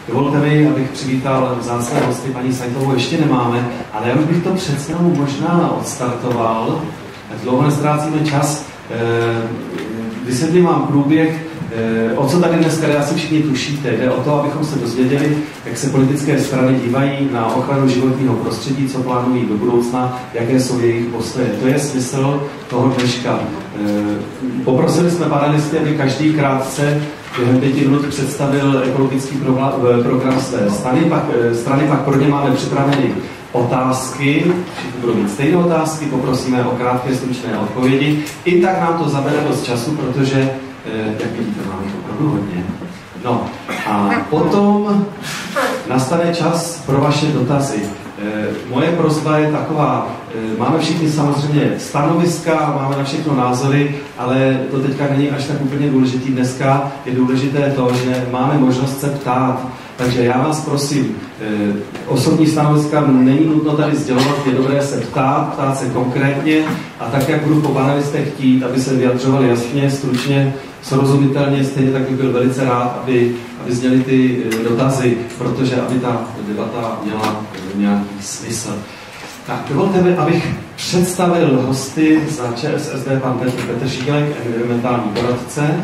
Dovolte mi, abych přivítal vzácné hosty, paní Sajtovou ještě nemáme, ale já bych to přece jenom možná odstartoval, dlouho neztrácíme čas, vysvětlím vám průběh, o co tady dneska jde, asi všichni tušíte. Jde o to, abychom se dozvěděli, jak se politické strany dívají na ochranu životního prostředí, co plánují do budoucna, jaké jsou jejich postoje. To je smysl toho dneška. Poprosili jsme panelisty, aby každý krátce během 5 minut představil ekologický program své strany, pak pro ně máme připraveny otázky, všichni budou mít stejné otázky, poprosíme o krátké stručné odpovědi. I tak nám to zabere dost času, protože, jak vidíte, máme to opravdu hodně. No a potom nastane čas pro vaše dotazy. Moje prosba je taková, máme všichni samozřejmě stanoviska, máme na všechno názory, ale to teďka není až tak úplně důležitý. Dneska je důležité to, že máme možnost se ptát. Takže já vás prosím, osobní stanoviska není nutno tady sdělovat, je dobré se ptát se konkrétně a tak, jak budu po panelistech chtít, aby se vyjadřovali jasně, stručně, srozumitelně, stejně tak bych byl velice rád, aby zněly ty dotazy, protože aby ta debata měla nějaký smysl. Tak dovolte mi, abych představil hosty za ČSSD, pan Petr Šílek, environmentální poradce.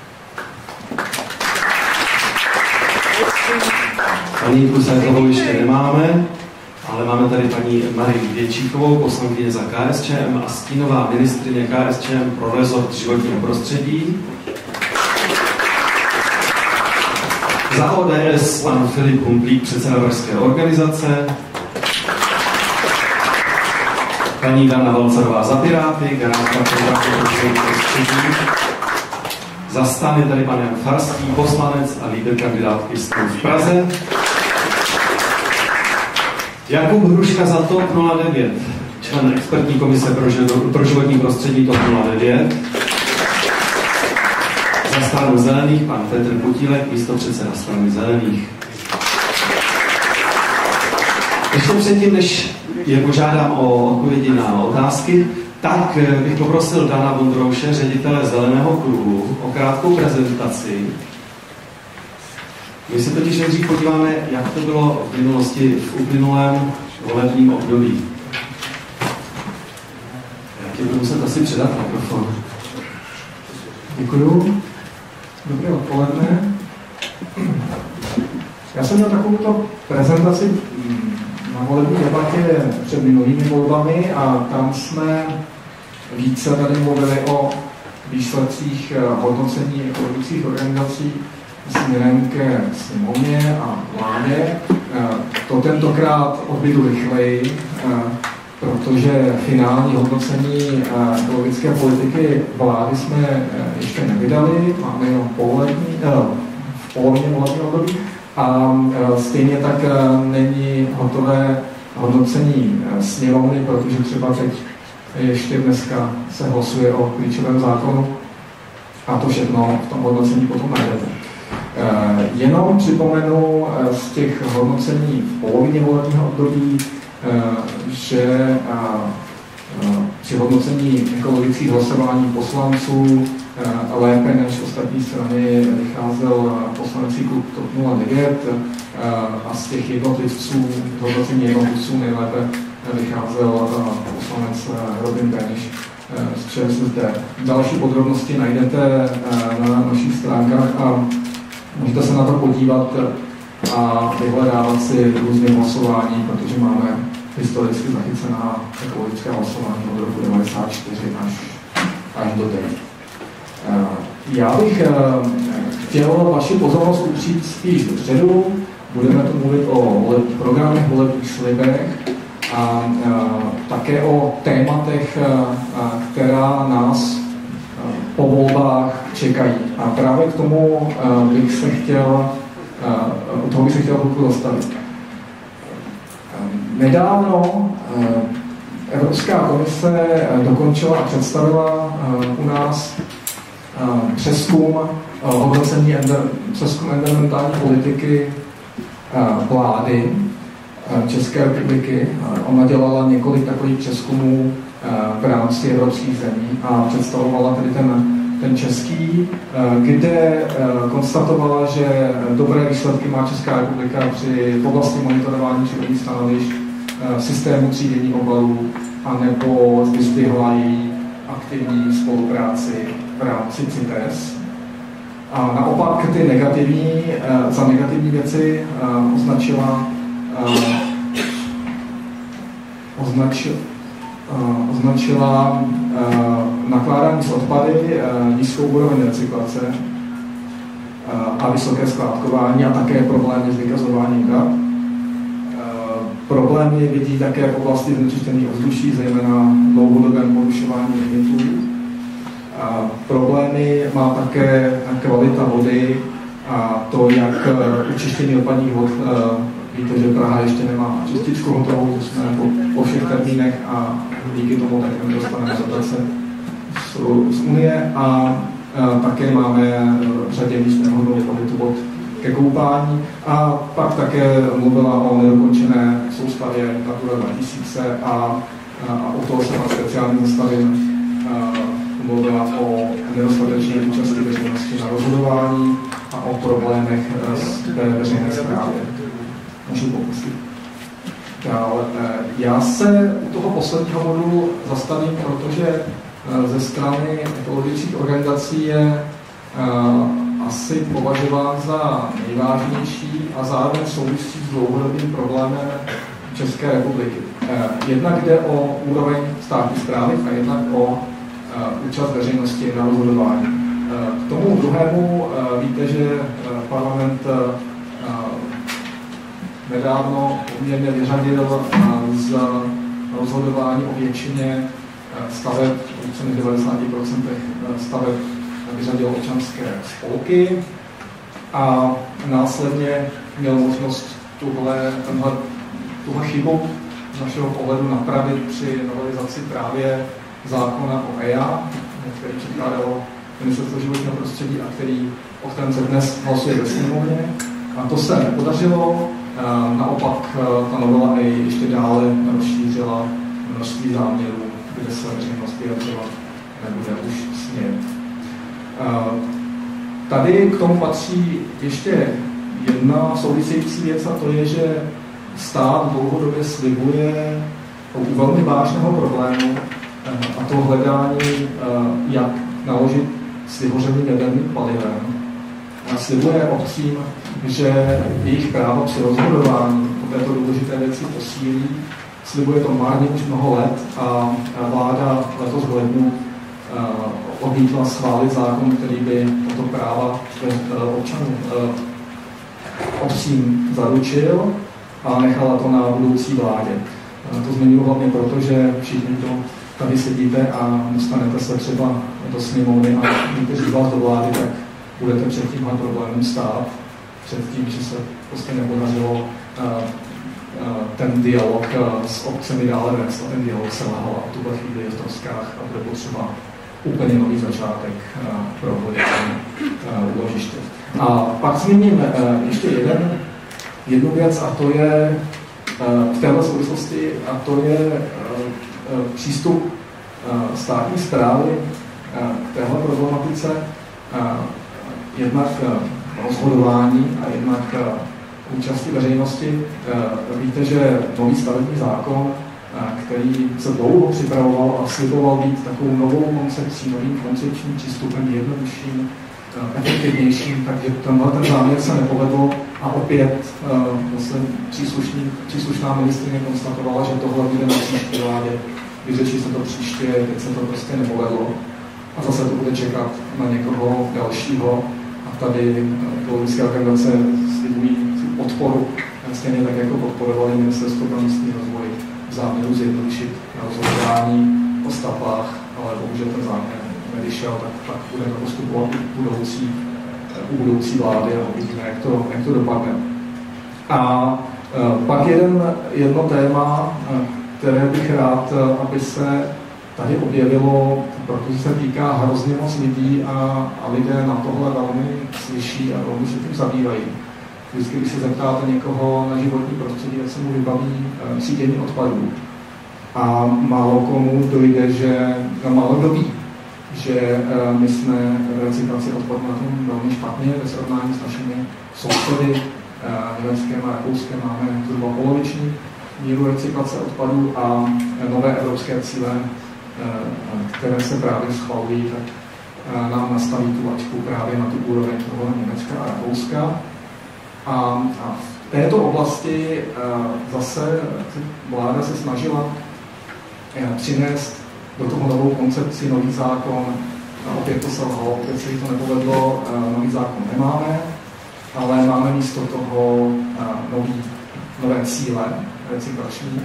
Paní Sajtovou ještě nemáme, ale máme tady paní Marii Věčíkovou, poslankyně za KSČM a stínová ministryně KSČM pro rezort životního prostředí. Za ODS pan Filip Humplík, předseda Pražské organizace. Paní Dana Valcarová za Piráty, garantka programu pro životní prostředí. Za STAN je tady pan Jan Farský, poslanec a lídr kandidátky STAN v Praze. Jakub Hruška za TOP 09, člen expertní komise pro životní prostředí TOP 09. Za Stranu zelených pan Petr Putílek, místopředseda Strany zelených. Ještě předtím, než je požádám o odpovědi na otázky, tak bych poprosil Dana Vondrouše, ředitele Zeleného kruhu, o krátkou prezentaci. My se totiž nejdřív podíváme, jak to bylo v minulosti, v uplynulém volebním období. Já ti budu muset asi předat mikrofon. Děkuju. Dobré odpoledne. Já jsem měl takovouto prezentaci na volební debatě před minulými volbami a tam jsme více tady mluvili o výsledcích hodnocení ekologických organizací směrem ke sněmovně a vládě. To tentokrát odbydu rychleji, protože finální hodnocení ekologické politiky vlády jsme ještě nevydali, máme jenom v polovině volebního období a stejně tak není hotové hodnocení sněmovny, protože třeba teď ještě dneska se hlasuje o klíčovém zákonu a to všechno v tom hodnocení potom najdete. Jenom připomenu z těch hodnocení v polovině volebního období, že při hodnocení ekologických hlasování poslanců lépe než ostatní strany vycházel poslanecký klub TOP 09 a z těch jednotlivců, hodnocení jednotlivců nejlépe vycházel poslanec Robin Beniš z ČSSD. Další podrobnosti najdete na našich stránkách a můžete se na to podívat a vyhledávat si různým hlasování, protože máme historicky zachycená ekologické hlasování od roku 1994 až do teď. Já bych chtěl vaši pozornost upřít spíš dopředu. Budeme tu mluvit o volebních programech, volebních slibech a také o tématech, která nás po volbách čekají. A právě k tomu bych se chtěl chvilku zastavit. Nedávno Evropská komise dokončila a představila u nás přezkum environmentální politiky vlády České republiky. Ona dělala několik takových přezkumů v rámci evropských zemí a představovala tedy ten ten český, kde konstatovala, že dobré výsledky má Česká republika v oblasti monitorování přírodních stanovišť, systému třídění obalů, anebo vyzdvihla její aktivní spolupráci v rámci CITES. A naopak ty za negativní věci označila nakládání s odpady, nízkou úroveň recyklace a vysoké skládkování a také problémy s vykazováním dat. Problémy vidí také v oblasti znečištění ovzduší, zejména dlouhodobém porušování limitů. Problémy má také kvalita vody a to, jak učištění odpadních vod. Víte, že Praha ještě nemá čističku hotovou, že jsme po všech termínech a díky tomu také nedostaneme dotace z Unie a také máme v řadě míst nevhodnou kvalitu vod ke koupání. A pak také mluvila o nedokončené soustavě Natura 2000 a o toho se pak speciálně zastavím. Mluvila o nedostatečné účasti veřejnosti na rozhodování a o problémech ve veřejné správě. Můžu pokusit. Dále, já se u toho posledního bodu zastavím, protože ze strany ekologických organizací je asi považován za nejvážnější a zároveň souvisí s dlouhodobým problémem České republiky. Jednak jde o úroveň státní správy a jednak o účast veřejnosti na rozhodování. K tomu druhému víte, že parlament nedávno poměrně vyřadil z rozhodování o většině staveb, více než 90% staveb vyřadil občanské spolky a následně měl možnost tuhle chybu z našeho pohledu napravit při novelizaci právě zákona o EIA, který předkládalo Ministerstvo životního prostředí a o kterém se dnes hlasuje ve sněmovně. A to se nepodařilo, naopak ta novela ještě dále rozšířila množství záměrů, kde se veřejnost vyjadřovat nebude už smět. Tady k tomu patří ještě jedna související věc a to je, že stát dlouhodobě slibuje u velmi vážného problému a to hledání, jak naložit s vyhořelým jaderným palivem. Slibuje obcím, že jejich právo při rozhodování o této důležité věci posílí. Slibuje to marně už mnoho let a vláda letos v lednu odmítla schválit zákon, který by toto práva občanů obcím zaručil a nechala to na budoucí vládě. To zmiňuji hlavně proto, že všichni to tady sedíte a dostanete se třeba do sněmovny a někteří z vás do vlády, tak budete před tímhle problémem stát, před tím, že se prostě nepodařilo ten dialog s obcemi dále vést a ten dialog se lahal a v tuhle chvíli je v troskách a bude potřeba úplně nový začátek pro hledání úložiště. A pak zmíním ještě jednu věc a to je v této souvislosti a to je přístup státní správy k téhle problematice, jednak rozhodování a jednak účasti veřejnosti. Víte, že nový stavební zákon, který se dlouho připravoval a sliboval být takovou novou koncepcí, novým koncepčním přístupem, jednodušším, efektivnějším, takže ten záměr se nepovedl a opět příslušná ministryně konstatovala, že tohle bude na příští vládě, vyřeší se to příště, teď se to prostě nepovedlo a zase to bude čekat na někoho dalšího a tady ekologické organizace slibují podporu, stejně tak jako podporovali Ministerstvo pro místní rozvoj v záměru zjednodušit rozhodování o stavbách, ale bohužel ten záměr nevyšel, tak budeme postupovat u budoucí vlády a uvidíme, jak to dopadne. A pak jedno téma, které bych rád, aby se tady objevilo, protože se týká hrozně moc lidí a lidé na tohle velmi slyší a velmi se tím zabývají. Vždycky, když se zeptáte někoho na životní prostředí, tak se mu vybaví třídění odpadů. A málo komu dojde, že málo kdo ví, že my jsme v recyklaci odpadu na tom velmi špatně ve srovnání s našimi sousedy. Německém a Rakouském máme zhruba poloviční míru recyklace odpadů a nové evropské cíle, které se právě schvalují, tak nám nastaví tu laťku právě na tu úroveň toho Německa a Rakouska. A v této oblasti zase vláda se snažila přinést do toho novou koncepci nový zákon. Opět to selhalo, opět se jí to nepovedlo, nový zákon nemáme, ale máme místo toho nové cíle recyklační,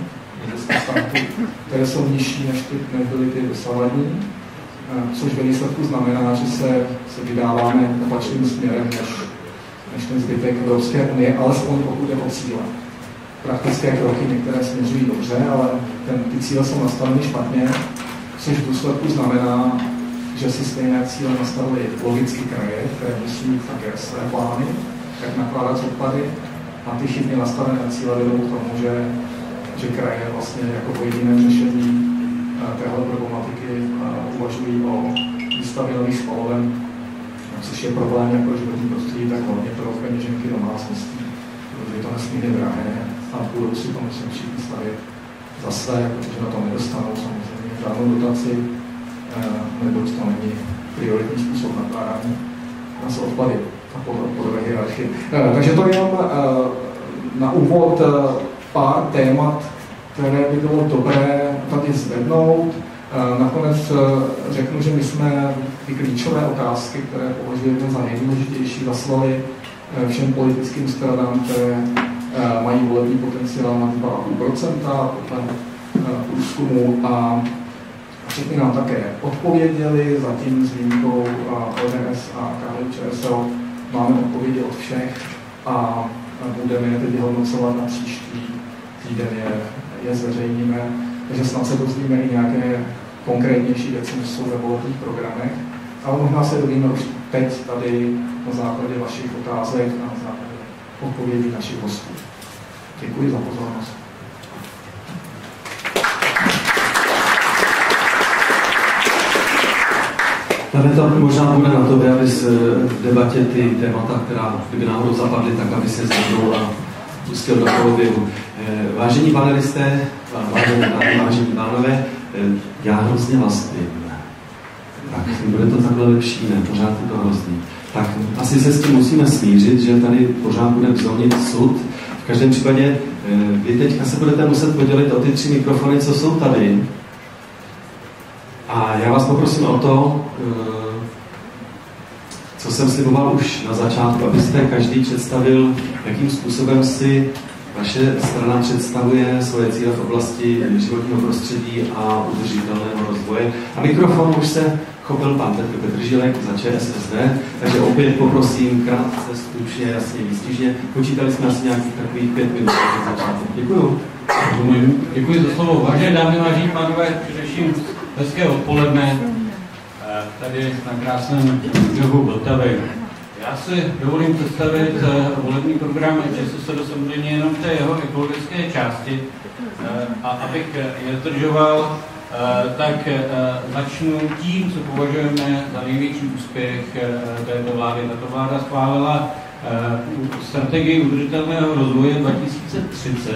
které jsou nižší, než byly ty dosavadní, což ve výsledku znamená, že se vydáváme opačným směrem než ten zbytek Evropské unie, alespoň pokud je o cíle. Praktické kroky některé směřují dobře, ale ty cíle jsou nastaveny špatně, což v důsledku znamená, že si stejné cíle nastavily logicky kraje, které musí mít také své plány, jak nakládat s odpady, a ty chybně nastavené cíle vedou k tomu, že kraje vlastně jako jediné řešení téhle problematiky uvažují o výstavě nových spaloven, což je problém jak pro životní prostředí, tak hlavně pro peněženky domácností, protože je to nesmírně drahé a budou si to musím všichni stavět za své, protože na to nedostanou samozřejmě žádnou dotaci, neboť to není prioritní způsob nakládání s odpady a podle hierarchie. Takže to je jenom na úvod pár témat, které by bylo dobré tady zvednout. Nakonec řeknu, že my jsme ty klíčové otázky, které považujeme za nejdůležitější, zaslali všem politickým stranám, které mají volební potenciál na 2,5% podle průzkumu, a všichni nám také odpověděli, zatím s výjimkou ODS a KDU-ČSL máme odpovědi od všech a budeme je teď vyhodnocovat na příští týden, je zveřejníme, takže snad se dozvíme i nějaké konkrétnější věci, než jsou ve volebních programech, ale možná se dovíme už teď tady na základě vašich otázek a na základě odpovědí našich hostů. Děkuji za pozornost. Tady to možná bude na to, aby v debatě ty témata, která kdyby náhodou zapadly, tak aby se zvednou a pustil do koloběhu. Vážení panelisté, vážení pánové, já hrozně vlastním. Tak bude to takhle lepší, ne? Pořád je to hrozný. Tak asi se s tím musíme smířit, že tady pořád bude vzonit sud. V každém případě vy teďka se budete muset podělit o ty 3 mikrofony, co jsou tady. A já vás poprosím o to, co jsem sliboval už na začátku, abyste každý představil, jakým způsobem si vaše strana představuje svoje cíle v oblasti životního prostředí a udržitelného rozvoje. A mikrofon už se chopil pan Petr Žilek za ČSSD, takže opět poprosím krátce, stručně, jasně, výstižně. Počítali jsme asi nějakých takových 5 minut na začátek. Děkuju. Děkuji za slovo. Vážené dámy, vážení pánové, především hezké odpoledne tady na krásném břehu Vltavy. Já si dovolím představit volební program ČSSD samozřejmě jenom v té jeho ekologické části, a abych nezdržoval, tak začnu tím, co považujeme za největší úspěch této vlády. Tato vláda schválila strategii udržitelného rozvoje 2030.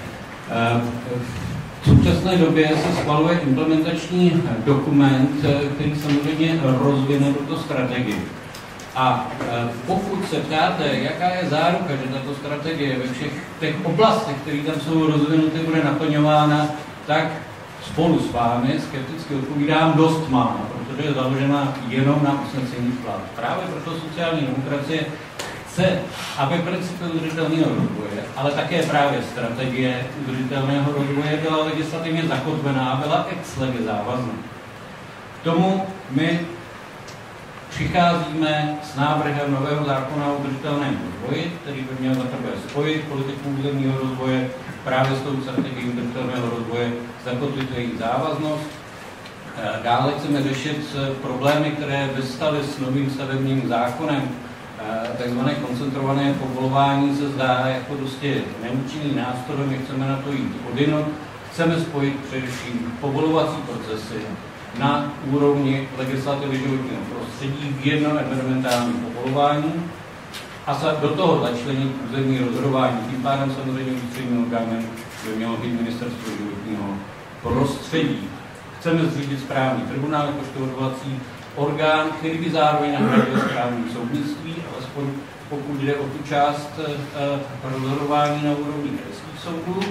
V současné době se schvaluje implementační dokument, který samozřejmě rozvine tuto strategii. A pokud se ptáte, jaká je záruka, že tato strategie ve všech těch oblastech, které tam jsou rozvinuty, bude naplňována, tak spolu s vámi skepticky odpovídám dost málo, protože je založena jenom na usneseních vlád. Právě proto sociální demokracie chce, aby principy udržitelného rozvoje, ale také právě strategie udržitelného rozvoje byla legislativně zakotvená a byla ex lege závazná. K tomu my přicházíme s návrhem nového zákona o udržitelném rozvoji, který by měl za prvé spojit politiku územního rozvoje právě s tou strategií udržitelného rozvoje, zakotvit její závaznost. Dále chceme řešit problémy, které vystaly s novým stavebním zákonem. Takzvané koncentrované povolování se zdá jako dosti neúčinný nástroj, my chceme na to jít odinut. Chceme spojit především povolovací procesy na úrovni legislativy životního prostředí v jedno environmentální povolování a do toho začlenit územní rozhodování. Tím pádem samozřejmě ústředním orgánem by mělo být Ministerstvo životního prostředí. Chceme zřídit správní tribunál jakožto odvolací orgán, který by zároveň nahradil správní soudnictví, alespoň pokud jde o tu část rozhodování na úrovni krajských soudů.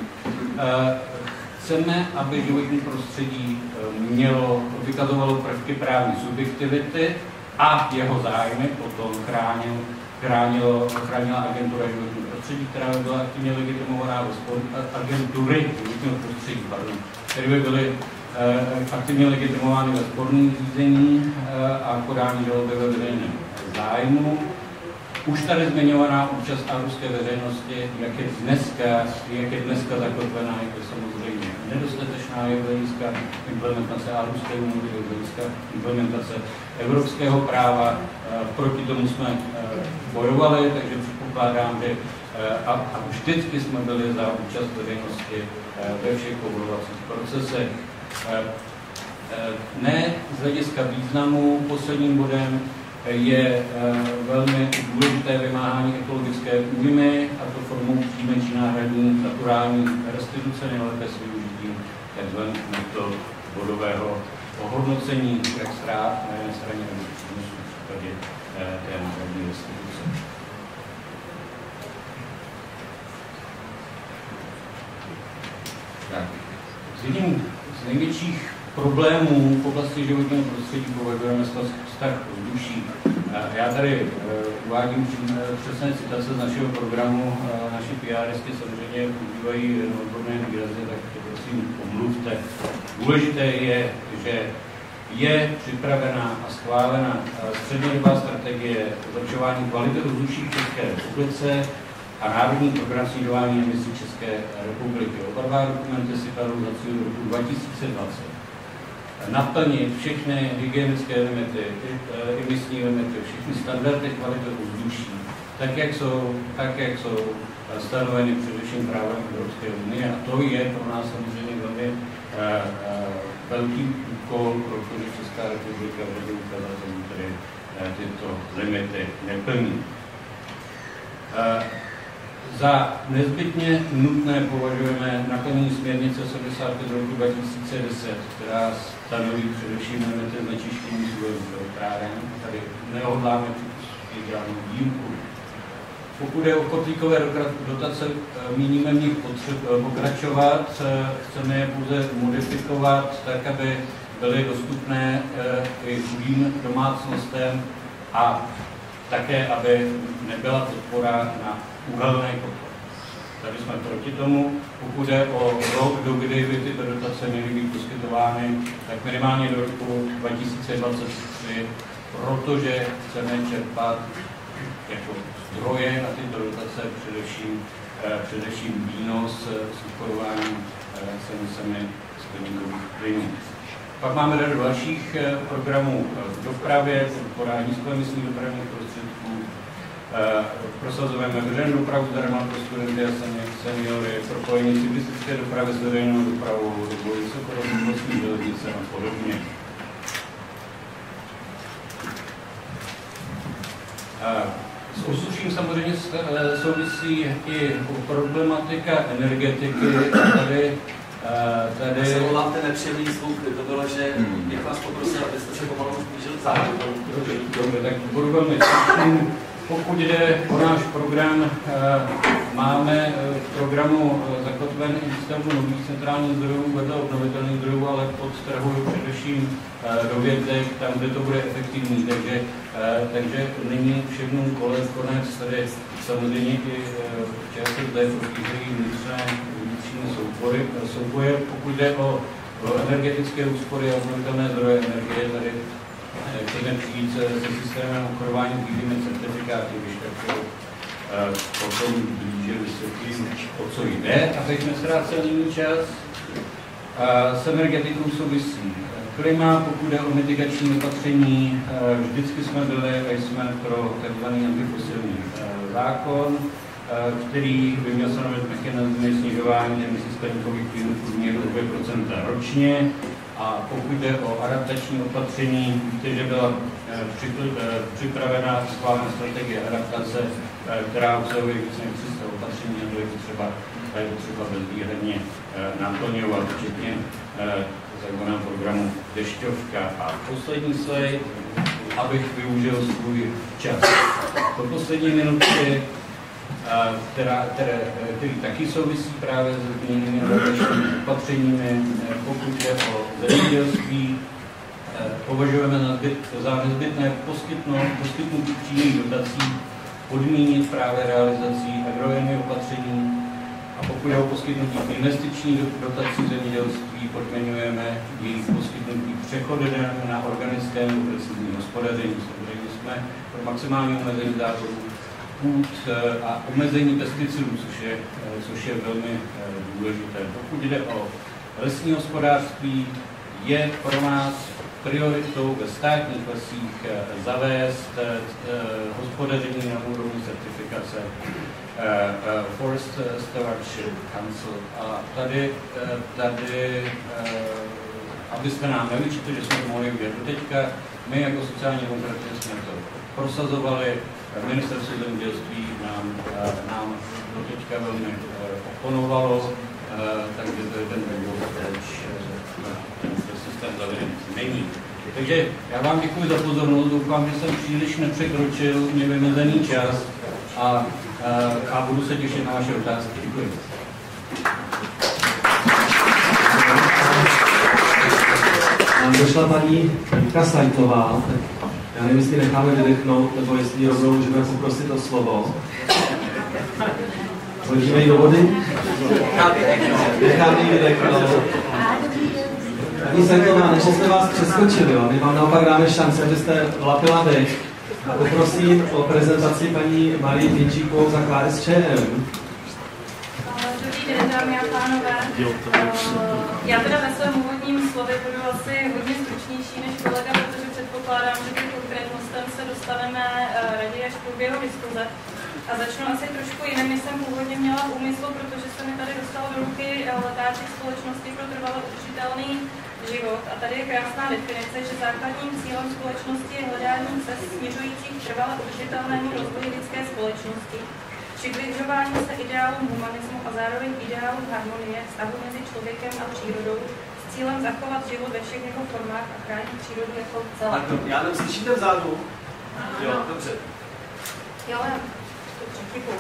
Chceme, aby životní prostředí vykazovalo prvky právní subjektivity a jeho zájmy potom chránila agentura životního prostředí, která by byla aktivně legitimovaná agentury životního prostředí, které by byly aktivně legitimovány ve sporných řízení a podání žaloby ve veřejném zájmu. Už tady zmiňovaná účast ruské veřejnosti, jak je dneska zakotvená, je samozřejmě nedostatečná, je hlediska implementace ruské úmluvy, je hlediska implementace evropského práva. Proti tomu jsme bojovali, takže předpokládám, že a vždycky jsme byli za účast veřejnosti ve všech povolovacích procesech. Ne z hlediska významu posledním bodem je velmi důležité vymáhání ekologické újmy, a to formou přímé či náhradní naturální restituce, nejlépe s využitím tzv. metod bodového ohodnocení, jak ztrát na jedné straně a v případě té náhradní restituce. Jedním z největších problémů v oblasti životního prostředí považujeme vztah ovzduší. Já tady uvádím přesné citace z našeho programu. Naši PRSky samozřejmě používají odborné výrazy, tak to prosím omluvte. Důležité je, že je připravena a schválena střednědobá strategie zlepšování kvality ovzduší v České republice a Národní program snižování emisí České republiky. Oba dva dokumenty si kladou za cíl roku 2020 naplnit všechny hygienické limity, emisní limity, všechny standardy kvality ovzduší, tak jak jsou stanoveny především právem Evropské unie. A to je pro nás samozřejmě velmi velký úkol, protože Česká republika v řadě ukazatelů tedy tyto limity neplní. Za nezbytně nutné považujeme naplnění směrnice 75 roku 2010, která stanoví především limity znečištění zdrojů elektráren. Tady nehodláme připustit žádnou výjimku. Pokud je o kotlíkové dotace, míníme v nich pokračovat, chceme je pouze modifikovat tak, aby byly dostupné i chudým domácnostem a také, aby nebyla podpora na uhelné kotle. Tady jsme proti tomu. Pokud je o rok, do kdy by tyto dotace měly být poskytovány, tak minimálně do roku 2023, protože chceme čerpat jako zdroje na tyto dotace především výnos z obchodování s emisemi skleníkových plynů. Pak máme řadu dalších programů v dopravě, podpora nízkoemisních dopravních prostředků, prosazujeme veřejnou dopravu zdarma pro studenty a seniory, propojení cyklistické dopravy s veřejnou dopravou, rozvoj vysokorychlostní železnice a podobně. S ovzduším samozřejmě souvisí i problematika energetiky. Tady se volám ten nepříjemný zvuk, to bylo, že bych vás poprosil, abyste se pomalu zblížili zároveň. Tak budu velmi stručný. Pokud jde o náš program, máme v programu zakotven i výstavbu nových centrálních zdrojů, vedle obnovitelných zdrojů, ale podtrhuji především dovětek, tam, kde to bude efektivní. Takže není všem konec, tady samozřejmě i ČSSD probíhají vnitřní souboje. Pokud jde o energetické úspory a obnovitelné zdroje energie, tady chceme přijít se systémem obchodování výjimečnými certifikáty, když tak potom blíže vysvětlím, o co jde, abychom ztráceli čas. S energetikou souvisí klima, pokud jde o mitigační opatření, vždycky jsme byli a jsme pro tzv. Antifosilní zákon, který by měl stanovit mechanismy snižování emisí skleníkových plynů v průměru 2% ročně. A pokud jde o adaptační opatření, víte, že byla připravena schválená strategie adaptace, která obsahuje více než 300 opatření, a to je třeba bezvýhradně naplňovat, včetně takzvaného programu Dešťovka. A poslední slide, abych využil svůj čas. To poslední minutky, který taky souvisí právě s zmíněnými opatřeními. Pokud jde o zemědělství, považujeme za nezbytné poskytnutí přímých dotací, podmínit právě realizací agrojenných opatření. A pokud je o poskytnutí investiční dotací zemědělství, podmiňujeme jejich poskytnutí přechodem na organické nebo precizní hospodaření. Samozřejmě jsme pro maximální omezení zárodů půd a omezení pesticidů, což je velmi důležité. Pokud jde o lesní hospodářství, je pro nás prioritou ve státních lesích zavést hospodaření na úrovni certifikace Forest Stewardship Council. A tady abyste nám nevyčítali, že jsme to mohli udělat doteďka, my jako sociální demokraté jsme to prosazovali, ministerstvo zemědělství nám doteďka velmi oponovalo, takže to je ten důvod, proč ten systém zaveden není. Takže já vám děkuji za pozornost, doufám, že jsem příliš nepřekročil mě vymezený čas a budu se těšit na vaše otázky. Děkuji. Nám došla paní Jitka Sajtová, já nevím, jestli necháme vydechnout, nebo jestli rovnou můžeme poprosit o slovo. Hodíme ji do vody? Necháme ji vydechnout. Paní Sajtová, než jsme vás přeskočili, jo? My vám naopak dáme šanci, abyste vlapila dech. A poprosím o prezentaci paní Marii Pinčíkovou za KSČM. Dobrý den, dámy a pánové. Já teda ve svém úvodním slově budu asi hodně stručnější než kolega, protože předpokládám, že k konkrétnostem se dostaneme raději až v průběhu diskuze. A začnu asi trošku jiným, než jsem původně měla v úmyslu, protože se mi tady dostalo do ruky letáček společnosti pro trvale udržitelný život. A tady je krásná definice, že základním cílem společnosti je hledání cest směřujících k trvale udržitelnému rozvoji lidské společnosti, přibližování se ideálům humanismu a zároveň ideálům harmonie, vztahu mezi člověkem a přírodou, s cílem zachovat život ve všech jeho formách a chránit přírodu jako celé. Já nem slyšíte vzadu? Jo, dobře. Jo, děkuji.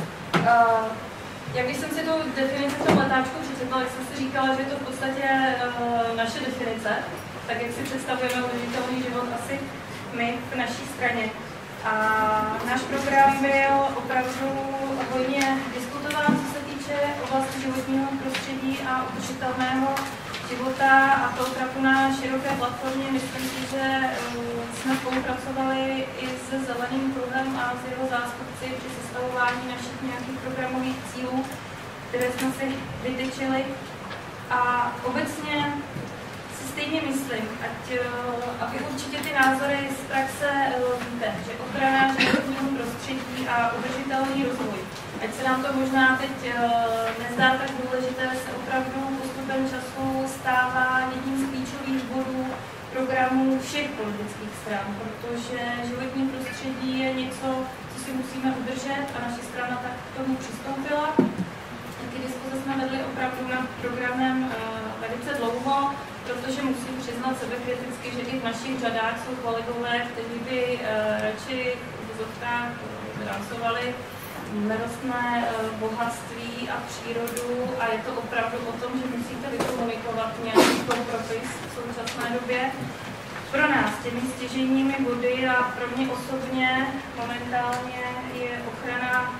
Jak když jsem si tu definici v tom letáčku přečetla, tak jsem si říkala, že je to v podstatě naše definice, tak jak si představujeme udržitelný život asi my v naší straně. A náš program byl opravdu hodně diskutován, co se týče oblasti životního prostředí a udržitelného života, a to opravdu na široké platformě. Myslím si, že jsme spolupracovali i se Zeleným kruhem a s jeho zástupci při sestavování našich nějakých programových cílů, které jsme si vytyčili. A obecně si stejně myslím, aby určitě ty názory z praxe víte, že ochrana životního prostředí a udržitelný rozvoj, ať se nám to možná teď nezdá tak důležité, se opravdu postupem času stává jedním z klíčových bodů programů všech politických stran, protože životní prostředí je něco, co si musíme udržet, a naše strana tak k tomu přistoupila. Taky diskuze jsme vedli opravdu nad programem velice dlouho, protože musím přiznat sebekriticky, že i v našich řadách jsou kolegové, kteří by radši v vozovkách drancovali nerostné bohatství a přírodu, a je to opravdu o tom, že musíte vykomunikovat nějaký kompromis v současné době. Pro nás těmi stěžejními body a pro mě osobně momentálně je ochrana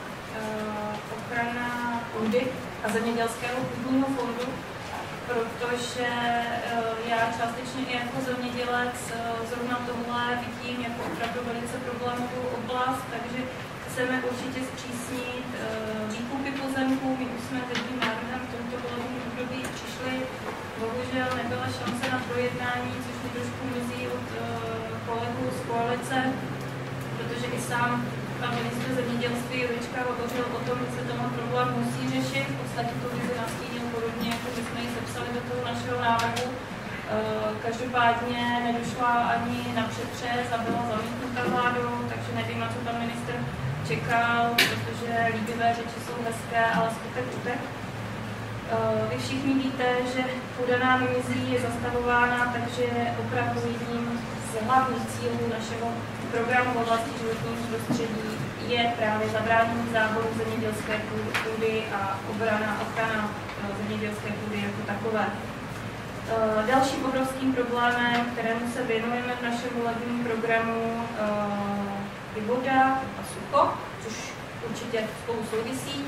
půdy a zemědělského půdního fondu, protože já částečně i jako zemědělec zrovna tohle vidím jako opravdu velice problémovou oblast, takže chceme určitě zpřísnit výkupy pozemků. My už jsme tím návrhem v tomto volebním období přišli. Bohužel nebyla šance na projednání, což mi trošku mrzí od kolegů z koalice, protože i sám pan ministr zemědělství Jurečka hovořil o tom, že se tenhle problém musí řešit. V podstatě to vizi nastínil podobně, jako my jsme ji sepsali do toho našeho návrhu. Každopádně nedošla ani na přetřes a byla zamítnuta vládou, takže nevím, na co pan ministr čekal, protože líbivé řeči jsou hezké, ale skutek utek. Vy všichni víte, že půda nám mizí, je zastavována, takže opravdu jedním z hlavních cílů našeho programu v oblasti životního prostředí je právě zabránění záboru zemědělské půdy a ochrana zemědělské půdy jako takové. Dalším obrovským problémem, kterému se věnujeme v našem volebním programu, je voda a sucho, což určitě spolu souvisí.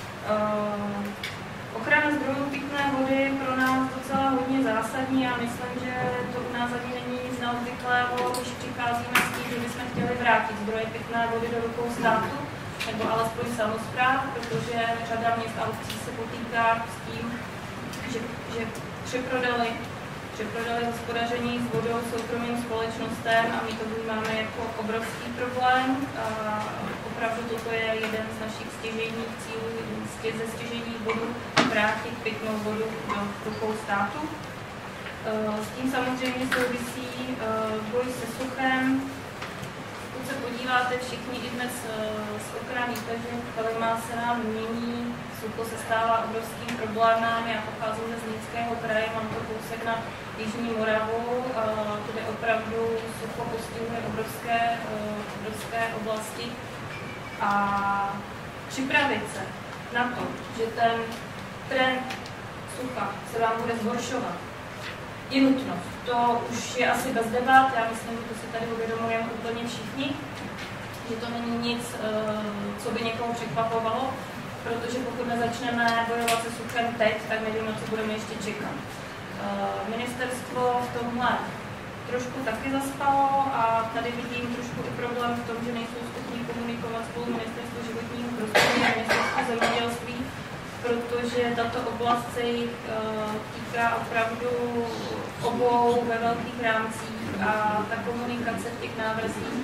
Ochrana zdrojů pitné vody je pro nás docela hodně zásadní a myslím, že to u nás ani není nic neobvyklého, když přicházíme s tím, že bychom chtěli vrátit zdroje pitné vody do rukou státu, nebo alespoň samospráv, protože řada měst a obcí se potýká s tím, že přeprodali hospodaření s vodou soukromým společnostem a my to vnímáme jako obrovský problém. Opravdu toto je jeden z našich stěžejních cílů, ze stěžejních bodů vrátit pitnou vodu do rukou státu. S tím samozřejmě souvisí boj se suchem. Pokud se podíváte všichni i dnes z okna, víte, že klima se nám mění, sucho se stává obrovským problémem. Já pocházím ze Zlínského kraje, mám to kousek na Jižní Moravu, kde opravdu sucho postihuje obrovské oblasti. A připravit se na to, že ten trend sucha se vám bude zhoršovat, je nutnost. To už je asi bez debat, já myslím, že to si tady uvědomujeme úplně všichni, že to není nic, co by někoho překvapovalo, protože pokud nezačneme bojovat se suchem teď, tak nevím, na co budeme ještě čekat. Ministerstvo v tomhle trošku taky zaspalo a tady vidím trošku i problém v tom, že nejsou schopni komunikovat spolu Ministerstvo životního prostředí a Ministerstvo zemědělství, protože tato oblast se jich týká opravdu obou ve velkých rámcích a ta komunikace v těch návrzích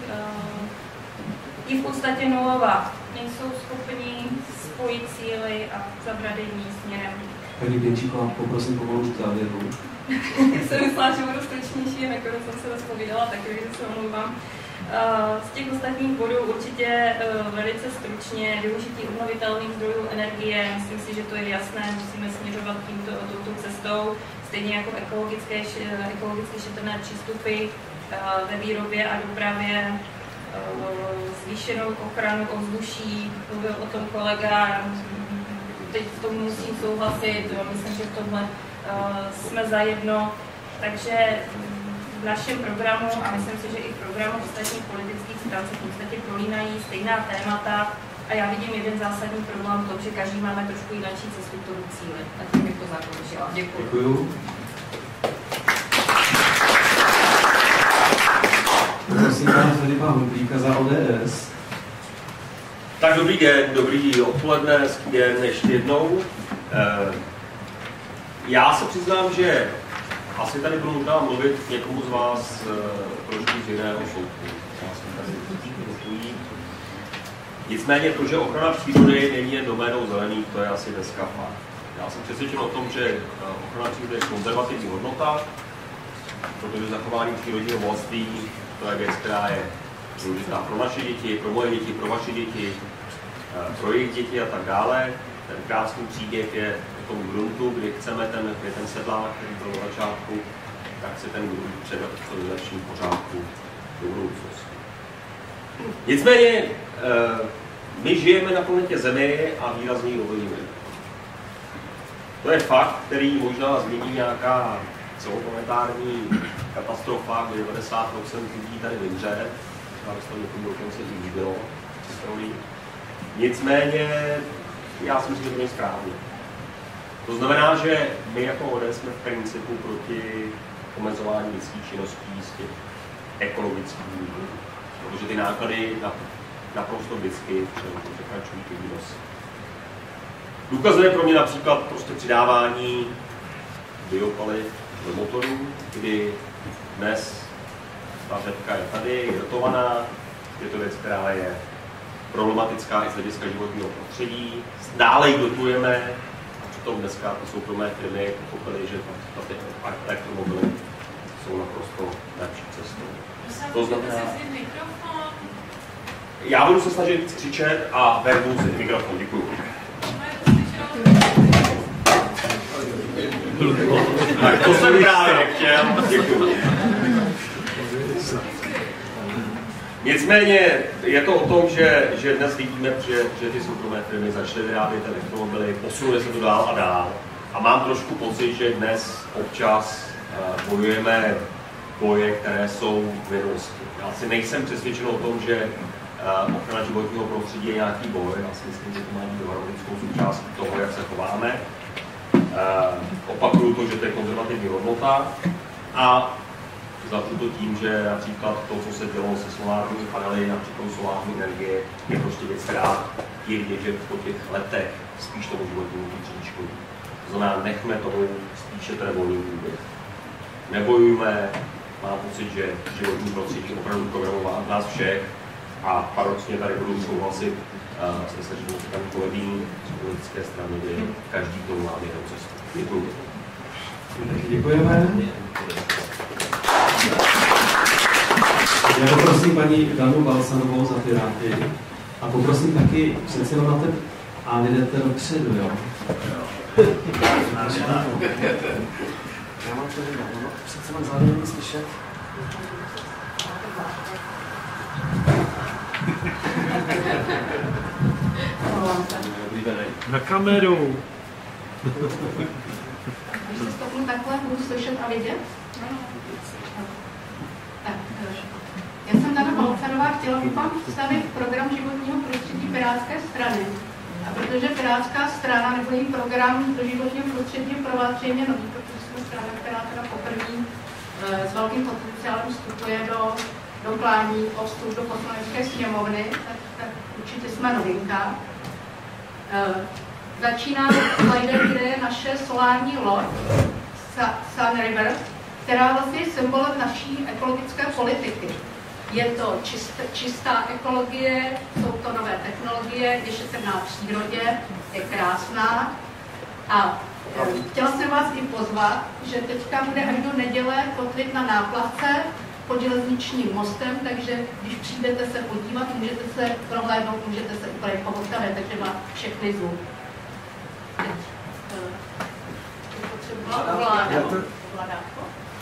je v podstatě nulová. Nejsou schopni spojit síly a zabrat jedním směrem. Paní Pěnčíková, poprosím pomalu k závěru. Jsem myslela, že budu stručnější, nakonec jsem se rozpovídala, takže se omlouvám. Z těch ostatních bodů určitě velice stručně využití obnovitelných zdrojů energie. Myslím si, že to je jasné, musíme směřovat touto cestou. Stejně jako ekologicky šetrné přístupy ve výrobě a dopravě, zvýšenou ochranu ovzduší, mluvil o tom kolega, teď v tom musím souhlasit, myslím, že v tomhle jsme zajedno, takže v našem programu a myslím si, že i v programu ostatních politických stran se v podstatě prolínají stejná témata a já vidím jeden zásadní problém v tom, že každý máme trošku jináčí cestu k tomu cíli. A tím bych to zakončila. Děkuji. Děkuju. Prosím pana Filipa Hudlíka za ODS. Tak dobrý den, dobrý odpoledne, hezký den ještě jednou. Já se přiznám, že asi tady budu možná mluvit někomu z vás trošku z jiného soudku. Nicméně to, že ochrana přírody není jen doménou zelených, to je asi dneska fakt. Já jsem přesvědčen o tom, že ochrana přírody je konzervativní hodnota, protože zachování přírodního bohatství to je věc, která je důležitá pro naše děti, pro moje děti, pro vaše děti, pro jejich děti a tak dále. Ten krásný příběh je o tom gruntu, kdy chceme ten sedlák, který byl na začátku, tak si ten grunt předat v lepším pořádku do budoucnosti. Nicméně, my žijeme na planetě Zemi a výrazně ji ovlivňujeme. To je fakt, který možná změní nějaká celoplanetární katastrofa, kdy 90% lidí tady vymře, a to někomu dokonce i líbilo. Nicméně, já si myslím, že to je správně. To znamená, že my jako ODS jsme v principu proti omezování lidských činností z těch ekologických důvodů, protože ty náklady naprosto vždycky překračují ty výnosy. Důkazem je pro mě například prostě přidávání biopaliv do motorů, kdy dnes ta řepka je tady, je dotovaná, je to věc, která je problematická i z hlediska životního prostředí. Dále ji dotujeme, tom dneska ty soukromé firmy pochopily, že ty elektromobily jsou naprosto lepší cestou. To znamená... Já budu se snažit víc křičet a verbu si mikrofon. Děkuju. Tak to jsem právě chtěl. Děkuju. Nicméně je to o tom, že dnes vidíme, že ty soukromé firmy začaly vyrábět elektromobily, posunuly se to dál a dál. A mám trošku pocit, že dnes občas bojujeme boje, které jsou v minulosti. Já si nejsem přesvědčen o tom, že ochrana životního prostředí je nějaký boj. Já si myslím, že to má být harmonickou součástí toho, jak se chováme. Opakuju to, že to je konzervativní hodnota a začnu to tím, že například to, co se dělo se solárními panely, například solární energie, je prostě věc, která je vidět, že po těch letech spíš tomu životnímu prostředí škodí. To znamená, nechme tomu spíše ten volný průběh. Nebojujme, mám pocit, že životní prostředí opravdu programová nás všech a paradoxně tady budu souhlasit se snažím se tam kolegyní z politické strany, kde každý k tomu má jednou cestu. Děkuji. Děkujeme. Já poprosím paní Danu Balsanovou za Piráty a poprosím taky přece jenom na ten a jdete dopředu, jo? Já mám to vidět, no přece mám zároveň slyšet. Na kameru. Když se stopnu takhle, budu slyšet a vidět? Tak, já jsem Dana Balcarová, chtěla bych vám představit program životního prostředí Pirátské strany. A protože Pirátská strana nebo její program do životního prostředí je pro vás zřejmě nový, protože jsme strana, která teda poprvé s velkým potenciálem vstupuje do klání o vstup do poslanecké sněmovny, tak určitě jsme novinka. Začíná slajdem, kde je naše solární loď Sun River, která vlastně je symbolem naší ekologické politiky. Je to čistá ekologie, jsou to nové technologie, je šetrná přírodě, je krásná. A chtěla jsem vás i pozvat, že teďka bude až do neděle kotvit na náplavce pod železničním mostem, takže když přijdete se podívat, můžete se prohlédnout, můžete se úplně pohostavit, takže vás všechny zvu. Teď potřebovala ovládátko.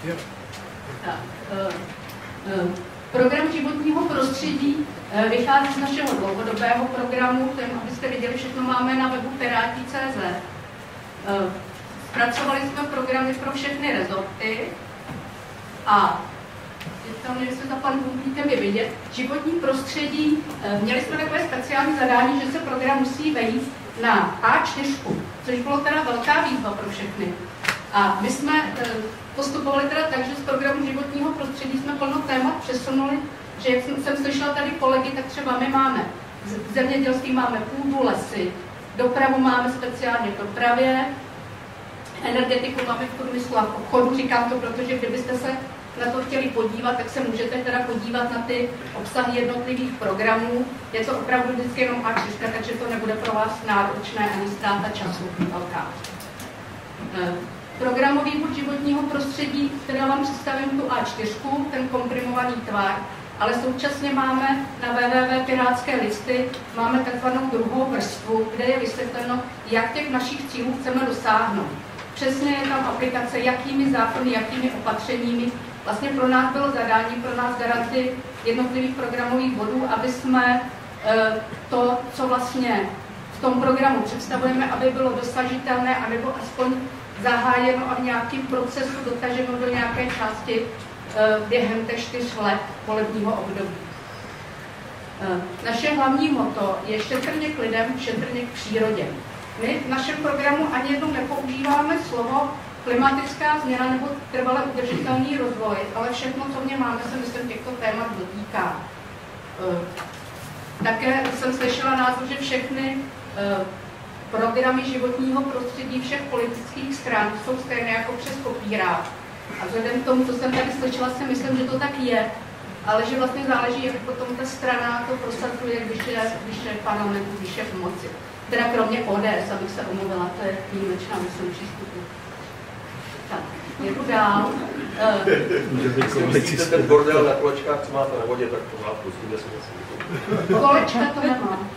Program životního prostředí vychází z našeho dlouhodobého programu, kterým, abyste viděli, všechno máme na webu Piráti.cz. Zpracovali jsme programy pro všechny rezorty a tam, jestli za panem Bumbíkem je vidět, životní prostředí, měli jsme takové speciální zadání, že se program musí vejít na A4, což bylo teda velká výzva pro všechny. A my jsme postupovali teda tak, že z programu životního prostředí jsme plno témat přesunuli, že jak jsem slyšela tady kolegy, tak třeba my máme v zemědělství máme půdu, lesy, dopravu máme speciálně v dopravě, energetiku máme v průmyslu a v obchodu, říkám to, protože kdybyste se na to chtěli podívat, tak se můžete teda podívat na ty obsahy jednotlivých programů. Je to opravdu vždycky jenom A4, takže to nebude pro vás náročné ani ztráta času velká. Programový bod životního prostředí, která vám představím tu A4, ten komprimovaný tvar, ale současně máme na www.pirátské listy máme takzvanou druhou vrstvu, kde je vysvětleno, jak těch našich cílů chceme dosáhnout. Přesně je tam aplikace, jakými zákony, jakými opatřeními. Vlastně pro nás bylo zadání, pro nás garanty jednotlivých programových bodů, aby jsme to, co vlastně v tom programu představujeme, aby bylo dosažitelné, anebo aspoň zahájeno a v nějakém procesu dotaženo do nějaké části během těch 4 let volebního období. Naše hlavní motto je šetrně k lidem, šetrně k přírodě. My v našem programu ani jednou nepoužíváme slovo klimatická změna nebo trvale udržitelný rozvoj, ale všechno, co v něm máme, se myslím těchto témat dotýká. Také jsem slyšela názor, že všechny programy životního prostředí všech politických stran jsou stejné jako přes kopírák. A vzhledem k tomu, co jsem tady slyšela, si myslím, že to tak je. ale že vlastně záleží, jak potom ta strana to prosazuje, když je parlament, když je v moci. Teda kromě ODS, abych se omluvila, to je výjimečná, myslím, přístupu. Tak, jedu dál. Myslíte ten bordel na kolečkách, co máte na vodě, tak pořádku, s tím se Kolečka to nemám.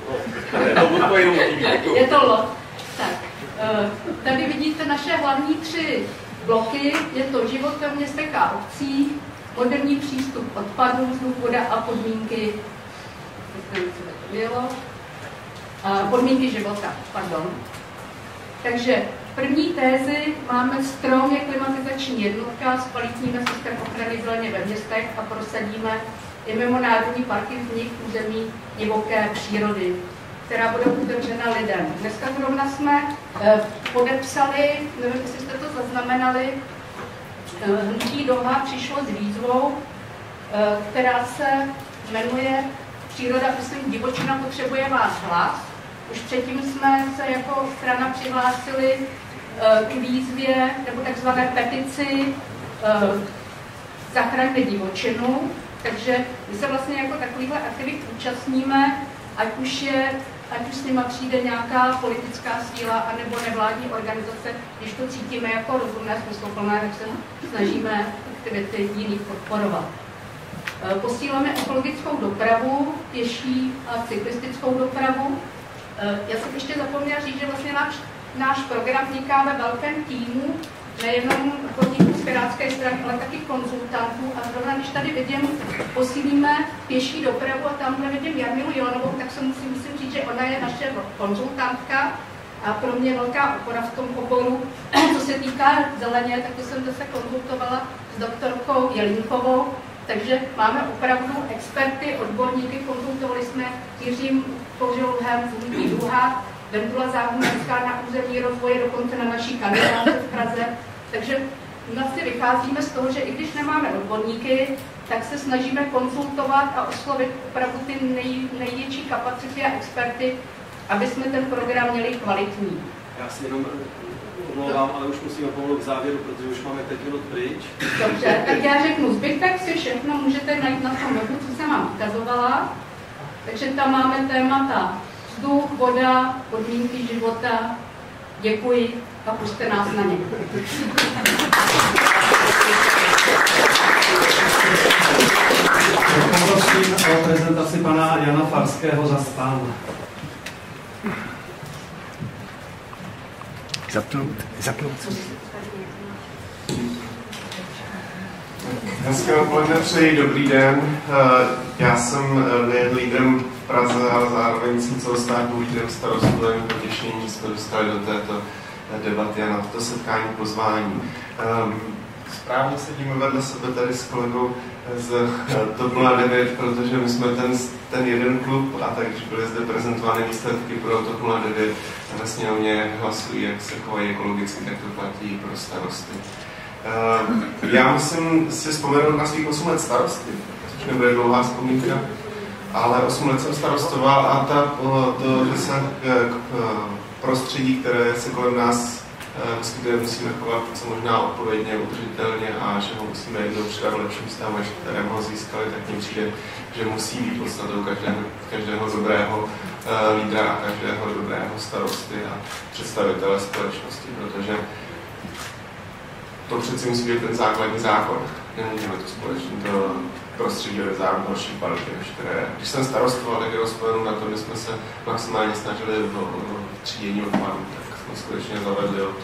Je to loď. Tak, tady vidíte naše hlavní 3 bloky. Je to život ve městech a obcí, moderní přístup odpadů, vzduch, voda a podmínky podmínky života. Pardon. Takže první tézy máme strom je klimatizační jednotka, zkvalitníme systém ochrany zeleně ve městech a prosadíme i mimo národní parky vznik území divoké přírody, která bude otevřena lidem. Dneska zrovna jsme podepsali, nevím, jestli jste to zaznamenali, hnutí Doha přišlo s výzvou, která se jmenuje Příroda, myslím, divočina potřebuje váš hlas. Už předtím jsme se jako strana přihlásili k výzvě nebo takzvané petici Zachraňme divočinu. Takže my se vlastně jako takovýhle aktivit účastníme, ať už s nima přijde nějaká politická síla anebo nevládní organizace, když to cítíme jako rozumné, smysluplné, tak se snažíme aktivity jiných podporovat. Posíláme ekologickou dopravu, pěší a cyklistickou dopravu. Já jsem ještě zapomněla říct, že vlastně náš program vzniká ve velkém týmu, nejenom podniků z pirátské strany, ale taky konzultantů. A zrovna když tady vidím, posílíme pěší dopravu a tamhle vidím Jarmilu Jonovou, tak se musím říct, že ona je naše konzultantka a pro mě velká opora v tom oboru. Co se týká zeleně, tak to jsem zase konzultovala s doktorkou Jelínkovou. Takže máme opravdu experty, odborníky, konzultovali jsme Jiřím Koželuhem z hnutí Duha, Vendula Záhumenská na územní rozvoje, dokonce na naší kandidáce v Praze. Takže vlastně vycházíme z toho, že i když nemáme odborníky, tak se snažíme konzultovat a oslovit opravdu ty největší kapacity a experty, aby jsme ten program měli kvalitní. Já si jenom omlouvám, ale už musíme pomalu k závěru, protože už máme 5 minut pryč. Dobře, tak já řeknu, zbytek si všechno můžete najít na tom webu, co jsem vám ukazovala. Takže tam máme témata vzduch, voda, podmínky života. Děkuji a pusťte nás na ně. Poprosím o prezentaci pana Jana Farského za STAN. Zapnout. Hezké odpoledne přeji, dobrý den. Já jsem nejen lídrem v Praze, ale zároveň jsem celostátním lídrem starostů. Je mi potěšení, že jsme dostali do této debaty a na toto setkání pozvání. Správně sedíme vedle sebe tady s kolegou z TOP 09, protože my jsme ten jeden klub a tak, když byly zde prezentovány výsledky pro TOP 09, ve sněmovně hlasují, jak se chovají ekologicky, tak to platí pro starosty. Já musím si vzpomenout na svých 8 let starosty, což nebude dlouhá vzpomínka, ale 8 let jsem starostoval a to, že se k prostředí, které se kolem nás vyskytuje, musíme chovat co možná odpovědně, udržitelně a že ho musíme jednou přidat v lepším stavu, než kterém ho získali, tak mi přijde, že musí být podstatou každého dobrého lídra a každého dobrého starosty a představitele společnosti, protože to přeci musí být ten základní zákon. Nemůžeme to společně to prostředí odevzdávat další parky, které, když jsem starostoval, tak rozpojenu na to, my jsme se maximálně snažili v třídění odpadů, tak jsme skutečně zavedli od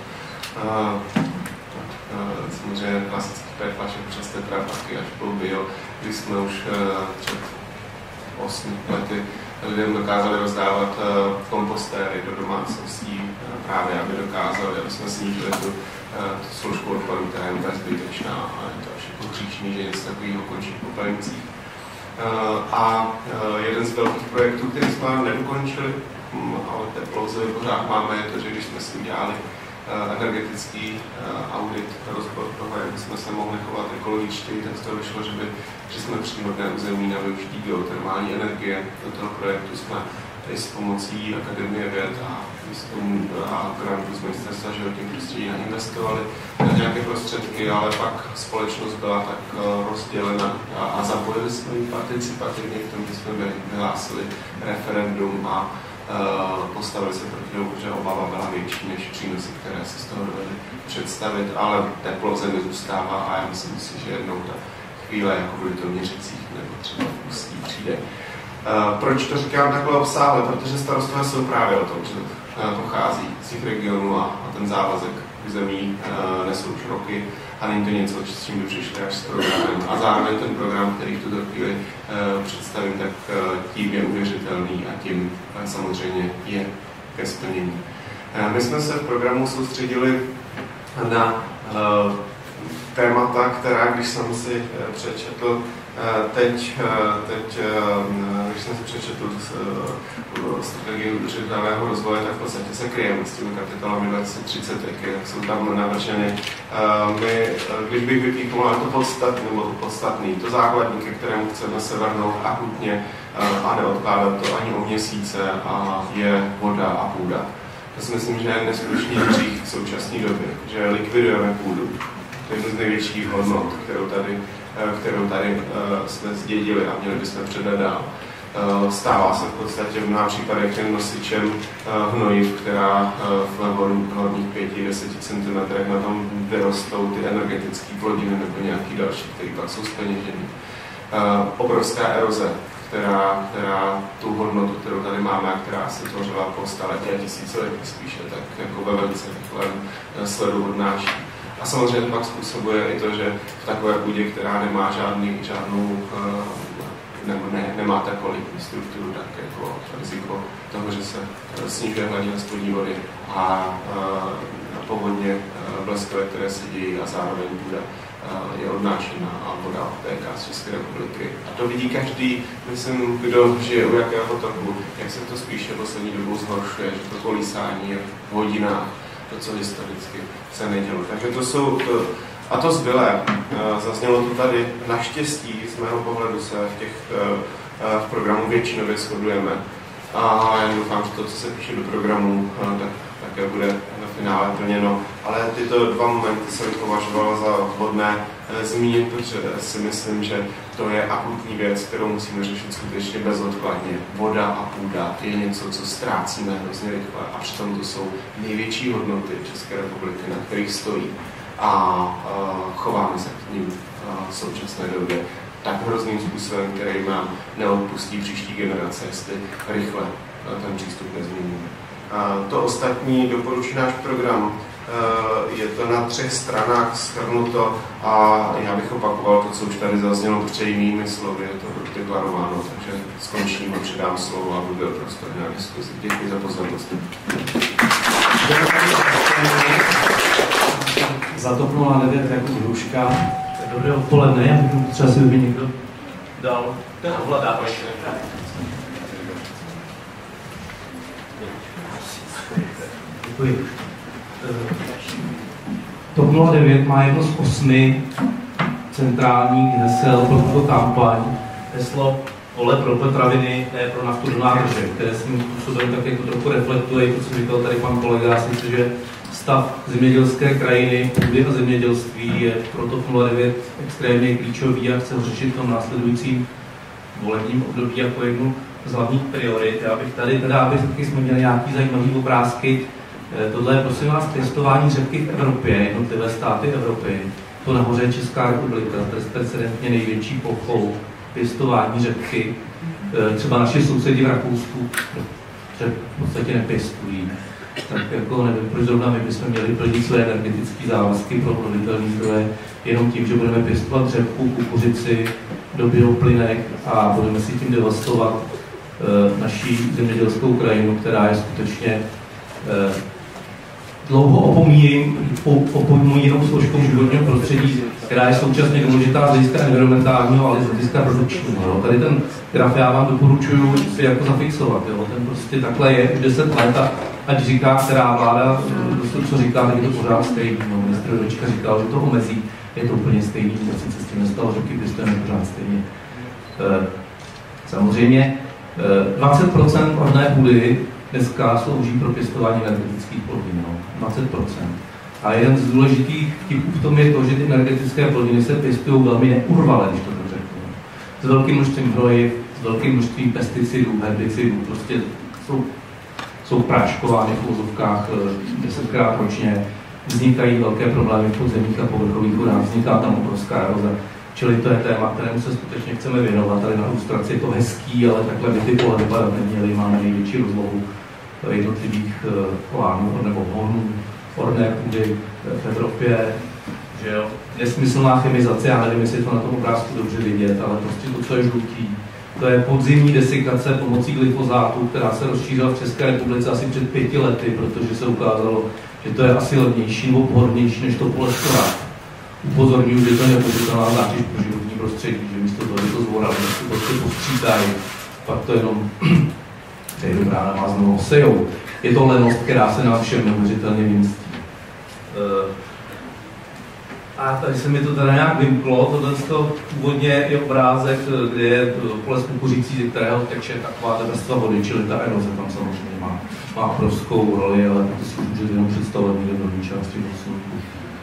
samozřejmě klasický PET flašek přes tetrapaky až po bio, když jsme už před 8 lety lidem dokázali rozdávat kompostéry do domácností právě, aby dokázali, aby jsme snížili tu složku odpadů, která je vůbec zbytečná a je to až jako křížný, že něco takového končí v popelnicích. A jeden z velkých projektů, který jsme nedokončili, ale teplouze pořád máme, je to, že když jsme si udělali energetický audit, rozbor toho, jak jsme se mohli chovat ekologičtěji, tak z toho vyšlo, že jsme příhodné území na využití geotermální energie. Do toho projektu jsme i s pomocí Akademie věd a výzkum a grantů z Ministerstva životního prostředí nainvestovali nějaké prostředky, ale pak společnost byla tak rozdělena a zapojili jsme ji participativně k tomu, že jsme vyhlásili referendum a postavili se proti tomu, že obava byla větší než přínosy, které si z toho dovedli představit, ale teplo v zemi zůstává a já myslím si, že jednou ta chvíle jako v Litoměřicích nebo třeba v Ústí přijde. Proč to říkám takhle obsáhle? Protože starostové jsou právě o tom, že pochází z těch regionů a ten závazek k zemí nesou už roky a není to něco, s čím by přišli až s programem. A zároveň ten program, který v tuto chvíli představím, tak tím je uvěřitelný a tím samozřejmě je ke splnění. My jsme se v programu soustředili na témata, která, když jsem si přečetl teď když jsem si přečetl strategii udržitelného rozvoje, tak v podstatě se kryjeme s těmi kapitolami 2030, jak jsou tam navrženy. Když bych vypíchnul to podstatný, to základní, ke kterému chceme se vrhnout akutně a neodkládat to ani o měsíce, a je voda a půda. To si myslím, že je neskutečný hřích v současné době, že likvidujeme půdu. To je jedna z největších hodnot, kterou tady jsme zdědili a měli bychom předat dál. Stává se v podstatě v mnoha případech jen nosičem hnojiv, která v horních 5-10 cm na tom vyrostou ty energetické plodiny nebo nějaký další, které pak jsou zpeněžené. Obrovská eroze, která tu hodnotu, kterou tady máme a která se tvořila po staletí a tisíciletí spíše, tak jako ve velice rychlém sledu odnáší. A samozřejmě pak způsobuje i to, že v takové půdě, která nemá nemá tak kvalitní strukturu, tak jako riziko toho, že se snižuje hladina spodní vody a povodně bleskové, které se dějí a zároveň půda je odnášena a voda odtéká z České republiky. A to vidí každý, myslím, kdo žije u jakého toku, jak se to spíše poslední dobou zhoršuje, že to kolísání je v hodinách, to, co historicky se nedělo. Takže to jsou a to zbylé. Zaznělo to tady naštěstí, z mého pohledu se v programu většinově shodujeme. A já doufám, že to, co se píše do programu, tak také bude ve finále plněno. Ale tyto dva momenty jsem považoval za vhodné zmínit, protože si myslím, že to je akutní věc, kterou musíme řešit skutečně bezodkladně. Voda a půda je něco, co ztrácíme hrozně rychle a přitom to jsou největší hodnoty České republiky, na kterých stojí. A chováme se k ním v současné době tak hrozným způsobem, který nám neodpustí příští generace, jestli rychle ten přístup nezměníme. To ostatní doporučí náš program. Je to na 3 stranách shrnuto a já bych opakoval to, co už tady zaznělo, protože jinými slovy je to deklarováno, takže skončím a předám slovo a bude prostor na diskuzi. Děkuji za pozornost. Za TOP 09 jako Hruška. Dobré odpoledne, já bych třeba si by někdo dal ten ovladávač. Děkuji. TOP 09 má jedno z 8 centrálních hesel pro tuto kampaň. Heslo vole pro potraviny, ne pro naftu do nádrže, které svým způsobem tak jako trochu reflektuje, to, co říkal tady pan kolega, sice, že stav zemědělské krajiny, půdy a zemědělství je pro TOP 09 extrémně klíčový a chce ho řešit v tom následujícím volebním období jako jednu z hlavních priorit. Já bych tady aby jsme měli nějaký zajímavý obrázky. Tohle je prosím vás pěstování řepky v Evropě, jednotlivé státy Evropy. To nahoře je Česká republika, to je precedentně největší plochou pěstování řepky. Třeba naši sousedi v Rakousku v podstatě nepěstují. Tak jako nevím, proč zrovna my bychom měli plnit své energetické závazky pro obnovitelné zdroje jenom tím, že budeme pěstovat řepku, kukuřici do bioplynek a budeme si tím devastovat naší zemědělskou krajinu, která je skutečně dlouho opomíjenou složkou životního prostředí, která je současně důležitá z hlediska environmentálního, ale z hlediska produkčního. Tady ten graf já vám doporučuji si jako zafixovat. Jo. Ten prostě takhle je už 10 let a ať říká, která vláda, co říká, tak je to pořád stejný. No, ministr Jurečka říkal, že to omezí, je to úplně stejný, sice s tím nestalo, že pěstujeme pořád stejně. Samozřejmě 20% orné půdy dneska slouží pro pěstování energetických plodin, 20%. A jeden z důležitých vtipů v tom je to, že ty energetické plodiny se pěstují velmi neurvale, když to tak řeknu. S velkým množstvím hnojiv, s velkým množstvím pesticidů, herbicidů, prostě jsou práškovány v uvozovkách 10krát ročně, vznikají velké problémy v podzemních a povrchových vodách, vzniká tam obrovská eroze. Čili to je téma, kterému se skutečně chceme věnovat. Tady na ilustraci je to hezký, ale takhle by ty pole vypadat neměly. Máme největší rozlohu jednotlivých plánů nebo honů, orné půdy v Evropě. Že jo? Nesmyslná chemizace, já nevím, jestli to na tom obrázku dobře vidět, ale prostě to, co je žlutý, to je podzimní desikace pomocí glyfozátu, která se rozšířila v České republice asi před 5 lety, protože se ukázalo, že to je asi levnější nebo pohodlnější než to poleskorát. Upozorňuji, že to je nepoužitelná zátěž pro životní prostředí, že místo toho, že to zvorali, že to prostě postřítají, pak to jenom přejdu rána má znovu sejou. Je to lenost, která se nám všem neuvěřitelně vymstí. A tady se mi to teda nějak vymklo, tohle původně je obrázek, kde je pole s kukuřicí, ze kterého teče taková vrstva vody, čili ta eroze tam samozřejmě má obrovskou roli, ale to si můžete jenom představovat někde v dolní části slunku.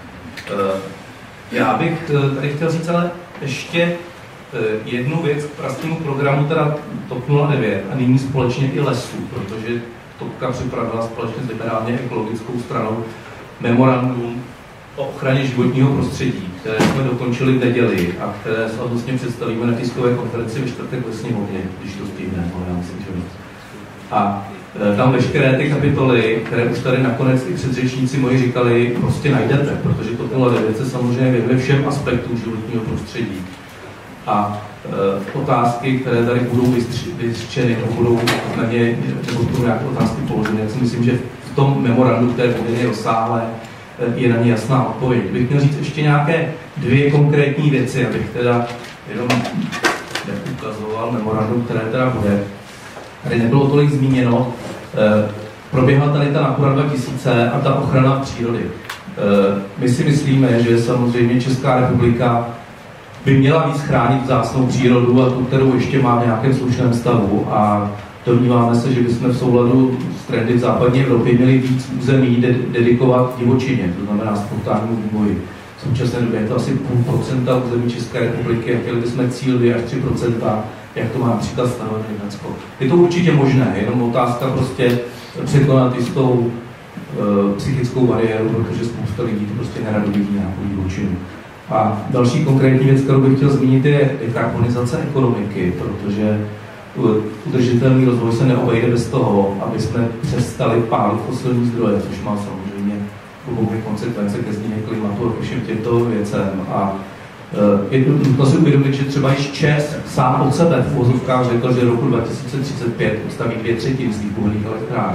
Já bych tady chtěl říct ale ještě jednu věc k pražskému programu, teda TOP 09 a nyní společně i lesů, protože TOPka připravila společně s liberálně ekologickou stranou memorandum o ochraně životního prostředí, které jsme dokončili v neděli a které slavnostně představíme na tiskové konferenci ve čtvrtek ve Sněmovně, když to stihneme, ale já myslím, že víc. A tam veškeré ty kapitoly, které už tady nakonec i předřečníci moji říkali, prostě najdete, protože TOP 09 se samozřejmě věnuje všem aspektům životního prostředí. A otázky, které tady budou vyřčeny, budou na ně, nebo budou nějaké otázky položeny, já si myslím, že v tom memorandu, které bude rozsáhlé, je na ně jasná odpověď. Bych měl říct ještě nějaké 2 konkrétní věci, abych teda jenom ukazoval memorandum, které teda bude. Tady nebylo tolik zmíněno. Proběhla tady ta Natura 2000 a ta ochrana přírody. My si myslíme, že samozřejmě Česká republika by měla víc chránit vzácnou přírodu a tu, kterou ještě má v nějakém slušném stavu. A domníváme se, že bychom v souladu s trendy v západní Evropě měli víc území dedikovat divočině, to znamená spontánnímu vývoji. V současné době je to asi 0,5% území České republiky a chtěli bychom cíl 2 až 3%, jak to má například stanovit Německo. Je to určitě možné, jenom otázka prostě překonat jistou psychickou bariéru, protože spousta lidí to prostě nerado vidí nějakou divočinu. A další konkrétní věc, kterou bych chtěl zmínit, je dekarbonizace ekonomiky, protože udržitelný rozvoj se neobejde bez toho, aby jsme přestali pálit fosilní zdroje, což má samozřejmě hluboké konsekvence ke změně klimatu a ke všem těmto věcem. A je nutno si uvědomit, že třeba již ČEZ sám od sebe v uvozovkách řekl, že roku 2035 ustaví 2/3 svých uhelných elektráren.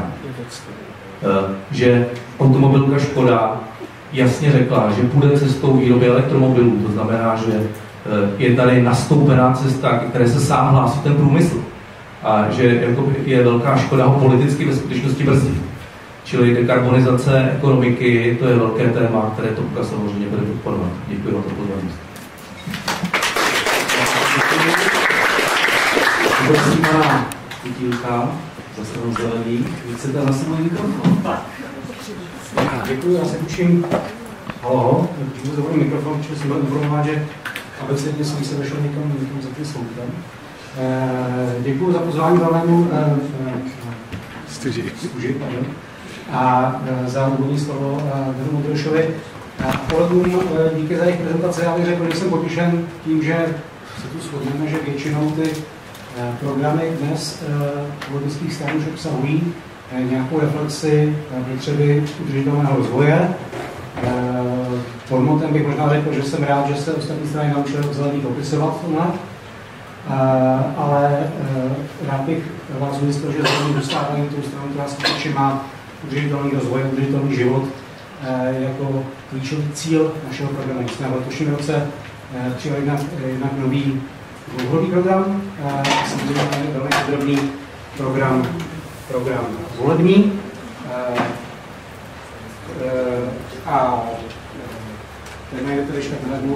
Že automobilka Škoda jasně řekla, že půjde cestou výroby elektromobilů, to znamená, že je tady nastoupená cesta, které se sám hlásí ten průmysl. A že je velká škoda ho politicky ve skutečnosti brzdí. Čili dekarbonizace ekonomiky, to je velké téma, které TOPka samozřejmě bude podporovat. Děkuji za to pozornost. Prosím pana Kutílka, zase rozdělený. Vy chcete zase můj mikrofon? Děkuji, já se učím. Halo, když zavolím mikrofon, protože jsem byl informován, že abecedně jsem se vešel někam za tím sloutem. Děkuji za pozvání hlavnému stuži a za úvodní slovo Danu Modrošovi a kolegům díky za jejich prezentaci. Já bych řekl, že jsem potěšen tím, že se tu shodneme, že většinou ty programy dnes politických stran už obsahují nějakou reflexi potřeby udržitelného rozvoje. Formotem bych možná řekl, že jsem rád, že se ostatní strany naučily zelený popisovat v tomhle. Ale rád bych vás ujistil, že zelený dostávají tou stranu, která skutečně má udržitelný rozvoj, udržitelný život jako klíčový cíl našeho programu. Jsme v letošním roce přijali jednak nový dlouhodobý program, samozřejmě velmi podrobný program volební a ten najdete ještě na webu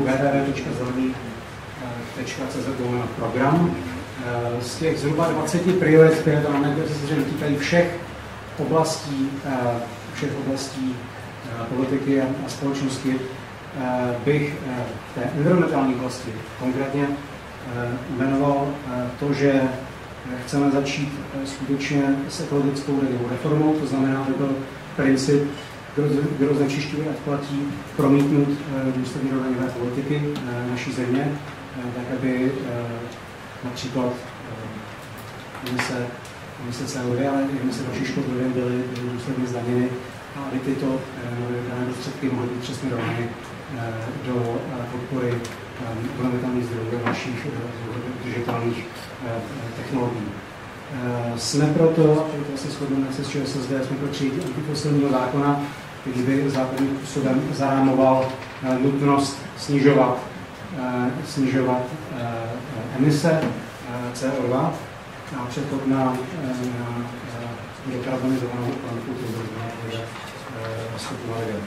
www.zelený.cz/program. Z těch zhruba 20 priorit, které tam máme, které se týkají všech všech oblastí politiky a společnosti bych v té environmentální oblasti konkrétně jmenoval to, že chceme začít skutečně s ekologickou daňovou reformou, to znamená, že byl princip, kdo znečišťuje, ať platí, promítnut do ústavní daňové politiky naší země, tak aby například emise CO2, ale i emise dalších škodlivin byly důsledně zdaněny a aby tyto dané prostředky mohly být přesměrovány do podpory obnovitelných zdrojů a dalších udržitelných technologií. Jsme proto, a to asi shodneme se s ČSSD, jsme pro přijetí antifosilního zákona, který by základním způsobem zarámoval nutnost snižovat emise CO2 a přechod na dekarbonizovanou ekonomiku, kterou bude schopná lidem.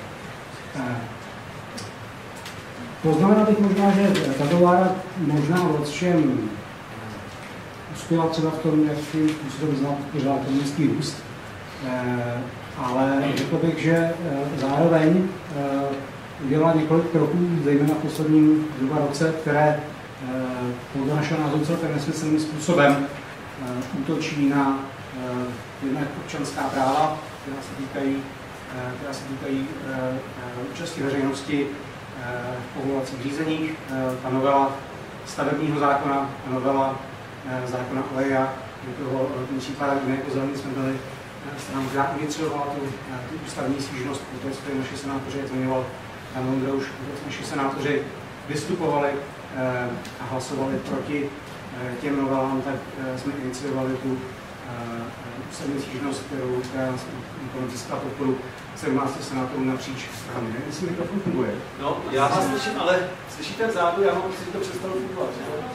Poznamenal bych možná, že tato vláda možná v čem uspěla třeba v tom, jakým způsobem znal ekonomický růst, ale řekl bych, že zároveň udělala několik kroků, zejména v posledním zhruba roce, které podle našeho názoru celkem nesmyslným způsobem útočí na jednak občanská práva, která se týkají účasti veřejnosti v povolovacích řízeních. Ta novela stavebního zákona, novela zákona o EIA, do toho tím případem my jako zelení jsme byli stranou, která iniciovala tu ústavní stížnost, protože naši senátoři, jak zmiňoval Jan Ondrouš, naši senátoři vystupovali a hlasovali proti těm novelám, tak jsme iniciovali tu ústavní stížnost, která získala podporu 17 senátorů napříč stranami. Nevím, jestli mikrofon funguje. No, já vás slyším, ale slyšíte vzadu, já mám pocit, že to přestalo fungovat.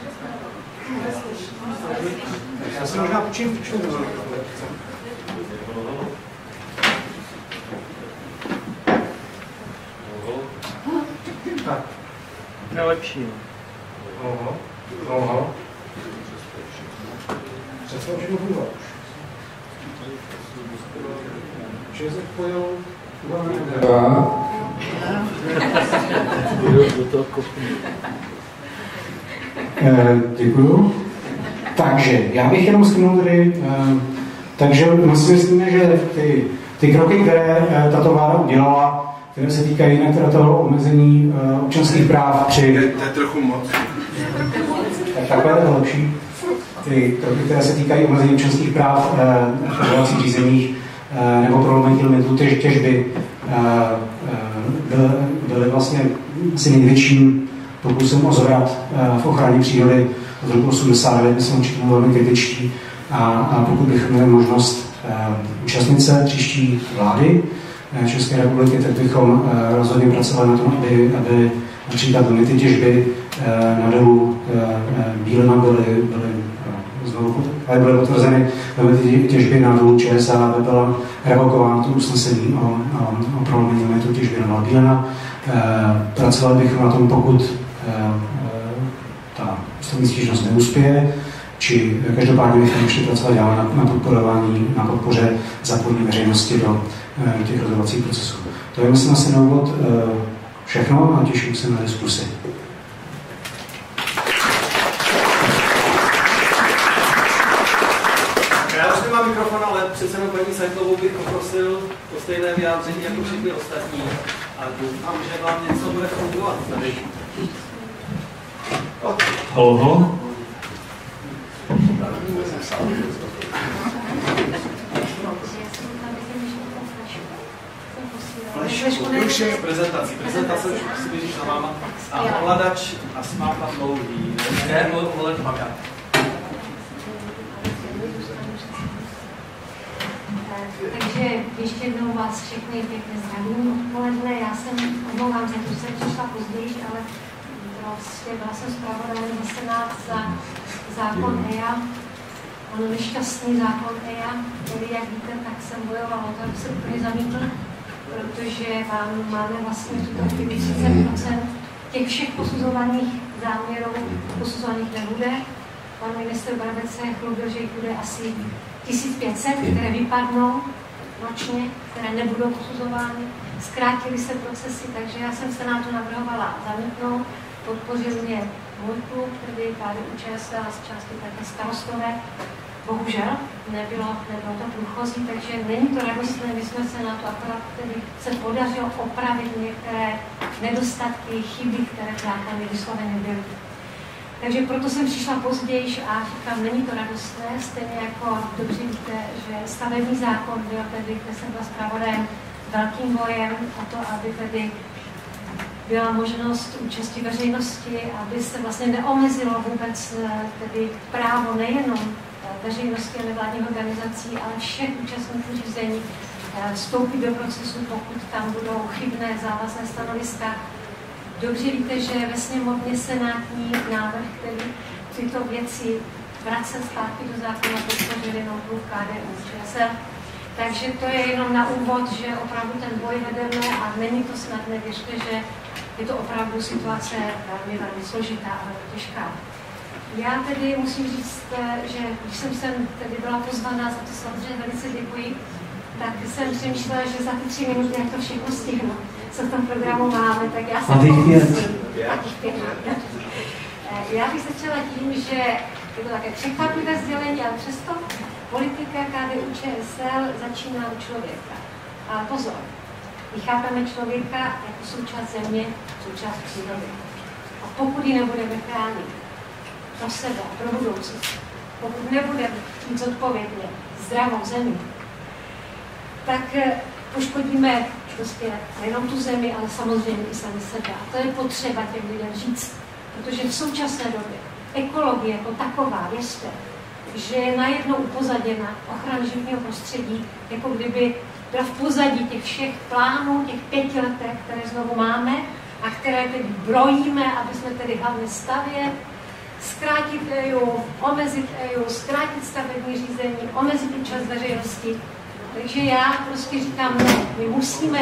Já se možná počím do tak. To je lepší. Přesně všechno fungovat. Čezek pojel děkuju. Takže, já bych jenom shrnul tady, takže my si myslíme, že ty kroky, které tato vláda udělala, které se týkají jinak teda toho omezení občanských práv při... To je trochu moc. Tak takhle je to lepší. Ty kroky, které se týkají omezení občanských práv v povolovacích řízeních nebo prolomení limitů těžby, byly vlastně asi největším pokusem o zvrat v ochraně přírody od roku 1989. My jsme určitě velmi kritičtí a pokud bychom měli možnost účastnit se příští vlády České republiky, tak bychom rozhodně pracovali na tom, aby například limity těžby na dolu Bílina byly potvrzeny limity těžby na dolu ČSA, aby byla revokována to usnesení o prolomení limitu těžby na dolu Bílina. Pracovali bychom na tom, pokud ta ústavní stížnost neuspěje, či každopádně bychom ještě pracovali dál na podpoře zapojení veřejnosti do těch rozhodovacích procesů. To je, myslím, asi na úvod všechno a těším se na diskusi. Já už nemám mikrofon, ale přece jenom paní Seitlovou bych poprosil o stejné vyjádření jako všichni ostatní a doufám, že vám něco bude fungovat tady. Halo. Prezentace už si běžíš na máma. A ovladač a smápa dlouhý. Ne, ovladač mám já. Takže ještě jednou vás všechny pěkně zdravím odpoledne. Já jsem omlouvám, že jsem přišla později, ale vlastně byla jsem zpravodajem za Senát za zákon EIA, nešťastný zákon EIA, který, jak víte, tak jsem bojovala o to, aby se úplně zamítl, protože máme vlastně v tuto chvíli 30% těch všech posuzovaných záměrů posuzovaných nebude. Pan ministr Brabec se chlubil, že jich bude asi 1500, které vypadnou. ročně, které nebudou posuzovány. Zkrátily se procesy, takže já jsem Senátu navrhovala zamítnout. Podpořil mě můj klub, tedy KDU-ČSL a z části také Starostové. Bohužel nebylo to průchozí, takže není to radostné. My jsme se na to akorát se podařilo opravit některé nedostatky, chyby, které v zákoně vysloveny byly. Takže proto jsem přišla později a říkám, není to radostné, stejně jako dobře víte, že stavební zákon byl tedy, kde jsem byla zpravodajem, velkým bojem o to, aby tedy byla možnost účasti veřejnosti, aby se vlastně neomezilo vůbec tedy právo nejenom veřejnosti a nevládních organizací, ale všech účastníků řízení vstoupit do procesu, pokud tam budou chybné závazné stanoviska. Dobře víte, že ve sněmovně senátní návrh, který tyto věci vracet zpátky do zákona, podpořil jenom klub KDU-ČSL. Takže to je jenom na úvod, že opravdu ten boj vedeme a není to snadné, věřte, že je to opravdu situace velmi, velmi složitá a velmi těžká. Já tedy musím říct, že když jsem sem tedy byla pozvaná, za to samozřejmě velice děkuji, tak jsem přemýšlela, že za ty 3 minuty, jak to všechno stihnu, co v tom programu máme, tak já jsem pokusím. Já bych začala tím, že je to také překvapivé sdělení, ale přesto politika KDU-ČSL začíná u člověka. Ale pozor, my chápeme člověka jako součást země, součást přírody. A pokud ji nebudeme chránit pro sebe, pro budoucnost, pokud nebudeme mít zodpovědně zdravou zemi, tak poškodíme prostě nejenom tu zemi, ale samozřejmě i sami sebe. A to je potřeba těm lidem říct, protože v současné době ekologie jako taková, věřte, že je najednou upozaděna ochrana životního prostředí, jako kdyby byla v pozadí těch všech plánů, těch 5 letech, které znovu máme a které teď brojíme, aby jsme tedy hlavně stavět, zkrátit EIA, omezit EIA, zkrátit stavební řízení, omezit účast veřejnosti. Takže já prostě říkám, ne, my musíme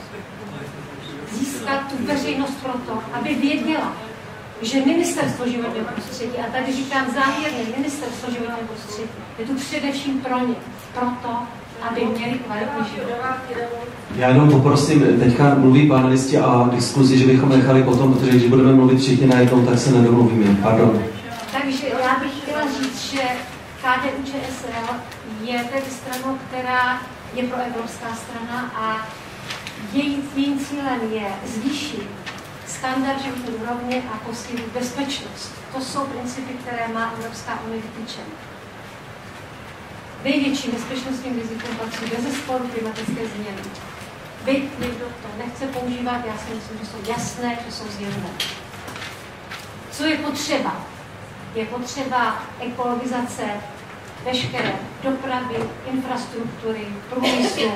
získat tu veřejnost proto, aby věděla, že Ministerstvo životního prostředí, a tady říkám záměrně Ministerstvo životního prostředí, je tu především pro ně, proto, aby měli kvalitní život. Já jenom poprosím, teďka mluví panelisti a diskuzi, že bychom nechali potom, protože když budeme mluvit všichni najednou, tak se nedomluvíme. Pardon. Takže já bych chtěla říct, že KDU-ČSL je tedy stranou, která je proevropská strana a jejím cílem je zvýšit standard životní úrovně a posílit bezpečnost. To jsou principy, které má Evropská unie vytyčeny. Největším bezpečnostním rizikem patří bezesporu klimatické změny. Byť někdo to nechce používat, já si myslím, že jsou jasné, že jsou zjevné. Co je potřeba? Je potřeba ekologizace veškeré dopravy, infrastruktury, průmyslu,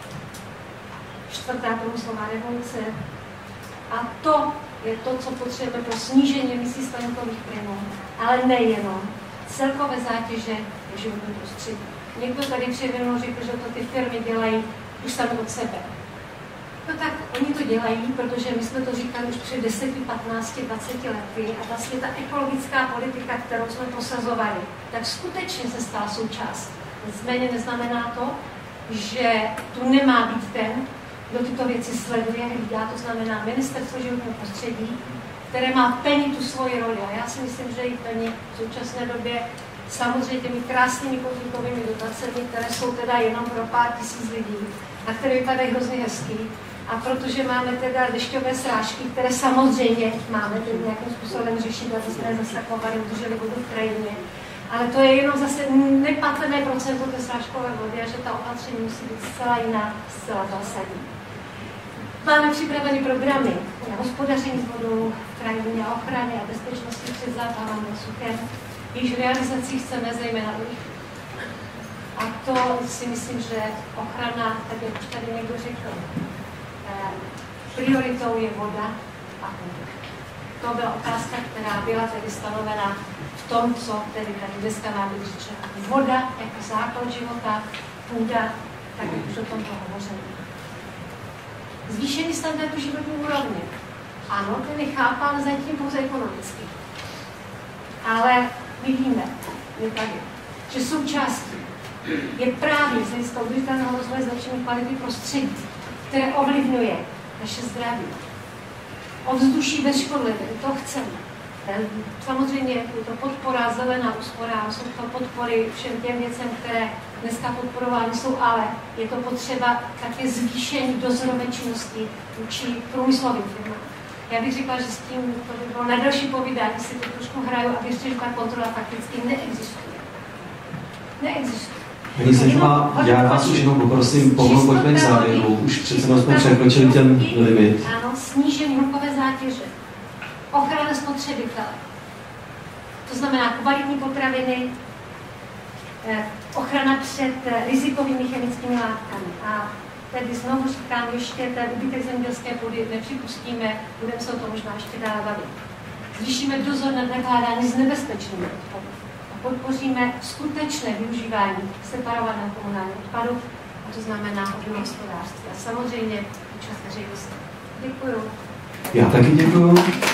4. průmyslová revoluce. A to je to, co potřebujeme pro snížení emisí skleníkových plynů, ale nejenom celkové zátěže v životním prostředí. Někdo tady převěnul řekl, že to ty firmy dělají už sami od sebe. No tak oni to dělají, protože my jsme to říkali už před 10, 15, 20 lety a vlastně ta ekologická politika, kterou jsme prosazovali, tak skutečně se stala součástí. Nicméně neznamená to, že tu nemá být ten, kdo tyto věci sleduje, hlídá, to znamená Ministerstvo životního prostředí, které má plnit tu svoji roli. A já si myslím, že ji plní v současné době samozřejmě těmi krásnými kotlíkovými dotacemi, které jsou teda jenom pro pár tisíc lidí a které vypadají hrozně hezky. A protože máme teda dešťové srážky, které samozřejmě máme tedy nějakým způsobem řešit, aby jsme nezasakovali, udrželi vodu v krajině. Ale to je jenom zase nepatrné procento té srážkové vody a že ta opatření musí být zcela jiná, zcela zásadní. Máme připraveny programy na hospodaření s vodou v krajině a ochraně a bezpečnosti před záplavem a suchem. Již realizací chceme zejména urychlit. A to si myslím, že ochrana, tak jak už tady někdo řekl, prioritou je voda a půda. To byla otázka, která byla tedy stanovena v tom, co tedy tady dneska má být řečeno. Voda jako základ života, půda, tak jak už o tom hovořili. Zvýšení standardu životní úrovně. Ano, ten je chápán zatím pouze ekonomicky. Ale my víme, že součástí je právě z hlediska udržitelného rozvoje zlepšení kvality prostředí, které ovlivňuje naše zdraví. Ovzduší bez škodlivin, to chceme. Samozřejmě je to podpora, zelená úspora, jsou to podpory všem těm věcem, které dneska podporovány jsou, ale je to potřeba také zvýšení dozorové činnosti vůči průmyslovým firmám. Já bych řekla, že s tím to by bylo na další povídání, si to trošku hraju a věřte, že ta kontrola fakticky neexistuje. Neexistuje. Paní Sajtová, já vás už jenom poprosím, pomalu pojďme k závěru. Už přece jsme překročili ten limit. Ano, snížení hlukové zátěže. Ochrana spotřebitele. To znamená kvalitní potraviny, ochrana před rizikovými chemickými látkami. A tedy znovu říkám, ještě ten úbytek zemědělské půdy nepřipustíme, budeme se o tom možná ještě dále bavit. Zvýšíme dozor nad nakládání s nebezpečnými odpady. A podpoříme skutečné využívání separovaného komunálního odpadu, a to znamená obnovu hospodářství. A samozřejmě účast veřejnosti. Děkuju. Já taky děkuju.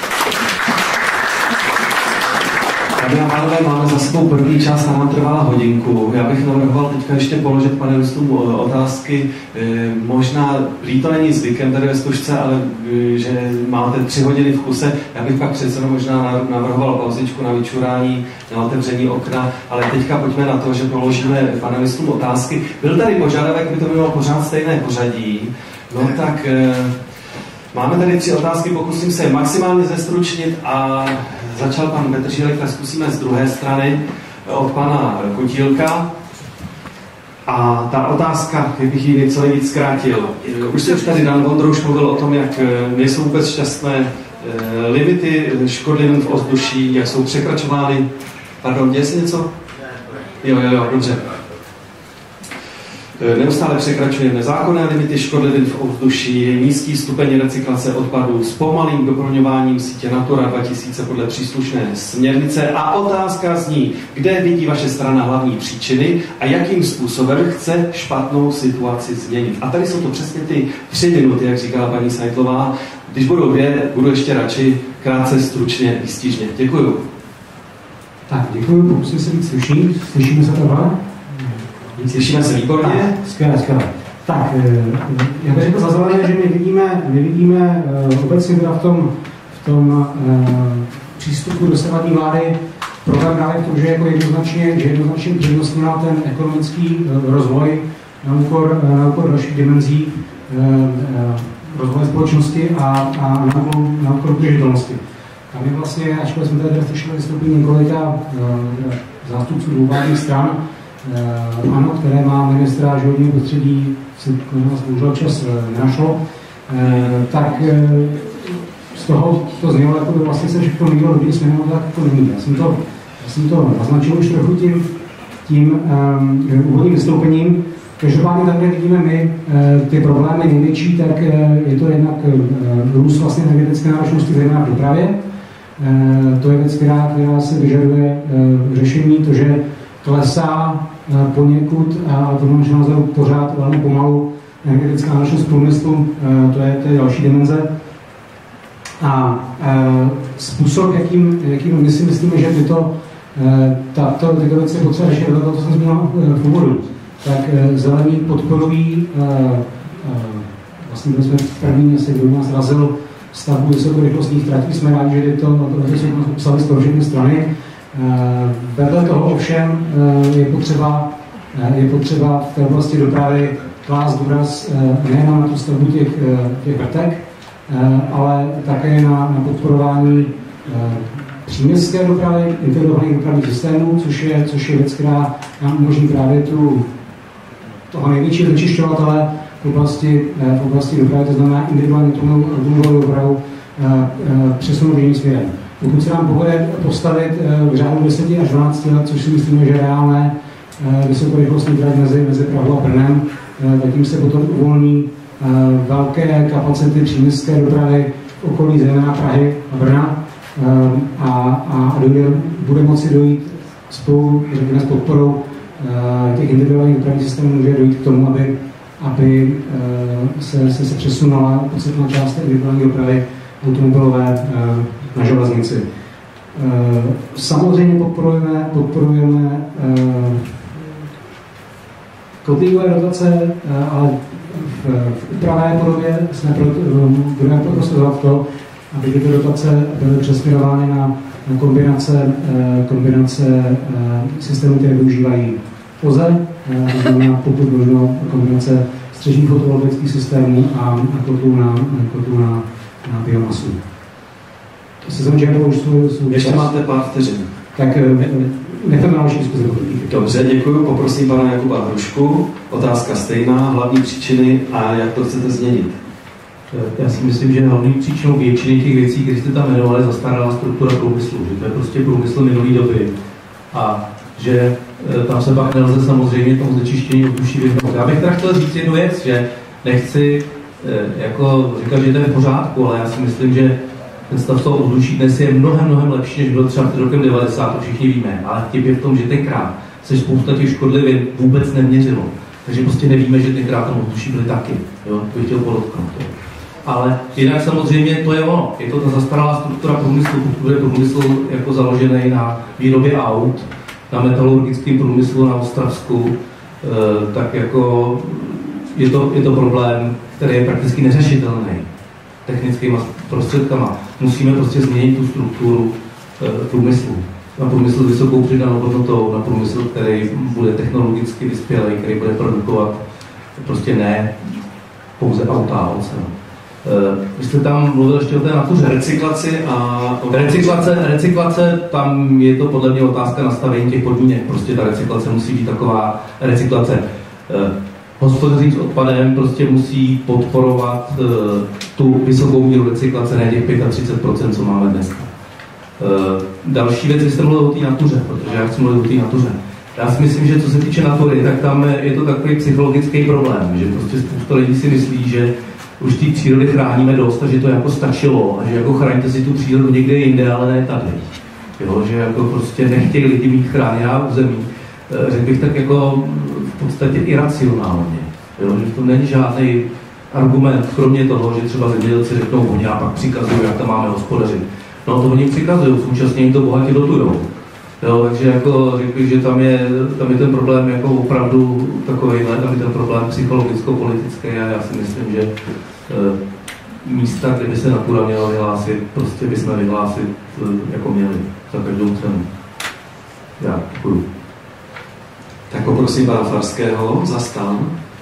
Dámy a pánové, máme za sebou první část, nám trvala hodinku. Já bych navrhoval teďka ještě položit panelistům otázky. Možná, prý to není zvykem tady ve zkušce, ale že máte 3 hodiny v kuse. Já bych pak přece možná navrhoval pauzičku na vyčurání, na otevření okna, ale teďka pojďme na to, že položíme panelistům otázky. Byl tady požadavek, by to bylo pořád stejné pořadí. No tak... Máme tady 3 otázky, pokusím se maximálně zestručnit a začal pan Petržílek, tak zkusíme z druhé strany od pana Kutílka. A ta otázka, kdybych ji něco nejvíc zkrátil. Už se tady Dan Vondrouš mluvil o tom, jak nejsou vůbec šťastné limity škodlivin v ovzduší, jak jsou překračovány. Pardon, děje se něco? Jo, dobře. Neustále překračujeme nezákonné limity škodlivin v ovzduší, nízký stupeň recyklace odpadů s pomalým doplňováním sítě Natura 2000 podle příslušné směrnice. A otázka zní, kde vidí vaše strana hlavní příčiny a jakým způsobem chce špatnou situaci změnit. A tady jsou to přesně ty 3 minuty, jak říkala paní Sajtlová. Když budou 2, budu ještě radši krátce, stručně, výstižně. Děkuju. Tak, děkuju, pokusím se být slušný. Slyšíme se tohle? Slyšíme se výborně. Skvěle. Tak, já bych řekl za zelené, že my vidíme obecně teda v tom přístupu dosavadní vlády problém právě v tom, že jako jednoznačně přednostnila ten ekonomický rozvoj na úkor dalších dimenzí rozvoje společnosti a na úkor udržitelnosti. A my vlastně, ačkoliv jsme tady slyšeli vystoupení několika zástupců 2 vládních stran, ANO, které má ministra životního prostředí, se bohužel čas nenašlo, tak z toho to znělo, jako by vlastně se všechno nemělo dobrý směrem, tak to není. Já jsem to naznačil už trochu tím úvodním vystoupením. Každopádně takhle vidíme my ty problémy největší, tak je to jednak růst vlastně energetické náročnosti, zejména v dopravě. To je věc, která se vyžaduje řešení, to, že klesá poněkud a to našeho názoru pořád velmi pomalu energetická náročnost průmyslu, to je další dimenze. A způsob, jakým my si myslíme, že tyto věci je potřeba řešit, to jsem zmínil v úvodu, tak zelení podporují, vlastně byli jsme první, asi kdo nás razil stavbu vysokorychlostních tratí, jsme rádi, že to jsou psali z toho všechny strany. Vedle toho ovšem je potřeba v té oblasti dopravy klást důraz nejen na tu stavbu těch vrtek, ale také na podporování příměstské dopravy, integrovaných dopravních systémů, což je věc, která nám umožní právě toho největšího znečišťovatele v oblasti dopravy, to znamená individuální automobilovou dopravu, přesunout jiným směrem. Pokud se nám povede postavit v řádu 10 až 12 let, což si myslíme, že je reálné, vysokorychlostní trať mezi Prahou a Brnem, zatím se potom uvolní velké kapacity příměstské dopravy v okolí zejména Prahy a Brna a bude moci dojít spolu s podporou těch individuálních dopravních systémů může dojít k tomu, aby se přesunula podstatná část individuální dopravy automobilové na železnici. Samozřejmě podporujeme kotlíkové dotace, ale v upravené podobě budeme prosazovat to, aby tyto dotace byly přesměrovány na kombinace systémů, které využívají OZE, znamená pokud možno kombinace střešních fotovoltaických systémů a kotlů na biomasu. Ještě máte pár vteřin. Tak necháme na další diskuzi. Dobře, děkuji. Poprosím pana Jakuba Hrušku. Otázka stejná, hlavní příčiny a jak to chcete změnit? Já si myslím, že hlavní příčinou většiny těch věcí, které jste tam jmenovali, zastaralá struktura průmyslu. Že to je prostě průmysl minulý doby. A že tam se pak nelze samozřejmě tomu znečištění ovzduší vyhnout. Já bych teda chtěl říct jednu věc, že nechci jako říkat, že to je v pořádku, ale já si myslím, že ten stav toho ovzduší dnes je mnohem lepší, než byl třeba před rokem 90, to všichni víme. Ale vtip je v tom, že tenkrát se spousta těch škodlivin vůbec neměřilo. Takže prostě nevíme, že tenkrát tam ovzduší byly taky. Jo? To bych chtěl podotknout. Ale jinak samozřejmě to je ono. Je to ta zastaralá struktura průmyslu, pokud je průmysl jako založený na výrobě aut, na metalurgickém průmyslu na Ostravsku, tak jako je to problém, který je prakticky neřešitelný technickými prostředkama. Musíme prostě změnit tu strukturu průmyslu. Na průmysl s vysokou přidanou hodnotou, na průmysl, který bude technologicky vyspělý, který bude produkovat prostě ne pouze auta a ocel. Vy jste tam mluvil ještě o té natuře. Recyklace, tam je to podle mě otázka nastavení těch podmínek. Prostě ta recyklace musí být taková recyklace. Hospodaření s odpadem prostě musí podporovat tu vysokou míru recyklace, ne těch 35%, co máme dneska. Další věc, vy jste mluvil o té natuře, protože já chci mluvit o té natuře. Já si myslím, že co se týče natury, tak tam je to takový psychologický problém, že prostě spousta lidí si myslí, že už té přírody chráníme dost a že to jako stačilo a že jako chraňte si tu přírodu někde jinde, ale ne tady. Jo, že jako prostě nechtějí lidi mít chráněná území. Řekl bych tak jako v podstatě iracionálně. Jo, že to není žádný argument, kromě toho, že třeba zemědělci řeknou oni a pak přikazují, jak to máme hospodařit. No to oni přikazují, současně jim to bohatě dotujou. Jo, takže jako řekl bych, že tam je ten problém jako opravdu takovýhle, tam je ten problém psychologicko-politický a já si myslím, že místa, kde by se natura měla vyhlásit, prostě bychom vyhlásit jako měli za každou cenu. Já děkuju. Tak poprosím pana Farského za stan.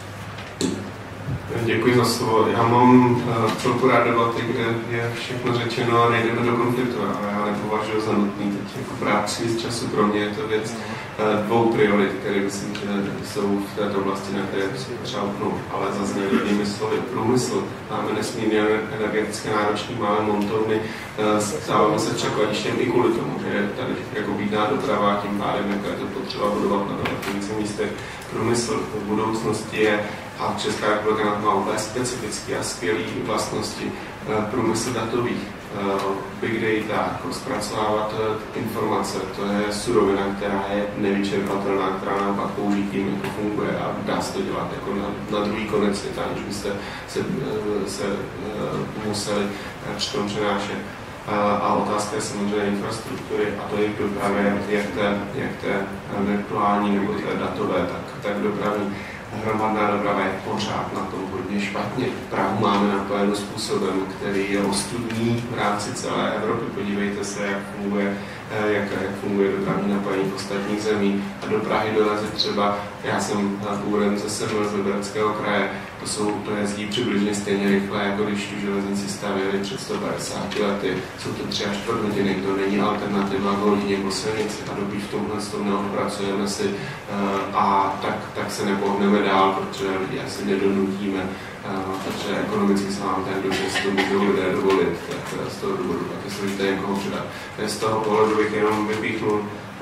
Děkuji za slovo. Já mám celku rád debaty, kde je všechno řečeno a nejdeme do konfliktu. A já nepovažuji za nutný teď jako brát příliš času. Pro mě je to věc dvou priorit, které myslím, že jsou v této oblasti, na které se potřeba upnout. Ale zazněly jinými slovy průmysl. Máme nesmírně energeticky náročný, máme montovny, stáváme se překladištěm i kvůli tomu, že je tady jako bídná doprava, tím pádem je to potřeba budovat na více místech. Průmysl v budoucnosti je, a Česká republika má úplně specifické a skvělé vlastnosti, průmysl datových, big data, jako zpracovávat informace, to je surovina, která je nevyčerpatelná, která nám pak použitím jako funguje a dá se to dělat jako na druhý konec světa, aniž byste se museli přitom přenášet. A otázka je samozřejmě infrastruktury, a to je v dopravě, jak té virtuální nebo té datové, tak dopravní. Hromadná doprava je pořád na tom hodně špatně. Prahu máme napojeno způsobem, který je ostudný v rámci celé Evropy. Podívejte se, jak funguje dopravní napojení v ostatních zemí. A do Prahy doleze třeba, já jsem původem ze Semil, z Libereckého kraje, to jezdí přibližně stejně rychle, jako když tu železnici stavěli před 150 lety. Jsou to 3 až 4 hodiny, to není alternativa k hodině po silnici. A dokud v tomhle tom neodpracujeme si a tak se nepohneme dál, protože lidi asi nedonutíme, protože ekonomicky se vám ten dočas to můžou lidé dovolit, tak z toho důvodu taky složité někoho předat. Z toho pohledu bych jenom vypíchnul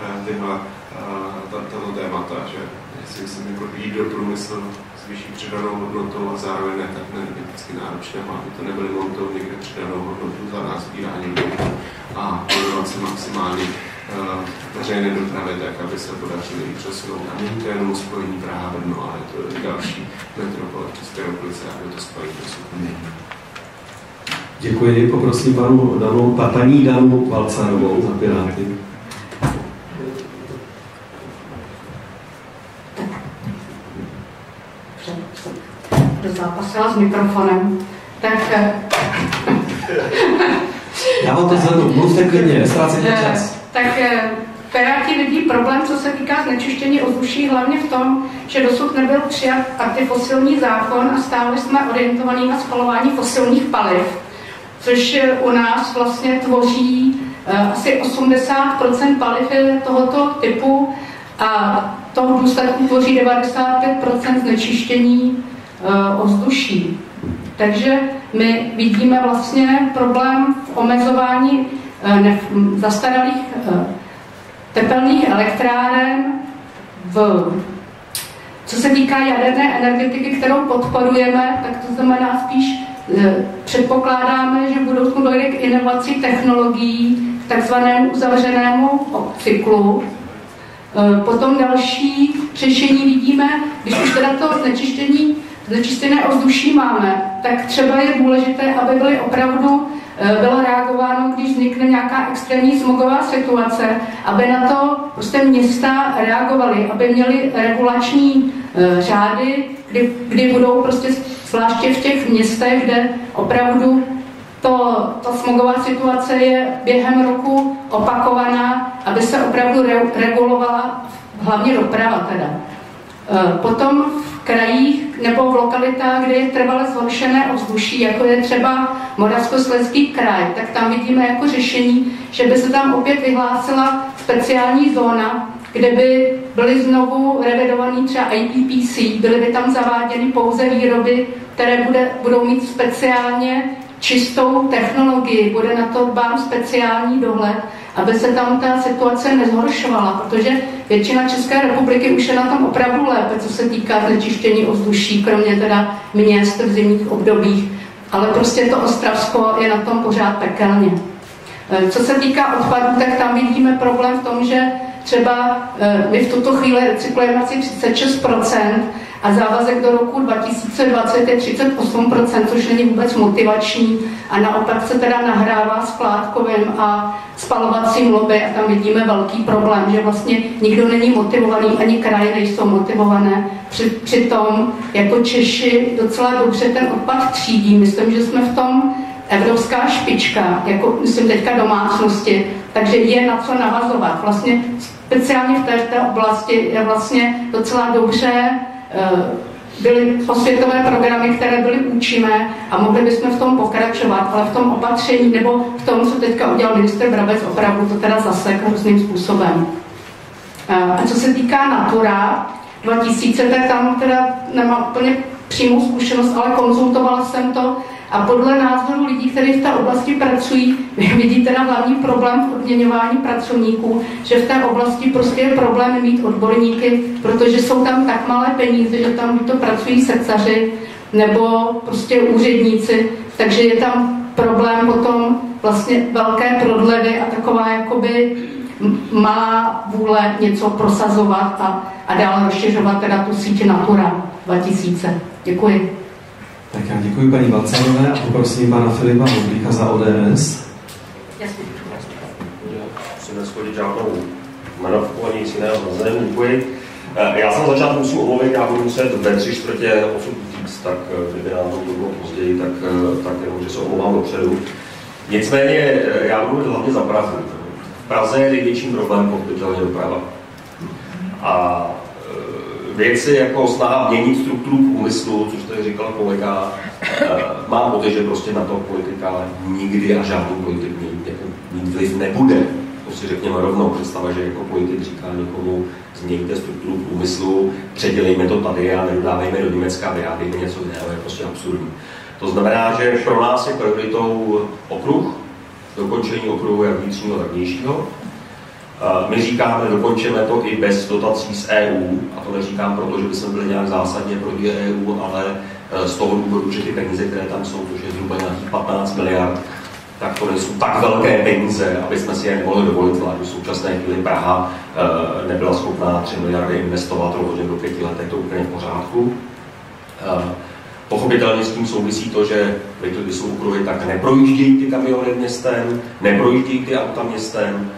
tato témata, že si myslím, jako jít do průmyslu s vyšší přidanou hodnotou a zároveň ne tak energeticky náročné, aby to nebyly montovny, kde přidanou hodnotu za nás sbírání a budovat se maximálně veřejné dopravy tak, aby se podařili přesunout. A není to jenom spojení Praha-Brno, ale to je další metropole v České republice, aby to spojení dosud není. Děkuji, poprosím paní Danu Balcarovou za Piráty. zápasila s mikrofonem. Tak... Já vám to zhledu, mluvte klidně, ztrácejte čas. Tak Piráti vidí problém, co se týká znečištění ovzduší, hlavně v tom, že dosud nebyl přijat antifosilní zákon a stále jsme orientovaní na spalování fosilních paliv, což u nás vlastně tvoří asi 80% paliv tohoto typu a to v důsledku tvoří 95% znečištění ovzduší. Takže my vidíme vlastně problém v omezování zastaralých tepelných elektráren. Co se týká jaderné energetiky, kterou podporujeme, tak to znamená spíš předpokládáme, že v budoucnu dojde k inovaci technologií, k takzvanému uzavřenému cyklu. Potom další řešení vidíme, když už teda to znečištěné ovzduší máme, tak třeba je důležité, aby bylo reagováno, když vznikne nějaká extrémní smogová situace, aby na to prostě města reagovaly, aby měly regulační řády, kdy budou prostě zvláště v těch městech, kde opravdu ta smogová situace je během roku opakovaná, aby se opravdu regulovala hlavně doprava teda. Potom v krajích nebo v lokalitách, kde je trvale zhoršené ovzduší, jako je třeba Moravskoslezský kraj, tak tam vidíme jako řešení, že by se tam opět vyhlásila speciální zóna, kde by byly znovu revidovaný třeba IPPC, byly by tam zaváděny pouze výroby, které budou mít speciálně čistou technologii, bude na to dbán speciální dohled, aby se tam ta situace nezhoršovala, protože většina České republiky už je na tom opravdu lépe, co se týká znečištění ovzduší, kromě teda měst v zimních obdobích, ale prostě to Ostravsko je na tom pořád pekelně. Co se týká odpadů, tak tam vidíme problém v tom, že třeba my v tuto chvíli recyklujeme asi 36% a závazek do roku 2020 je 38%, což není vůbec motivační a naopak se teda nahrává skládkovým a spalovacím lobby a tam vidíme velký problém, že vlastně nikdo není motivovaný, ani kraje nejsou motivované. Přitom jako Češi docela dobře ten odpad třídí. Myslím, že jsme v tom evropská špička, jako myslím teďka domácnosti, takže je na co navazovat. Vlastně speciálně v této oblasti je vlastně docela dobře byly osvětové programy, které byly účinné a mohli bychom v tom pokračovat, ale v tom opatření nebo v tom, co teďka udělal ministr Brabec, opravdu to teda zasek různým způsobem. A co se týká Natura 2000, tak tam teda nemám úplně přímou zkušenost, ale konzultovala jsem to a podle názoru lidí, kteří v té oblasti pracují, vidí teda hlavní problém v odměňování pracovníků, že v té oblasti prostě je problém mít odborníky, protože jsou tam tak malé peníze, že tam to pracují srdcaři nebo prostě úředníci, takže je tam problém potom vlastně velké prodlevy a taková jakoby malá vůle něco prosazovat a dále rozšiřovat teda tu síť Natura 2000. Děkuji. Tak já děkuji paní Balcanové a poprosím pana Filipa Ludvíka za ODS. Jasně. Musím neschodit žádnou jmenovku ani nic jiného na zem, děkuji. Já jsem začátku musím omluvit, já budu muset ve 3/4 odsud říct, tak kdyby nám to bylo později, tak jenom, že se omlouvám dopředu. Nicméně já budu mluvit hlavně za Prahu. V Praze je největším problém pochopitelně doprava. A věci jako snaha měnit strukturu průmyslu, což tady říkal kolega, mám pocit, že prostě na to politika nikdy a žádný politik mít vliv nebude. To si řekněme rovnou, představa, že jako politik říká někomu změníte strukturu průmyslu, předělejme to tady a nedodávejme do Německa, vyrábějme něco jiného, je prostě absurdní. To znamená, že pro nás je prioritou okruh, dokončení okruhu jak vnitřního, tak vnějšího. My říkáme, dokončíme to i bez dotací z EU, a to neříkám proto, že bychom byli nějak zásadně proti EU, ale z toho důvodu, že ty peníze, které tam jsou, což je zhruba nějakých 15 miliard, tak to nejsou tak velké peníze, aby jsme si je nemohli dovolit, zvlášť v současné chvíli Praha nebyla schopná 3 miliardy investovat rozhodně do 5 let, je to úplně v pořádku. Pochopitelně s tím souvisí to, že když jsou okruhy, tak neprojíždějí ty kamiony městem, neprojíždějí ty auta městem.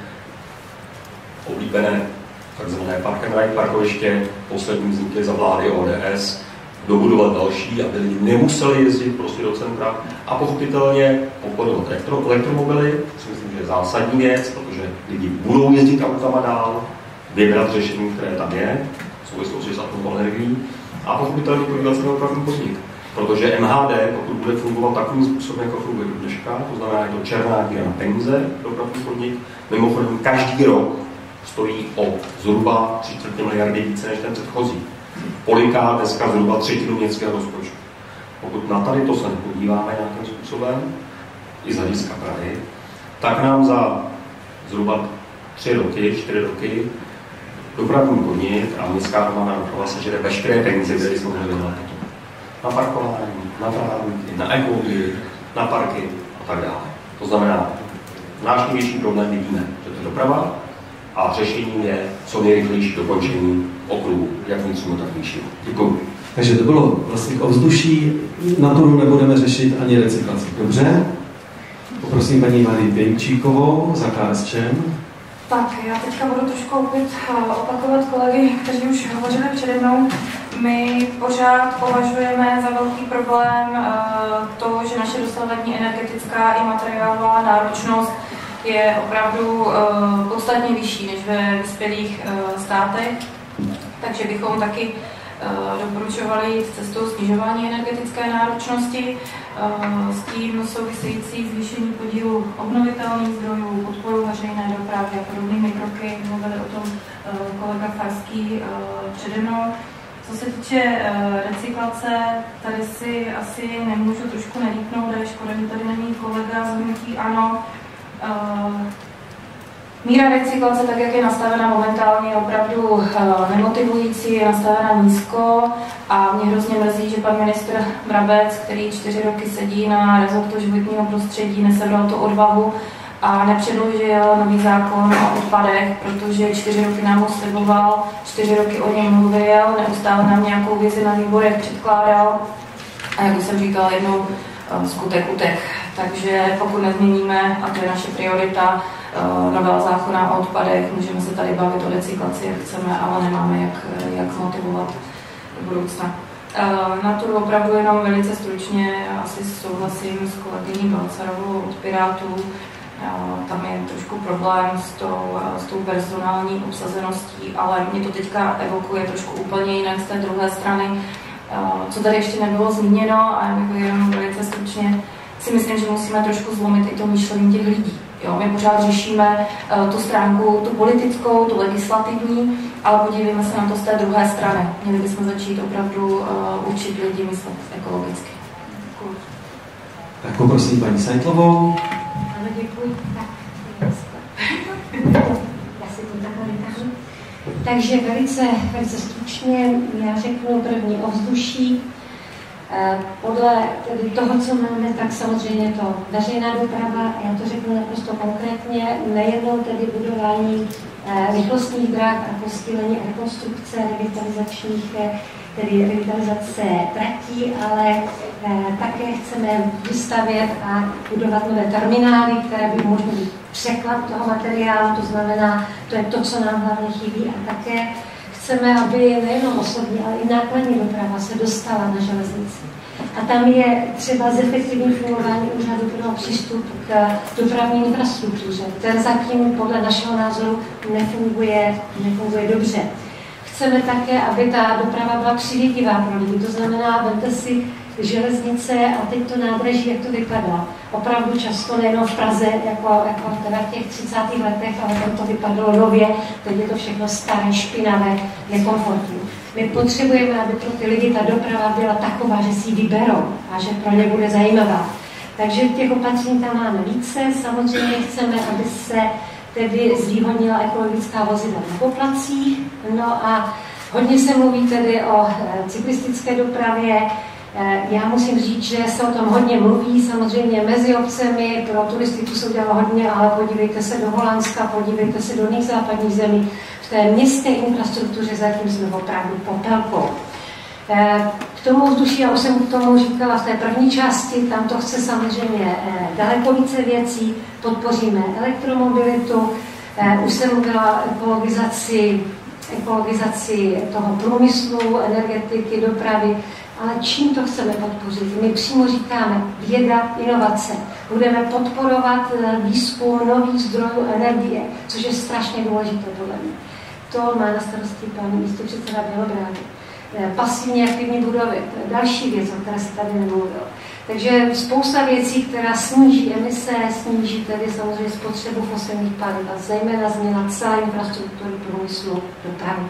Oblíbené takzvané park and ride parkoviště, poslední vznikly za vlády ODS, dobudovat další, aby lidi nemuseli jezdit prostě do centra a pochopitelně podporovat elektromobily, což myslím, že je zásadní věc, protože lidi budou jezdit autama dál, vybrat řešení, které tam je, v souvislosti s atomovou energií a pochopitelně podívat se na dopravní podnik. Protože MHD, pokud bude fungovat takovým způsobem, jako funguje do dneška, to znamená, je to černá díra na peníze, dopravní podnik, mimochodem každý rok stojí o zhruba 3/4 miliardy více než ten předchozí. Poliká dneska zhruba 1/3 městského rozpočtu. Pokud na tady to se nepodíváme nějakým způsobem, i z hlediska Prahy, tak nám za zhruba 3 roky, 4 roky dopravní podnik a městská hromadná doprava sežere veškeré peníze, které jsme mohli vydělat na parkování, na trávníky, na ekologii, na parky a tak dále. To znamená, náš největší problém vidíme, že to je doprava a řešením je co nejrychlejší dokončení okruhu, jak vnitřního, tak vnějšího. Děkuji. Takže to bylo vlastně k ovzduší, naturu nebudeme řešit ani recyklaci. Dobře? Poprosím paní Marii Pěnčíkovou za KSČM. Tak, já teďka budu trošku opět opakovat kolegy, kteří už hovořili přede mnou. My pořád považujeme za velký problém to, že naše dosavadní energetická i materiálová náročnost je opravdu podstatně vyšší než ve vyspělých státech, takže bychom taky doporučovali jít cestou snižování energetické náročnosti, s tím související zvýšení podílu obnovitelných zdrojů, podporu veřejné dopravy a podobnými kroky. Mluvili o tom kolega Farský přede mnou. Co se týče recyklace, tady si asi nemůžu trošku nelíknout, je škoda, že tady není kolega z hnutí ANO. Míra recyklace, tak jak je nastavena momentálně, je opravdu nemotivující, je nastavena nízko a mě hrozně mrzí, že pan ministr Brabec, který 4 roky sedí na rezortu životního prostředí, nesebral tu odvahu a nepředložil nový zákon o odpadech, protože 4 roky nám ho sliboval, 4 roky o něm mluvil, neustále nám nějakou vizi na výborech předkládal a jak už jsem říkala, jednou skutek utek. Takže pokud nezměníme, a to je naše priorita, novela zákona o odpadech, můžeme se tady bavit o recyklaci, jak chceme, ale nemáme jak motivovat do budoucna. Naturu opravdu jenom velice stručně, asi souhlasím s kolegyní Balcarovou od Pirátů. Tam je trošku problém s tou personální obsazeností, ale mě to teďka evokuje trošku úplně jinak z té druhé strany. Co tady ještě nebylo zmíněno, a já bych jenom velice stručně, si myslím, že musíme trošku zlomit i to myšlení těch lidí. Jo, my pořád řešíme tu stránku, tu politickou, tu legislativní, ale podívejme se na to z té druhé strany. Měli bychom začít opravdu učit lidi myslet ekologicky. Děkuji. Tak poprosím paní Seitlovou. Ano, děkuji. Já si to takhle vytáhnu. Takže velice stručně já řeknu první ovzduší. Podle tedy toho, co máme, tak samozřejmě to veřejná doprava, já to řeknu naprosto konkrétně, nejednou tedy budování rychlostních drah a posílení rekonstrukce revitalizace tratí, ale také chceme vystavět a budovat nové terminály, které by umožnily překlad toho materiálu, to znamená, to je to, co nám hlavně chybí a také chceme, aby nejenom osobní, ale i nákladní doprava se dostala na železnici. A tam je třeba zefektivní fungování úřadu pro přístup k dopravní infrastruktuře. Ten zatím podle našeho názoru nefunguje dobře. Chceme také, aby ta doprava byla přivětivá pro lidi. To znamená, vemte si železnice a teď to nádraží, jak to vypadá. Opravdu často nejenom v Praze, jako teda v těch 30. letech, ale tam to vypadalo nově, teď je to všechno staré, špinavé, nekomfortní. My potřebujeme, aby pro ty lidi ta doprava byla taková, že si ji vyberou a že pro ně bude zajímavá. Takže těch opatření tam máme více. Samozřejmě chceme, aby se tedy zvýhodnila ekologická vozidla na poplatcích. No a hodně se mluví tedy o cyklistické dopravě. Já musím říct, že se o tom hodně mluví, samozřejmě mezi obcemi, pro turisty tu se udělalo hodně, ale podívejte se do Holandska, podívejte se do jiných západních zemí. V té městské infrastruktuře zatím jsme opravdu popelkou. K tomu ovzduší, já už jsem k tomu říkala v té první části, tam to chce samozřejmě daleko více věcí, podpoříme elektromobilitu, už jsem mluvila ekologizaci toho průmyslu, energetiky, dopravy Ale čím to chceme podpořit? My přímo říkáme věda, inovace. Budeme podporovat výzkum nových zdrojů energie, což je strašně důležité podle mě. To má na starosti pan místopředseda Bělobrádek. Pasivně aktivní budovy, to je další věc, o které se tady nemluvilo. Takže spousta věcí, která sníží emise, sníží tedy samozřejmě spotřebu fosilních paliv a zejména změna celé infrastruktury průmyslu, dopravy.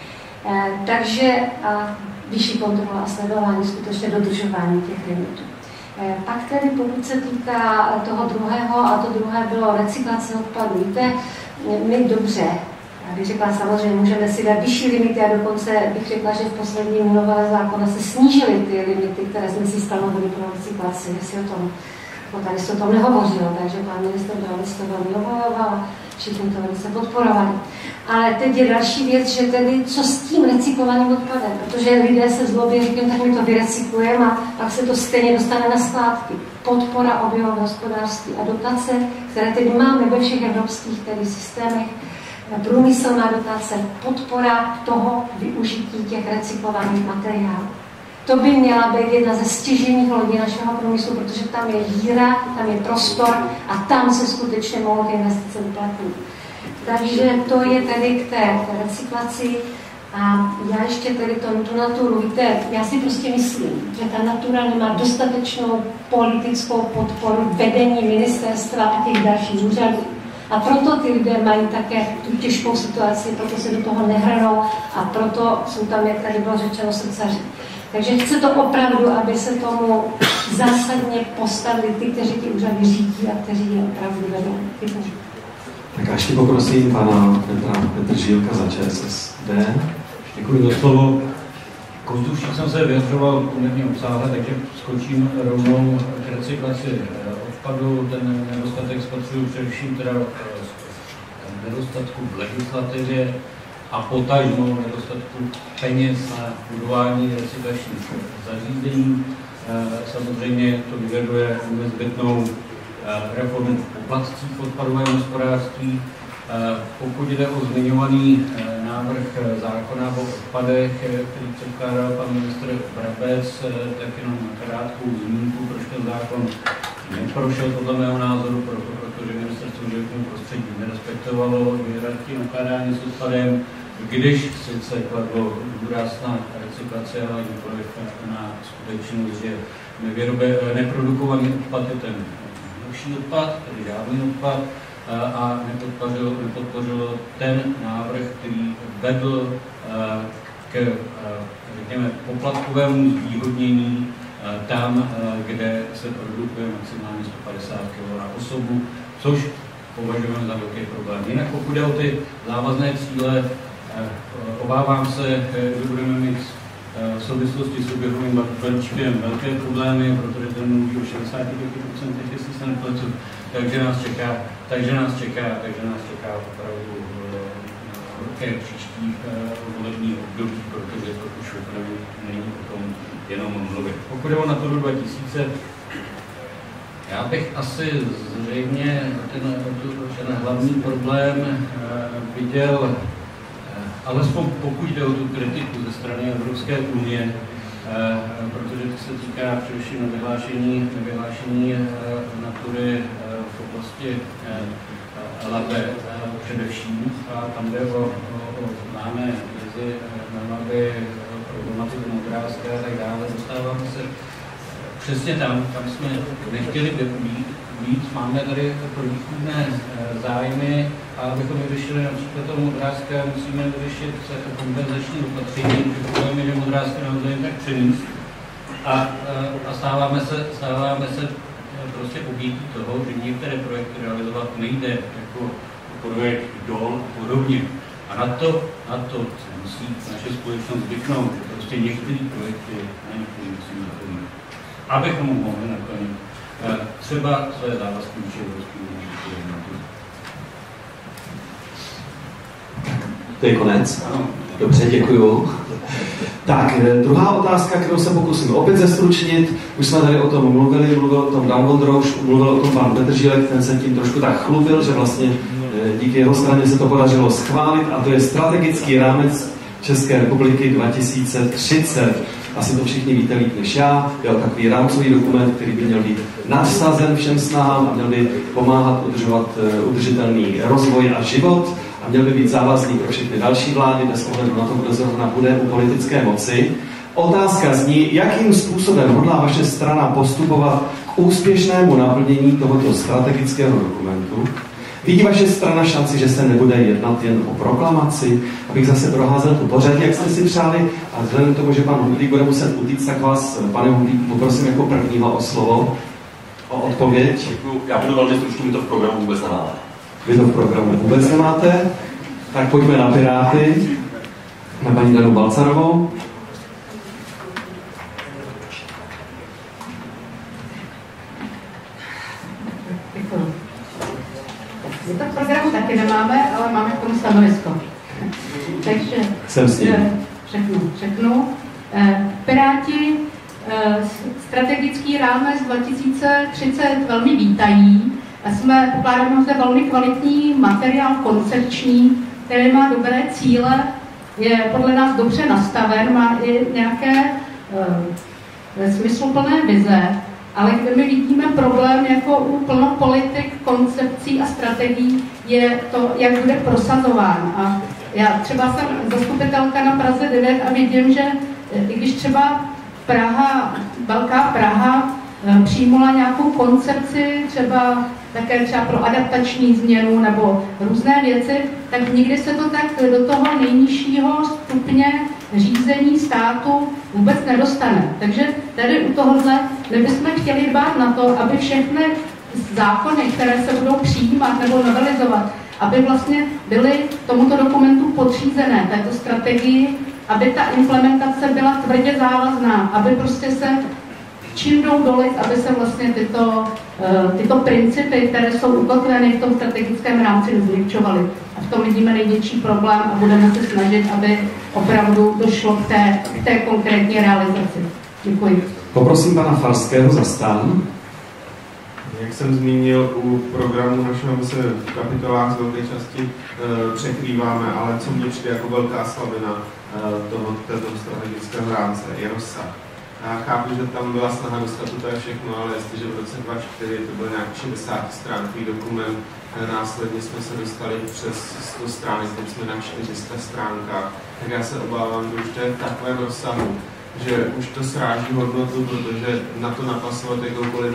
Takže vyšší kontrola a sledování, skutečně dodržování těch limitů. Pak tedy, pokud se týká toho druhého, a to druhé bylo recyklace odpadů. Víte, my dobře, já bych řekla, samozřejmě můžeme si dát vyšší limity a dokonce bych řekla, že v poslední novele zákona se snížily ty limity, které jsme si stanovili pro recyklaci, jestli o tom, tady se o tom nehovořilo, takže pan ministr Brabec to velmi obhajoval, všichni to velice podporovali. Ale teď je další věc, že tedy co s tím recyklovaným odpadem, protože lidé se zlobí, říkají, tak my to vyrecyklujeme a pak se to stejně dostane na skládky. Podpora oběhového hospodářství a dotace, které teď máme ve všech evropských tedy systémech, průmyslná dotace, podpora toho využití těch recyklovaných materiálů. To by měla být jedna ze stěžejních lodí našeho průmyslu, protože tam je díra, tam je prostor a tam se skutečně mohou ty investice uplatnit. Takže to je tedy k té recyklaci. A já ještě tedy tu naturu, víte, já si prostě myslím, že ta natura nemá dostatečnou politickou podporu vedení ministerstva a těch dalších úřadů. A proto ty lidé mají také tu těžkou situaci, proto se do toho nehrnou a proto jsou tam, jak tady bylo řečeno, srdcaři. Takže chce to opravdu, aby se tomu zásadně postavili ty, kteří ty úřady řídí a kteří je opravdu vedou. Děkuji. Tak a ještě poprosím pana Petržílka za ČSSD. Děkuji za slovo. K ovzduší jsem se vyjadřoval poměrně obsáhle, takže skočím rovnou k recyklaci odpadu. Ten nedostatek spatřuju především teda nedostatku v legislativě a potažmo nedostatku peněz na budování recyklačních zařízení. Samozřejmě to vyžaduje nezbytnou reformu v poplatcích v odpadovém hospodářství. Pokud jde o zmiňovaný návrh zákona o odpadech, který předkládal pan ministr Brabec, tak jenom krátkou zmínku, proč ten zákon neprošel podle mého názoru, protože ministerstvo životního prostředí nerespektovalo hierarchii nakládání s odpadem, když sice kladlo důraz na recyklaci, ale nikoliv na skutečnost, že neprodukovaný odpad je ten horší odpad, tedy žádný odpad, a nepodpořil ten návrh, který vedl k, řekněme, poplatkovému zvýhodnění tam, kde se produkuje maximálně 150 kg na osobu, což považujeme za velký problém. Jinak pokud jde o ty závazné cíle, obávám se, že budeme mít v souvislosti s oběhovým balíčkem velké problémy, protože ten mluví o 65%, jestli se nepletu, takže nás čeká opravdu velké příští volební období, protože to už opravdu není o tom jenom mluvit. Pokud je o Naturu 2000, já bych asi zřejmě ten hlavní problém viděl, alespoň pokud jde o tu kritiku ze strany Evropské unie, protože to se týká především nevyhlášení Natury v oblasti Labe především, a tam jde o známé věci, Labe, problematiku Modránska a tak dále. Dostáváme se přesně tam jsme nechtěli být. Máme tady protichůdné zájmy a abychom vyřešili například toho Modránska, musíme vyřešit kompenzační opatření, protože že Modránska naozaj tak přenést. A stáváme se prostě obětí toho, že některé projekty realizovat nejde jako projekt Don a podobně. A na to se musí naše společnost zvyknout, že prostě některé projekty na některé musíme naplnit, abychom mohli naplnit třeba své závazky vůči Evropské unii. To je konec? Dobře, děkuju. Tak, druhá otázka, kterou se pokusím opět zestručnit. Už jsme tady o tom mluvil o tom Dan Vondrouš, mluvil o tom pan Petržílek, ten se tím trošku tak chlubil, že vlastně díky jeho straně se to podařilo schválit, a to je strategický rámec České republiky 2030. asi to všichni víte líp než já, je to takový rámcový dokument, který by měl být nadsazen všem snahám a měl by pomáhat udržovat udržitelný rozvoj a život a měl by být závazný pro všechny další vlády, bez ohledu na to, kdo zrovna bude u politické moci. Otázka zní, jakým způsobem hodlá vaše strana postupovat k úspěšnému naplnění tohoto strategického dokumentu. Vidí vaše strana šanci, že se nebude jednat jen o proklamaci, abych zase proházel tu pořadí, jak jste si přáli, a vzhledem k tomu, že pan Hudlík bude muset utíct, tak vás, pane Hudlík, poprosím jako prvního o slovo, o odpověď. Já budu velmi stručný, my to v programu vůbec nemáme. Vy to v programu vůbec nemáte? Tak pojďme na Piráty, na paní Danu Balcarovou. My to v programu taky nemáme, ale máme k tomu stanovisko. Takže řeknu. Piráti strategický rámec 2030 velmi vítají a jsme pokládáme zde velmi kvalitní materiál koncepční, který má dobré cíle, je podle nás dobře nastaven, má i nějaké smysluplné vize, ale kde my vidíme problém jako u plno politik, koncepcí a strategií, je to, jak bude prosazován. A já třeba jsem zastupitelka na Praze 9 a vidím, že i když třeba velká Praha přijmula nějakou koncepci, třeba pro adaptační změnu nebo různé věci, tak nikdy se to tak do toho nejnižšího stupně řízení státu vůbec nedostane. Takže tady u tohohle my bychom chtěli dbát na to, aby všechny zákony, které se budou přijímat nebo novelizovat, aby vlastně byly tomuto dokumentu podřízené, této strategii, aby ta implementace byla tvrdě závazná, aby prostě se čím jdou dolit, aby se vlastně tyto principy, které jsou ukotveny v tom strategickém rámci, nezměkčovaly. A v tom vidíme největší problém a budeme se snažit, aby opravdu došlo k té konkrétní realizaci. Děkuji. Poprosím pana Farského za STAN. Jak jsem zmínil, u programu našeho se v kapitolách z velké části překrýváme, ale co mě přijde jako velká slabina této strategického rámce je rozsah. Já chápu, že tam byla snaha dostat to všechno, ale jestliže v roce 2004 to byl nějaký 60 stránkový dokument, následně jsme se dostali přes 100 stránek, teď jsme na 400 stránkách, tak já se obávám, že už to je v takovém rozsahu, že už to sráží hodnotu, protože na to napasovat jakoukoliv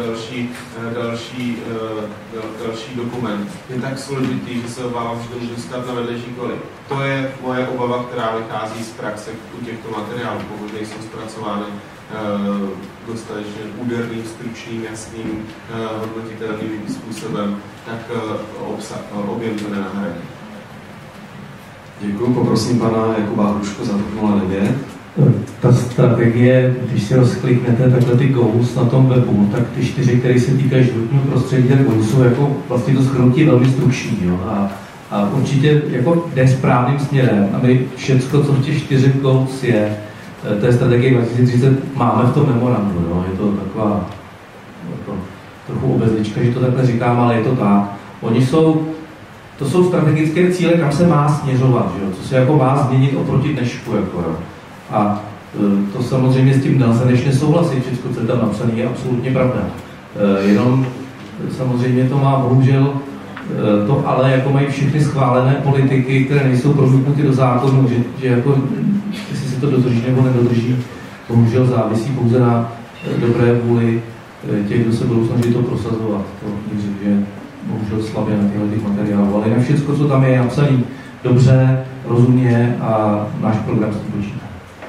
další dokument je tak složitý, že se obávám, že to může stát na vedlejší koli. To je moje obava, která vychází z praxe u těchto materiálů, pokud nejsou zpracovány dostatečně úderným, stručným, jasným, hodnotitelným způsobem, tak objem to nenahradí. Děkuji, poprosím pana Jakuba Hrušku za TOP 09. Ta strategie, když si rozkliknete takhle ty goals na tom webu, tak ty 4, které se týkají životního prostředí, tak oni jsou jako vlastně to shrnutí velmi stručný. Jo? A určitě jako jde správným směrem. A my všecko, co v těch 4 goals je, té strategie 2030 máme v tom memorandu. Jo? Je to taková trochu obezlička, že to takhle říkám, ale je to tak. To jsou strategické cíle, kam se má směřovat, že jo? Co se jako má změnit oproti dnešku. Jako, jo? A to samozřejmě s tím nelze než nesouhlasit, všechno, co je tam napsané, je absolutně pravda. Jenom samozřejmě to má bohužel to ale jako mají všechny schválené politiky, které nejsou promítnuty do zákonu, že jako jestli si to dodrží nebo nedodrží, bohužel závisí pouze na dobré vůli těch, kdo se budou snažit to prosazovat. To bych řekl, že bohužel slabě na těchto materiálů, ale na všechno, co tam je napsané dobře, rozumně a náš program s tím počítá.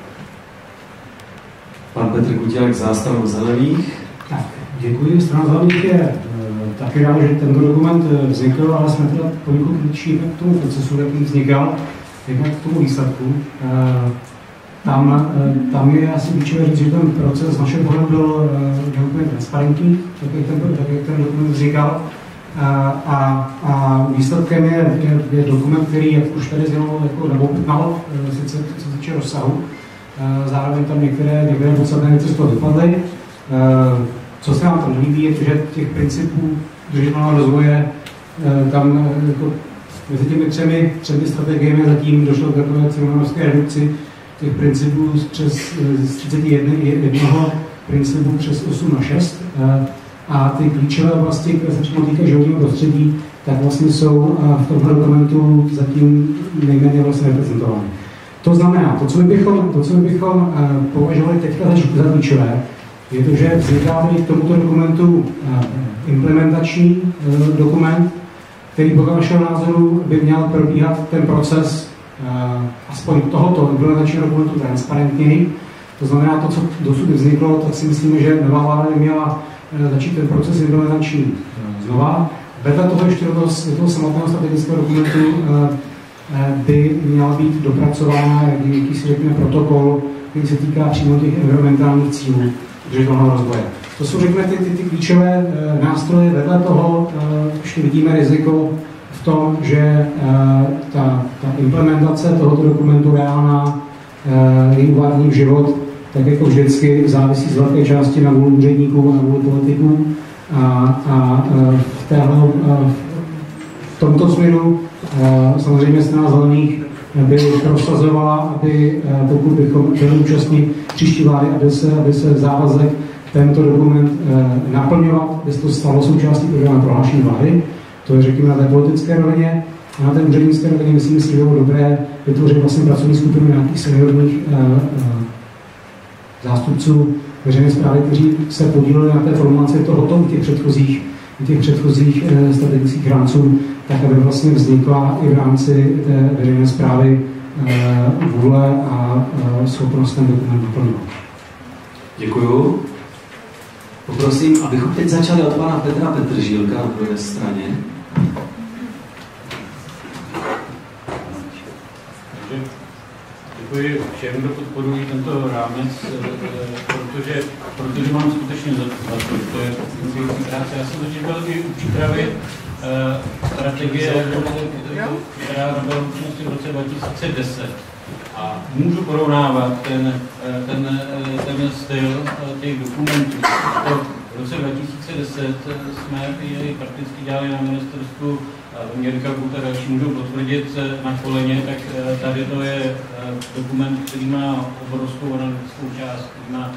Pan Petr Kutělek z Stranu zelených. Tak, děkuji. Strana zelených je taky rád, že tento dokument vznikl, ale jsme teda poněkud kritičtí k tomu procesu, jaký vznikal, jednak k tomu výsledku. Tam je asi klíčové říct, že ten proces z našeho pohledu byl úplně transparentní, tak jak ten dokument vznikal. A výsledkem je dokument, který, jak už tady znělo, jako nabobtnal, sice co se týče rozsahu. Zároveň tam některé podstatné věci z toho vypadly. Co se nám tam nelíbí, je to, že těch principů udržitelného rozvoje tam jako mezi těmi třemi strategiemi zatím došlo k takové celoevropské redukci, těch principů z 31 principů přes 8 na 6. A ty klíčové oblasti, které se přímo týkají životního prostředí, tak vlastně jsou v tomto dokumentu zatím nejméně vlastně reprezentovány. To znamená, to, co bychom považovali teďka za klíčové, je to, že vzniká k tomuto dokumentu implementační dokument, který podle našeho názoru by měl probíhat ten proces aspoň tohoto implementačního dokumentu transparentněji. To znamená, to, co dosud vzniklo, tak si myslíme, že nová vláda měla začít ten proces implementační znova. Vedle toho ještě do toho samotného strategického dokumentu by měla být dopracována jakýsi řekněme protokol, který se týká přímo těch environmentálních cílů udržitelného rozvoje. To jsou řekněme ty klíčové nástroje. Vedle toho ještě vidíme riziko v tom, že ta implementace tohoto dokumentu reálná, její uvádění v život, tak jako vždycky závisí z velké části na vůli úředníků a na vůli politiků. A v tomto směru samozřejmě strana Zelených by prosazovala, aby pokud bychom byli účastní příští vlády, aby se závazek tento dokument naplňovat, aby se to stalo součástí programu prohlášení vlády. To je řekněme na té politické rovině. A na té úřednické rovině myslím si, že bylo dobré vytvořit vlastně pracovní skupinu nějakých seniorních zástupců veřejné správy, kteří se podíleli na té formulaci tohoto těch předchozích strategických rámců, tak aby vlastně vznikla i v rámci té veřejné správy vůle a schopnost ten dokument naplňovat. Děkuju. Poprosím, abychom teď začali od pana Petra Petržílka na druhé straně. Děkuji všem, kdo podporují tento rámec, protože mám skutečně za to, že to je fungující práce. Já jsem totiž byl i u přípravy strategie, která byla účinnosti v roce 2010. A můžu porovnávat ten styl těch dokumentů. V roce 2010 jsme jej prakticky dělali na ministerstvu, Mirka Kuta další můžou potvrdit na koleně, tak tady to je dokument, který má obrovskou analytickou část,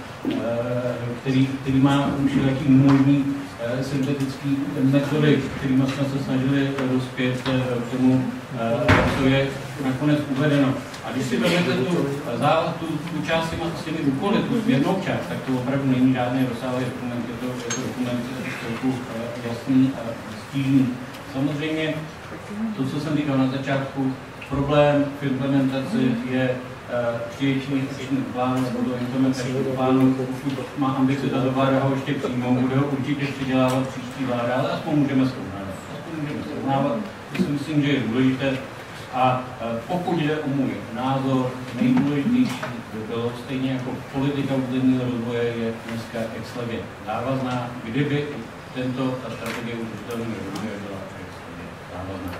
který má všelijaký možný syntetický metody, kterými jsme se snažili rozpět k tomu, co je nakonec uvedeno. A když si vezmete tu část s těmi úkoly, tu směrnou část, tak to opravdu není žádný rozsáhlý dokument, je to dokument trochu jasný a stížný. Samozřejmě to, co jsem říkal na začátku, problém v implementaci je přijetí plánu nebo implementačního plánu. Pokud má ambici tato vláda ho ještě přijmou, bude ho určitě přidělávat příští vláda, ale aspoň můžeme srovnávat. To si myslím, že je důležité. A pokud jde o můj názor, nejdůležitější by bylo stejně jako politika územního rozvoje je dneska ex lege závazná, kdyby ta strategie udržitelného rozvoje byla závazná.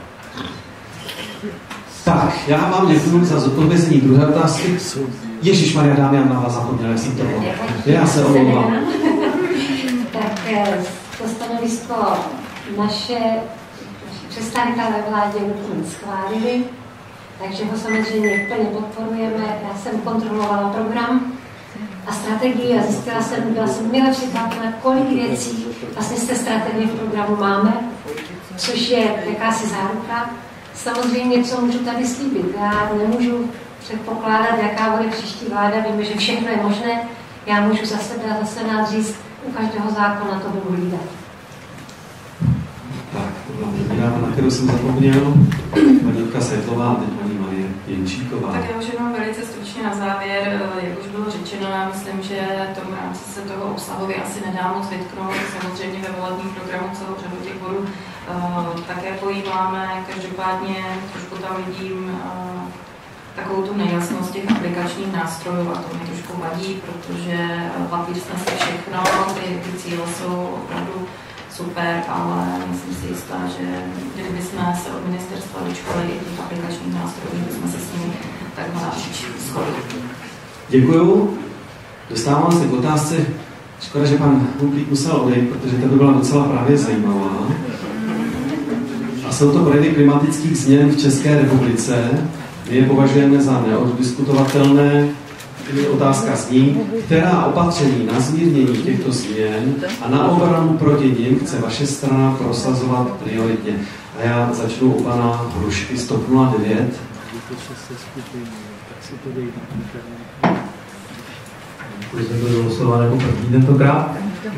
Tak, já vám děkuji za zodpovězení druhé otázky. Ježišmarja, dámy, já na vás zapomněl, jak jsem to byl. Já se omlouvám. Tak to stanovisko naše představitelé vládě úplně schválili, takže ho samozřejmě plně podporujeme. Já jsem kontrolovala program a strategii a byla jsem mile překvapena, kolik věcí vlastně z té strategie v programu máme, což je jakási záruka. Samozřejmě, co můžu tady slíbit. Já nemůžu předpokládat, jaká bude příští vláda, víme, že všechno je možné. Já můžu za sebe a za Senát říct, u každého zákona to budu hlídat. Tak, to byla první, na kterou jsem zapomněl. Paní Jurka Seitlová a teď paní Marie Jenčíková. Tak já už jenom velice stručně na závěr, jak už bylo řečeno, já myslím, že tomu rámci se toho obsahově asi nedá moc vytknout. Samozřejmě ve volebním programu celou řadu těch bodů také pojímáme. Každopádně trošku tam vidím takovou tu nejasnost těch aplikačních nástrojů a to mi trošku vadí, protože papír snese všechno, ty cíle jsou opravdu super, ale myslím si jistá, že kdyby jsme se od ministerstva dočkali i těch aplikačních nástrojů, bychom se s nimi takhle napříč shodli. Děkuju. Dostávám se k otázce. Škoda, že pan Humplík musel odejít, protože to by byla docela právě zajímavá. A jsou to projevy klimatických změn v České republice. My je považujeme za neoddiskutovatelné. Otázka zní, která opatření na zmírnění těchto změn a na obranu proti nim chce vaše strana prosazovat prioritně. A já začnu u pana Hrušky z TOP 09. Když jsem byl vylosován jako první tentokrát.